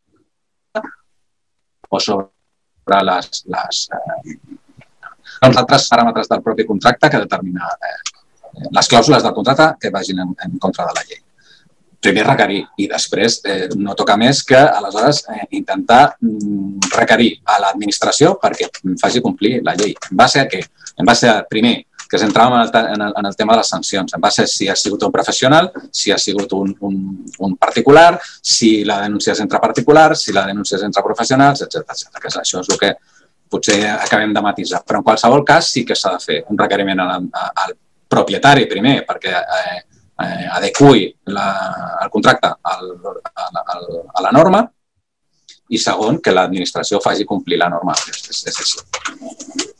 o sobre les, les eh, els altres paràmetres del propi contracte que determina eh, les clàusules del contracte que vagin en, en contra de la llei. Primer requerir i després eh, no toca més que aleshores eh, intentar mm, requerir a l'administració perquè faci complir la llei. En base a què? En base a, primer, que s'entrava en, en, el, en el tema de les sancions, en base a si ha sigut un professional, si ha sigut un, un, un particular, si la denúncia és entre particulars, si la denúncia és entre professionals, etcètera, etcètera. Que això és el que potser acabem de matisar, però en qualsevol cas sí que s'ha de fer un requeriment al, al propietari primer perquè eh, eh, adequi la, el contracte al, al, a la norma i segon, que l'administració faci complir la norma. És, és, és així.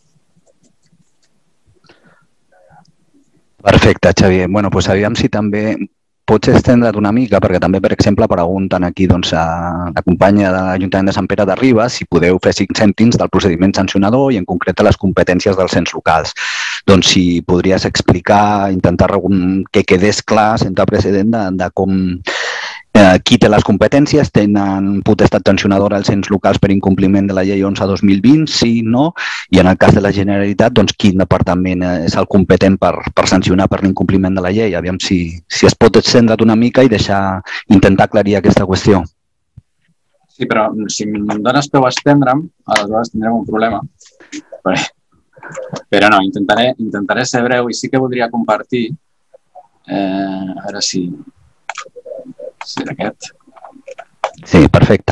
Perfecte, Xavier. Bueno, doncs aviam si també pots estendre't una mica, perquè també, per exemple, pregunten aquí doncs, a la companya de l'Ajuntament de Sant Pere de Ribes si podeu fer cinc cèntims del procediment sancionador i en concret de les competències dels ens locals. Doncs si podries explicar, intentar que quedés clar, sense precedent, de, de com qui té les competències? Tenen potestat sancionadora els ens locals per incompliment de la llei onze dos mil vint? Sí, no? I en el cas de la Generalitat, doncs, quin departament és el competent per, per sancionar per l'incompliment de la llei? Aviam si, si es pot estendre una mica i deixar, intentar aclarir aquesta qüestió. Sí, però si em dones peu a estendre'm, aleshores tindrem un problema. Però no, intentaré, intentaré ser breu i sí que voldria compartir, eh, a veure si, si és aquest. Sí, perfecte.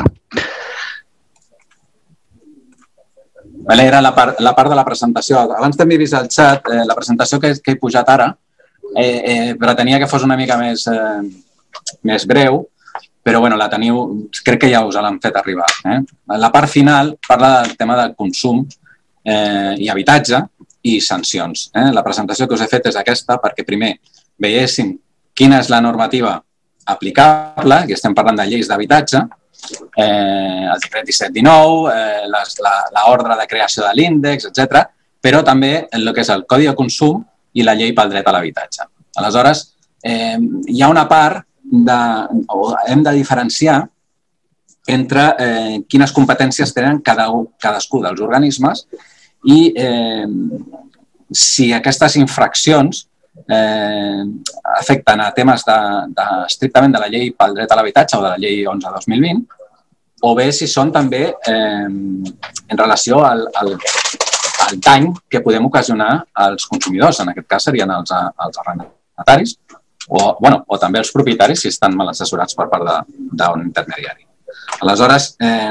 Vale, era la part, la part de la presentació. Abans també he vist al xat, eh, la presentació que, que he pujat ara, eh, eh, pretenia que fos una mica més, eh, més breu, però bueno, la teniu, crec que ja us l'han fet arribar. Eh? La part final parla del tema del consum eh, i habitatge i sancions. Eh? La presentació que us he fet és aquesta perquè primer veiéssim quina és la normativa aplicable, i estem parlant de lleis d'habitatge, eh, el decret disset dinou, eh, l'ordre de creació de l'índex, etcètera, però també el que és el Codi de Consum i la llei pel dret a l'habitatge. Aleshores, eh, hi ha una part de, hem de diferenciar entre eh, quines competències tenen cada, cadascú dels organismes i eh, si aquestes infraccions eh, afecten a temes de, de, estrictament de la llei pel dret a l'habitatge o de la llei onze dos mil vint, o bé si són també eh, en relació al, al, al dany que podem ocasionar als consumidors, en aquest cas serien els, els arrendataris, O, bueno, o també els propietaris si estan mal assessorats per part d'un intermediari. Aleshores, eh,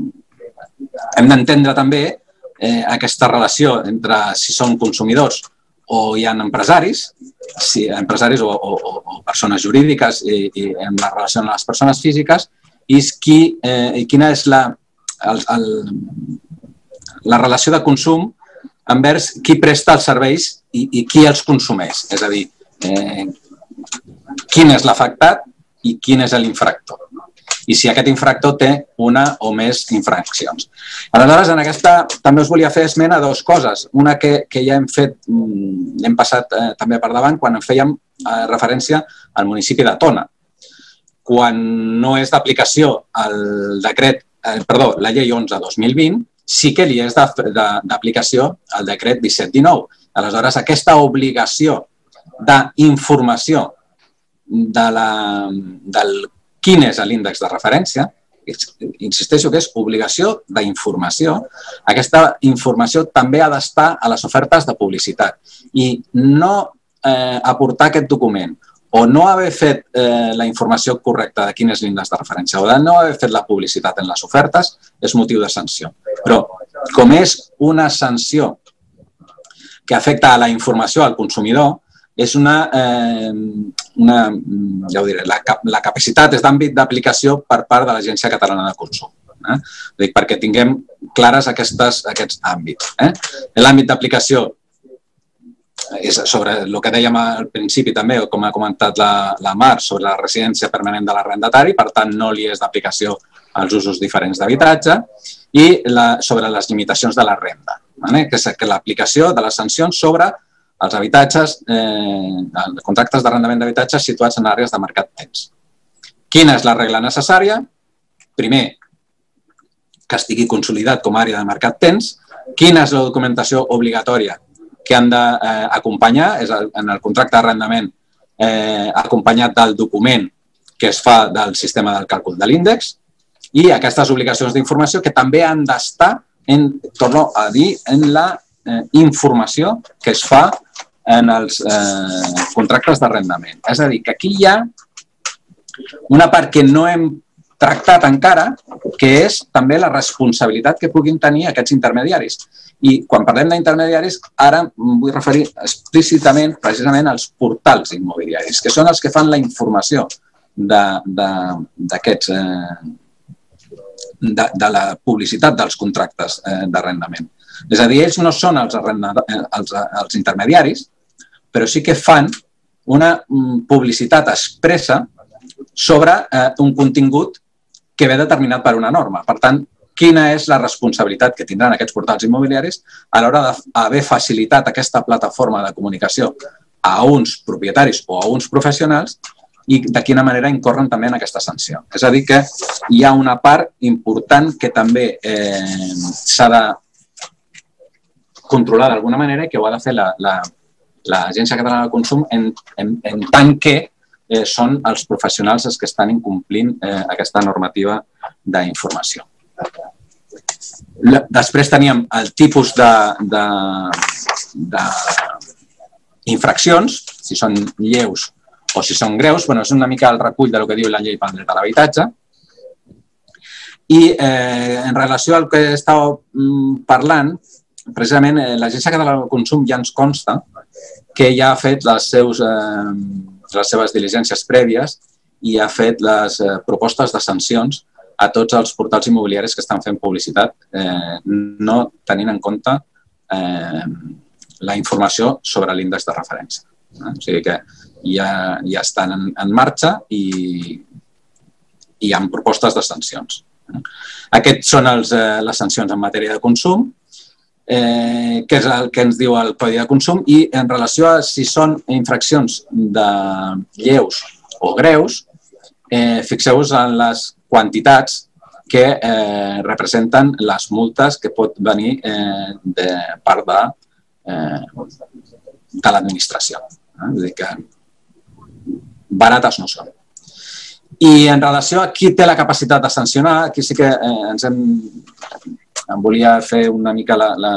hem d'entendre també eh, aquesta relació entre si són consumidors o hi ha empresaris, si, empresaris o, o, o persones jurídiques i, i en la relació amb les persones físiques, i qui, eh, quina és la, el, el, la relació de consum envers qui presta els serveis i, i qui els consumeix. És a dir, eh, quin és l'afectat i quin és l'infractor. I si aquest infractor té una o més infraccions. Aleshores, en aquesta també us volia fer esment a dues coses. Una que, que ja hem fet, hem passat eh, també per davant quan en fèiem eh, referència al municipi de Tona. Quan no és d'aplicació el decret, eh, perdó, la llei onze dos mil vint, sí que li és d'aplicació el decret disset dinou. Aleshores, aquesta obligació d'informació de la, del quin és l'índex de referència, insisteixo que és obligació d'informació, aquesta informació també ha d'estar a les ofertes de publicitat i no eh, aportar aquest document o no haver fet eh, la informació correcta de quin és l'índex de referència o de no haver fet la publicitat en les ofertes és motiu de sanció. Però com és una sanció que afecta a la informació al consumidor, és una, eh, una ja ho diré, la, la capacitat és d'àmbit d'aplicació per part de l'Agència Catalana de Consum. Eh? Dic, perquè tinguem clares aquestes, aquests àmbits. Eh? L'àmbit d'aplicació és sobre el que dèiem al principi també, o com ha comentat la, la Mar, sobre la residència permanent de l'arrendatari, per tant no li és d'aplicació als usos diferents d'habitatge, i la, sobre les limitacions de la renda, eh? que és que l'aplicació de les sancions sobre els habitatges, eh, els contractes d'arrendament d'habitatges situats en àrees de mercat tens. Quina és la regla necessària? Primer, que estigui consolidat com a àrea de mercat tens. Quina és la documentació obligatòria que han d'acompanyar? És en el contracte d'arrendament eh, acompanyat del document que es fa del sistema del càlcul de l'índex i aquestes obligacions d'informació que també han d'estar, torno a dir, en la eh, informació que es fa en els eh, contractes d'arrendament. És a dir, que aquí hi ha una part que no hem tractat encara, que és també la responsabilitat que puguin tenir aquests intermediaris. I quan parlem d'intermediaris, ara em vull referir explícitament precisament als portals immobiliaris, que són els que fan la informació d'aquests, eh, de, de la publicitat dels contractes eh, d'arrendament. És a dir, ells no són els, els, els intermediaris, però sí que fan una publicitat expressa sobre eh, un contingut que ve determinat per una norma. Per tant, quina és la responsabilitat que tindran aquests portals immobiliaris a l'hora d'haver facilitat aquesta plataforma de comunicació a uns propietaris o a uns professionals i de quina manera incorren també en aquesta sanció. És a dir, que hi ha una part important que també eh, s'ha de controlar d'alguna manera i que ho ha de fer l'Agència Catalana del Consum en, en, en tant que eh, són els professionals els que estan incomplint eh, aquesta normativa d'informació. Després teníem el tipus de, de, de infraccions, si són lleus o si són greus. Bueno, és una mica el recull del que diu la llei pel dret a l'habitatge. I eh, en relació al que estava parlant, precisament eh, l'Agència Catalana del Consum ja ens consta que ja ha fet les, seus, eh, les seves diligències prèvies i ha fet les eh, propostes de sancions a tots els portals immobiliaris que estan fent publicitat, eh, no tenint en compte eh, la informació sobre l'índex de referència. Eh? O sigui que ja, ja estan en, en marxa i, i hi ha propostes de sancions. Aquests són els, eh, les sancions en matèria de consum, eh, que és el que ens diu el Codi de Consum, i en relació a si són infraccions de lleus o greus, eh, fixeu-vos en les quantitats que eh, representen les multes que pot venir eh, de part de, eh, de l'administració. Eh? Vull dir que barates no són. I en relació a qui té la capacitat de sancionar, aquí sí que eh, ens hem, em volia fer una mica la, la...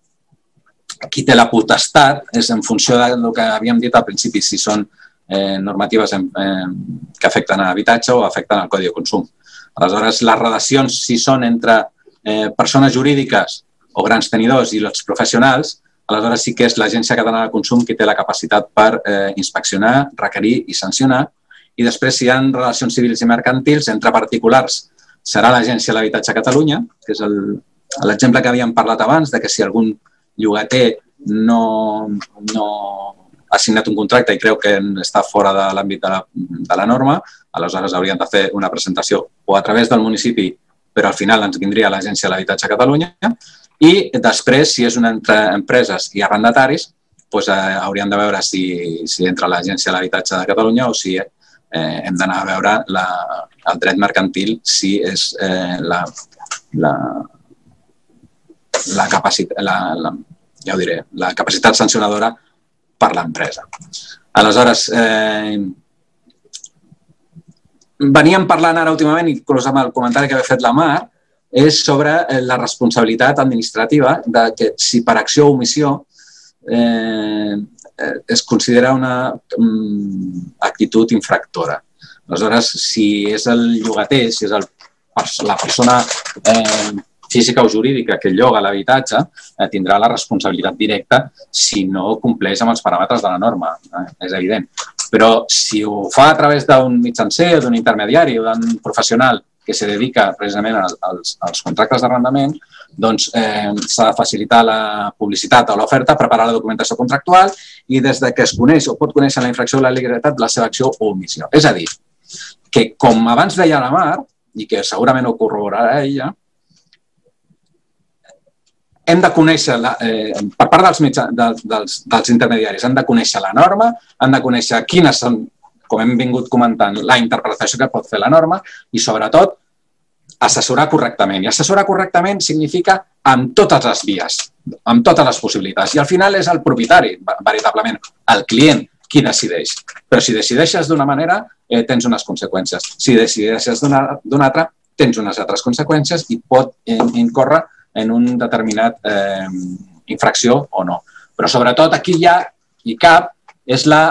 Qui té la potestat és en funció del que havíem dit al principi, si són eh, normatives en, eh, que afecten a l'habitatge o afecten al Codi de Consum. Aleshores, les relacions, si són entre eh, persones jurídiques o grans tenidors i els professionals, aleshores sí que és l'Agència Catalana de Consum qui té la capacitat per eh, inspeccionar, requerir i sancionar. I després, si hi ha relacions civils i mercantils entre particulars, serà l'Agència de l'Habitatge a Catalunya, que és l'exemple que havíem parlat abans, de que si algun llogater no, no ha signat un contracte i creu que està fora de l'àmbit de, la, de la norma, aleshores haurien de fer una presentació o a través del municipi, però al final ens vindria l'Agència de l'Habitatge a Catalunya, i després, si és una entre empreses i arrendataris, doncs, eh, haurien de veure si, si entra l'Agència de l'Habitatge de Catalunya o si eh, hem d'anar a veure la, el dret mercantil, si és eh, la, la, la, capacitat, la, la, ja ho diré, la capacitat sancionadora per l'empresa. Aleshores, eh, veníem parlant ara últimament, inclús amb el comentari que havia fet la Mar, és sobre la responsabilitat administrativa de que si per acció o omissió eh, es considera una um, actitud infractora. Aleshores, si és el llogater, si és el, la persona eh, física o jurídica que lloga l'habitatge, eh, tindrà la responsabilitat directa si no compleix amb els paràmetres de la norma, eh, és evident. Però si ho fa a través d'un mitjancer, d'un intermediari o d'un professional que se dedica precisament als, als contractes d'arrendament, doncs eh, s'ha de facilitar la publicitat o l'oferta, preparar la documentació contractual i des de que es coneix o pot conèixer la infracció o la legalitat la seva acció o omissió. És a dir, que com abans deia la Mar, i que segurament ho corroborarà ella, hem de conèixer, la, eh, per part dels, mitjà, de, dels, dels intermediaris, han de conèixer la norma, han de conèixer quines són, com hem vingut comentant, la interpretació que pot fer la norma i, sobretot, assessorar correctament. I assessorar correctament significa amb totes les vies, amb totes les possibilitats. I al final és el propietari, veritablement, el client, qui decideix. Però si decideixes d'una manera, eh, tens unes conseqüències. Si decideixes d'una altra, tens unes altres conseqüències i pot incórrer en un determinat eh, infracció o no. Però, sobretot, aquí hi ha i cap és la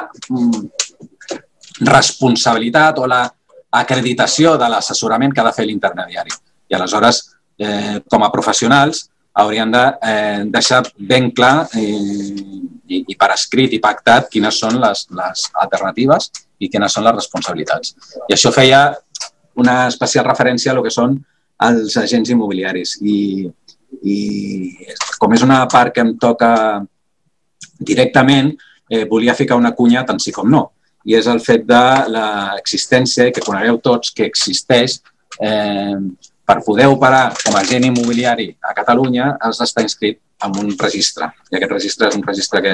responsabilitat o l'acreditació de l'assessorament que ha de fer l'intermediari. I aleshores, eh, com a professionals, haurien de eh, deixar ben clar eh, i, i per escrit i pactat quines són les, les alternatives i quines són les responsabilitats. I això feia una especial referència a lo que són els agents immobiliaris. I, i com és una part que em toca directament, eh, volia ficar una cunya tant sí com no. I és el fet de l'existència, que conegueu tots, que existeix eh, per poder operar com a agent immobiliari a Catalunya has d'estar inscrit en un registre. I aquest registre és un registre que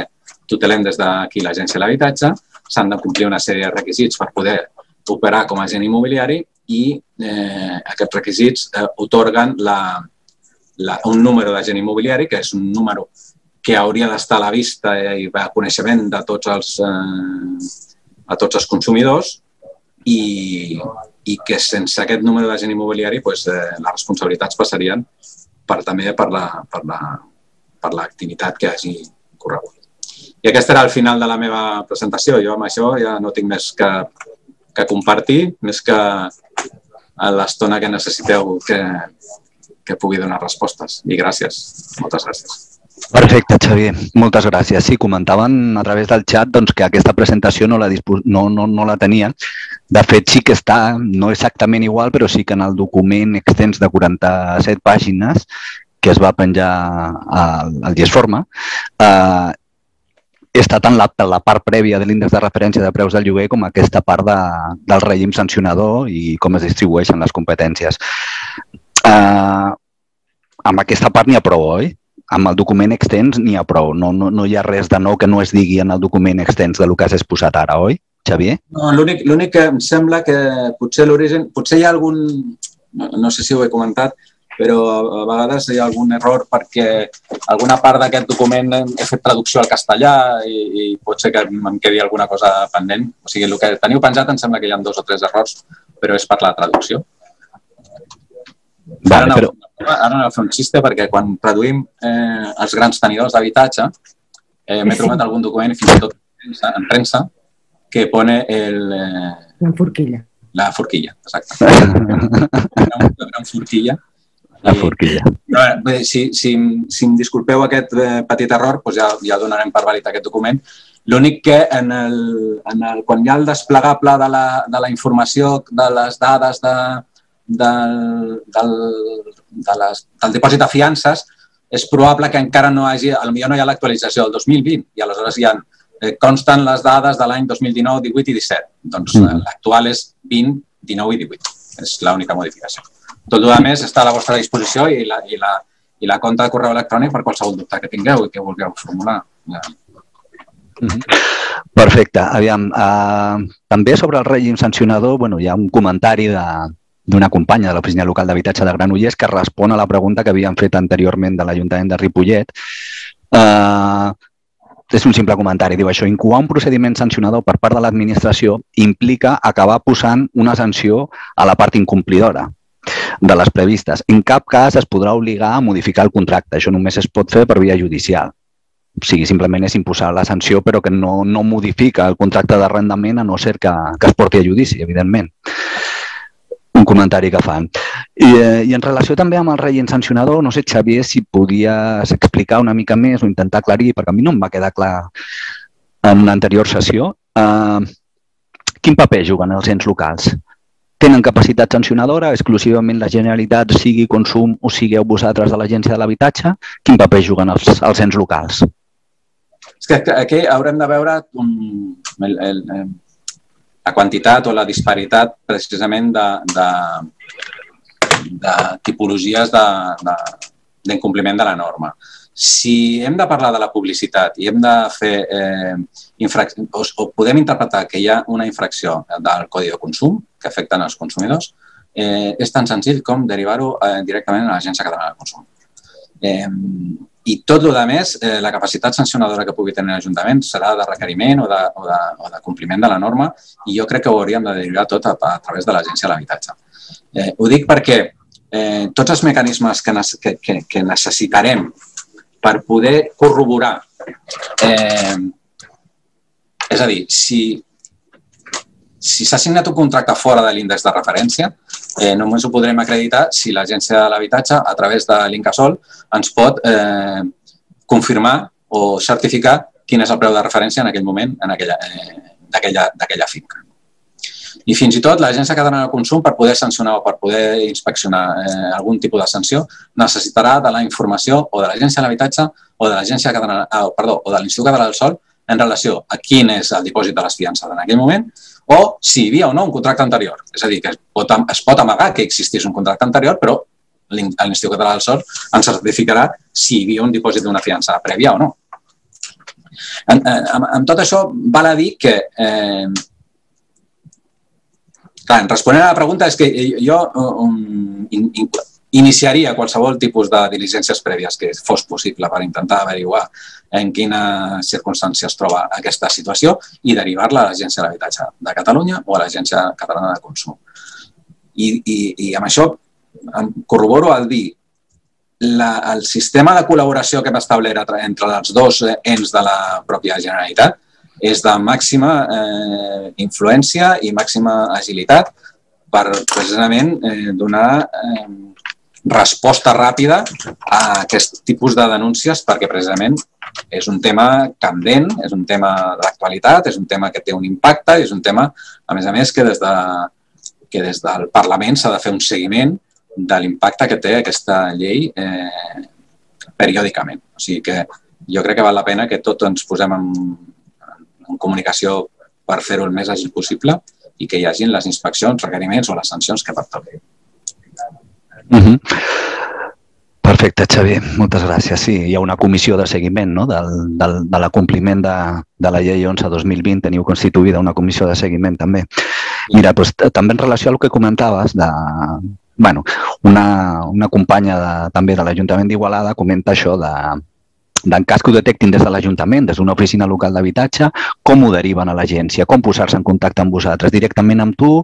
tutelem des d'aquí l'Agència de l'Habitatge, s'han de complir una sèrie de requisits per poder operar com a agent immobiliari i eh, aquests requisits eh, otorguen la, la, un número d'agent immobiliari, que és un número que hauria d'estar a la vista i a coneixement de tots els, eh, a tots els consumidors i, i que sense aquest número d'agent immobiliari pues, eh, les responsabilitats passarien per, també per la, per la, per l'activitat que hagi corregut. I aquest era el final de la meva presentació. Jo amb això ja no tinc més que, que compartir, més que a l'estona que necessiteu que, que pugui donar respostes. I gràcies. Moltes gràcies. Perfecte, Xavier. Moltes gràcies. Sí, comentaven a través del xat doncs, que aquesta presentació no la, no, no, no la tenien. De fet, sí que està, no exactament igual, però sí que en el document extens de quaranta-set pàgines que es va penjar al, al GESforma, eh, està tant la, la part prèvia de l'índex de referència de preus del lloguer com aquesta part de, del règim sancionador i com es distribueixen les competències. Eh, amb aquesta part n'hi ha prou, oi? Amb el document extens n'hi ha prou. No, no, no hi ha res de nou que no es digui en el document extens del que has exposat ara, oi, Xavier? No, l'únic que em sembla que potser l'origen... Potser hi ha algun... No, no sé si ho he comentat, però a vegades hi ha algun error perquè alguna part d'aquest document he fet traducció al castellà i, i pot ser que em quedi alguna cosa pendent. O sigui, el que teniu penjat em sembla que hi ha dos o tres errors, però és per la traducció. Vale, ara, però... ara anava a fer un xiste perquè quan traduïm eh, els grans tenidors d'habitatge eh, m'he trobat algun document, fins i tot en premsa, que pone el... Eh, la forquilla. La forquilla, exacte. Una gran forquilla. La forquilla. Bé, si, si, si em disculpeu aquest petit error, doncs ja, ja donarem per vàlid aquest document. L'únic que en el, en el, quan hi ha el desplegable de la, de la informació, de les dades de, del, del, de les, del dipòsit de fiances, és probable que encara no hagi, potser no hi ha l'actualització del dos mil vint i aleshores hi ha, eh, consten les dades de l'any dos mil dinou, divuit i disset. Doncs mm. l'actual és vint, dinou i divuit. És l'única modificació. Tot el més està a la vostra disposició i la, i, la, i la compte de correu electrònic per qualsevol dubte que tingueu i que vulgueu formular. Perfecte. Aviam, eh, també sobre el règim sancionador, bueno, hi ha un comentari d'una companya de l'Oficina Local d'Habitatge de Granollers que respon a la pregunta que havíem fet anteriorment de l'Ajuntament de Ripollet. Eh, és un simple comentari. Diu això, incoar un procediment sancionador per part de l'administració implica acabar posant una sanció a la part incomplidora de les previstes. En cap cas es podrà obligar a modificar el contracte. Això només es pot fer per via judicial. O sigui, simplement és imposar la sanció, però que no, no modifica el contracte d'arrendament a no ser que, que es porti a judici, evidentment. Un comentari que fan. I, I en relació també amb el règim sancionador, no sé, Xavier, si podies explicar una mica més o intentar aclarir, perquè a mi no em va quedar clar en l'anterior sessió, eh, quin paper juguen els ens locals? Tenen capacitat sancionadora, exclusivament la Generalitat, sigui Consum o sigueu vosaltres de l'Agència de l'Habitatge? Quin paper juguen els, els ens locals? És que aquí haurem de veure un, el, el, la quantitat o la disparitat precisament de, de, de tipologies d'incompliment de, de, de la norma. Si hem de parlar de la publicitat i hem de fer eh, infracció, o, o podem interpretar que hi ha una infracció del Codi de Consum que afecten els consumidors, eh, és tan senzill com derivar-ho eh, directament a l'Agència Catalana de Consum. Eh, I tot el que més, eh, la capacitat sancionadora que pugui tenir l'Ajuntament serà de requeriment o de, o, de, o de compliment de la norma i jo crec que ho hauríem de derivar tot a, a través de l'Agència de l'Habitatge. Eh, ho dic perquè eh, tots els mecanismes que, que, que, que necessitarem per poder corroborar. Eh, és a dir, si, si s'ha signat un contracte fora de l'índex de referència, eh, només ho podrem acreditar si l'Agència de l'Habitatge, a través de l'Incasòl, ens pot eh, confirmar o certificar quin és el preu de referència en aquell moment en aquella, eh, d'aquella finca. I fins i tot l'Agència Catalana de Consum, per poder sancionar o per poder inspeccionar eh, algun tipus de sanció, necessitarà de la informació o de l'Agència de l'Habitatge o de l'Agència Catalana, ah, perdó, o de l'Institut Català del Sòl en relació a quin és el dipòsit de les fiances en aquell moment o si hi havia o no un contracte anterior. És a dir, que es pot, es pot amagar que existís un contracte anterior, però l'Institut Català del Sòl ens certificarà si hi havia un dipòsit d'una fiança prèvia o no. Amb tot això, val a dir que, eh, clar, responent a la pregunta, és que jo um, in, in, iniciaria qualsevol tipus de diligències prèvies que fos possible per intentar averiguar en quines circumstàncies es troba aquesta situació i derivar-la a l'Agència de l'Habitatge de Catalunya o a l'Agència Catalana de Consum. I, i, i amb això em corroboro al dir la, el sistema de col·laboració que hem establert entre els dos ens de la pròpia Generalitat és de màxima eh, influència i màxima agilitat per precisament eh, donar eh, resposta ràpida a aquest tipus de denúncies perquè precisament és un tema candent, és un tema d'actualitat, és un tema que té un impacte i és un tema, a més a més, que des, de, que des del Parlament s'ha de fer un seguiment de l'impacte que té aquesta llei eh, periòdicament. O sigui que jo crec que val la pena que tots ens posem en, en comunicació per fer-ho el més àgil possible i que hi hagin les inspeccions, requeriments o les sancions que pertoquen. Uh-huh. Perfecte, Xavier, moltes gràcies. Sí, hi ha una comissió de seguiment, no? del, del, de l'acompliment de, de la llei onze dos mil vint, teniu constituïda una comissió de seguiment també. Mira, doncs, també en relació al que comentaves, de, bueno, una, una companya de, també de l'Ajuntament d'Igualada comenta això de en cas que ho detectin des de l'Ajuntament, des d'una oficina local d'habitatge, com ho deriven a l'agència, com posar-se en contacte amb vosaltres, directament amb tu,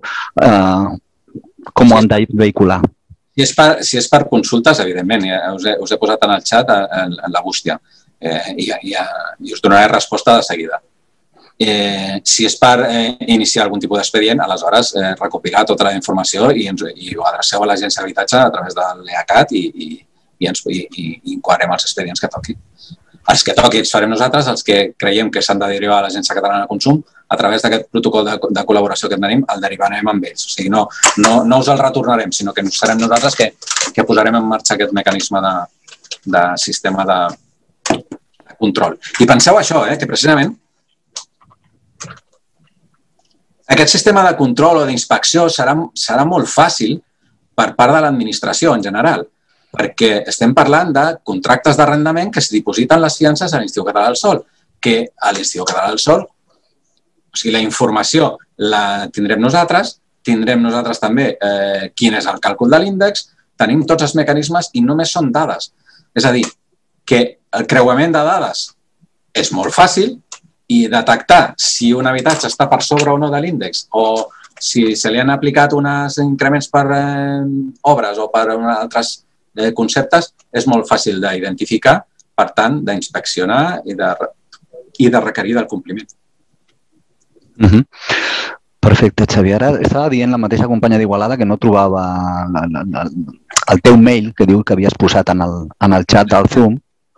eh, com ho han de vehicular. Si és per, si és per consultes, evidentment, ja us, he, us he posat en el xat en, en la bústia eh, i, i, i us donaré resposta de seguida. Eh, si és per eh, iniciar algun tipus d'expedient, aleshores eh, recopilar tota la informació i, ens, i ho adreceu a l'Agència d'Habitatge a través de l'EACAT i, i, i, ens, i, i enquadrem els expedients que toqui. Els que toqui els farem nosaltres, els que creiem que s'han de derivar a l'Agència Catalana de Consum, a través d'aquest protocol de, de col·laboració que tenim, el derivarem amb ells. O sigui, no, no, no us el retornarem, sinó que serem nosaltres que, que posarem en marxa aquest mecanisme de, de sistema de, de control. I penseu això, eh, que precisament aquest sistema de control o d'inspecció serà, serà molt fàcil per part de l'administració en general, perquè estem parlant de contractes d'arrendament que es dipositen les fiances a l'Institut Català del Sòl, que a l'Institut Català del Sòl, o sigui, la informació la tindrem nosaltres, tindrem nosaltres també eh, quin és el càlcul de l'índex, tenim tots els mecanismes i només són dades. És a dir, que el creuament de dades és molt fàcil i detectar si un habitatge està per sobre o no de l'índex o si se li han aplicat uns increments per eh, obres o per altres eh, conceptes és molt fàcil d'identificar, per tant, d'inspeccionar i, de, i de requerir del compliment. Uh-huh. Perfecte, Xavier. Ara estava dient la mateixa companya d'Igualada que no trobava la, la, la, el teu mail que diu que havies posat en el, en el xat del Zoom.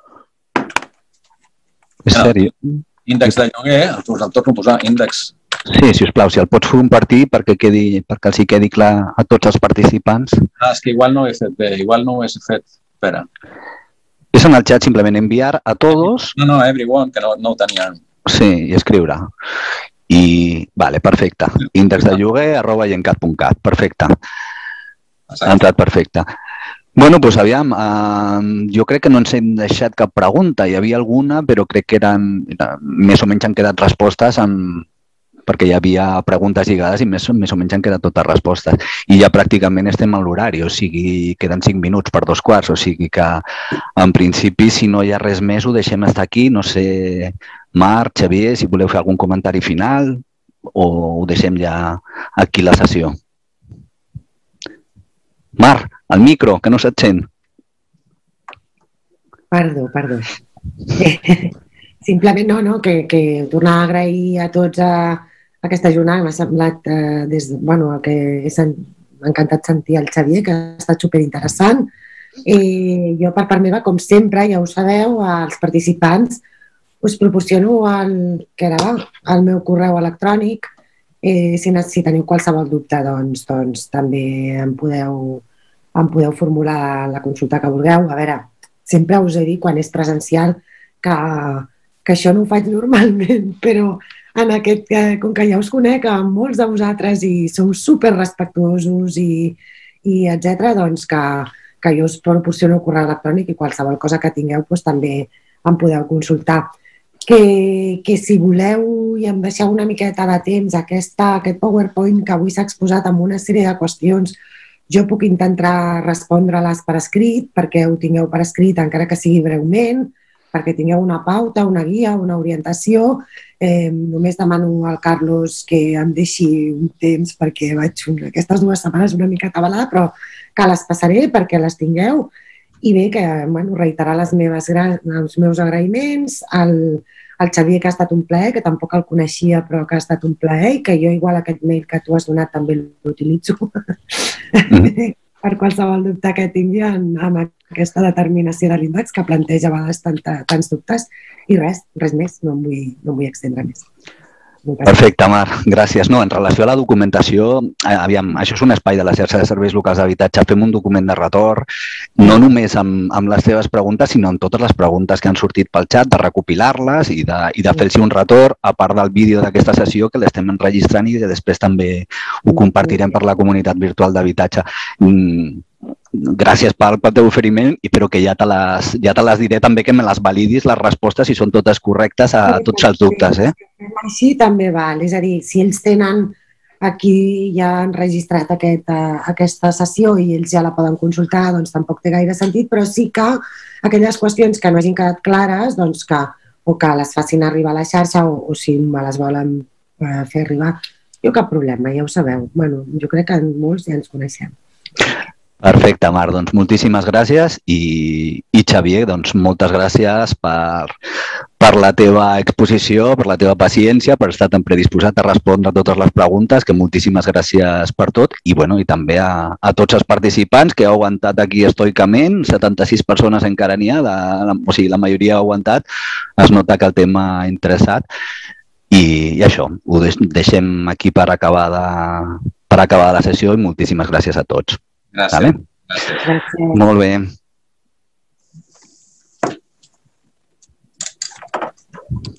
És no. Sèrio? Índex de lloguer, el torno a posar, índex. Sí, sisplau, si el pots compartir perquè, quedi, perquè els hi quedi clar a tots els participants. Ah, és que igual no ho he fet bé, igual no ho he fet. Espera. És en el xat simplement enviar a tots... No, no, everyone, que no, no ho tenia. Sí, i escriure. I, vale, perfecte. Índex de lloguer, arroba gencat punt cat. Perfecte. Ha entrat perfecte. Bueno, doncs aviam, eh, jo crec que no ens hem deixat cap pregunta. Hi havia alguna, però crec que eren, més o menys han quedat respostes amb, perquè hi havia preguntes lligades i més, més o menys han quedat totes respostes. I ja pràcticament estem a l'horari, o sigui, queden cinc minuts per dos quarts, o sigui que en principi, si no hi ha res més, ho deixem estar aquí. No sé, Marc, Xavier, si voleu fer algun comentari final o ho deixem ja aquí la sessió. Marc, el micro, que no se't sent. Perdó, perdó. Simplement no, no, que, que tornar a agrair a tots a, a aquesta jornada. M'ha semblat, eh, des de, bueno, el que m'ha encantat sentir el Xavier, que ha estat superinteressant. I jo, per part meva, com sempre, ja ho sabeu, als participants us proporciono el, que era, el meu correu electrònic. Eh, si, si teniu qualsevol dubte, doncs, doncs també em podeu, em podeu formular la consulta que vulgueu. A veure, sempre us he dit, quan és presencial, que, que això no ho faig normalment, però en aquest, com que ja us conec a molts de vosaltres i sou super respectuosos i, i etcètera, doncs que, que jo us proporciono el correu electrònic i qualsevol cosa que tingueu doncs, també em podeu consultar. que, que si voleu i em deixeu una miqueta de temps, aquesta, aquest PowerPoint que avui s'ha exposat amb una sèrie de qüestions, jo puc intentar respondre-les per escrit, perquè ho tingueu per escrit, encara que sigui breument, perquè tingueu una pauta, una guia, una orientació. Eh, només demano al Carlos que em deixi un temps perquè vaig un, aquestes dues setmanes una mica atabalada, però que les passaré perquè les tingueu. I bé, que bueno, reiterar les meves, els meus agraïments al, al Xavier, que ha estat un plaer, que tampoc el coneixia, però que ha estat un plaer, i que jo igual aquest mail que tu has donat també l'utilitzo mm. per qualsevol dubte que tingui en, amb aquesta determinació de l'índex que planteja a vegades tanta, tants dubtes. I res, res més, no em vull, no em vull extendre més. Perfecte, Mar, gràcies. No, en relació a la documentació, aviam, això és un espai de la xarxa de serveis locals d'habitatge, fem un document de retorn, no només amb, amb les teves preguntes, sinó amb totes les preguntes que han sortit pel xat, de recopilar-les i de, i de fer-los un retorn, a part del vídeo d'aquesta sessió que l'estem enregistrant i que després també ho compartirem per la comunitat virtual d'habitatge. Mm. Gràcies pel, pel teu oferiment, però que ja te, les, ja te les diré també que me les validis, les respostes, si són totes correctes a tots els dubtes. Eh? Així també val, és a dir, si ells tenen aquí ja han registrat aquest, uh, aquesta sessió i ells ja la poden consultar, doncs tampoc té gaire sentit, però sí que aquelles qüestions que no hagin quedat clares, doncs que o que les facin arribar a la xarxa o, o si me les volen uh, fer arribar, jo cap problema, ja ho sabeu. Bueno, jo crec que molts ja ens coneixem. Perfecte, Mar. Doncs moltíssimes gràcies i, i Xavier, doncs moltes gràcies per, per la teva exposició, per la teva paciència, per estar tan predisposat a respondre a totes les preguntes, que moltíssimes gràcies per tot i, bueno, i també a, a tots els participants que heu aguantat aquí estoicament, setanta-sis persones encara n'hi ha, la, la, o sigui, la majoria ha aguantat, es nota que el tema ha interessat i, i això, ho deixem aquí per acabar, de, per acabar la sessió i moltíssimes gràcies a tots. Gràcies. Vale? Gràcies. Molt bé.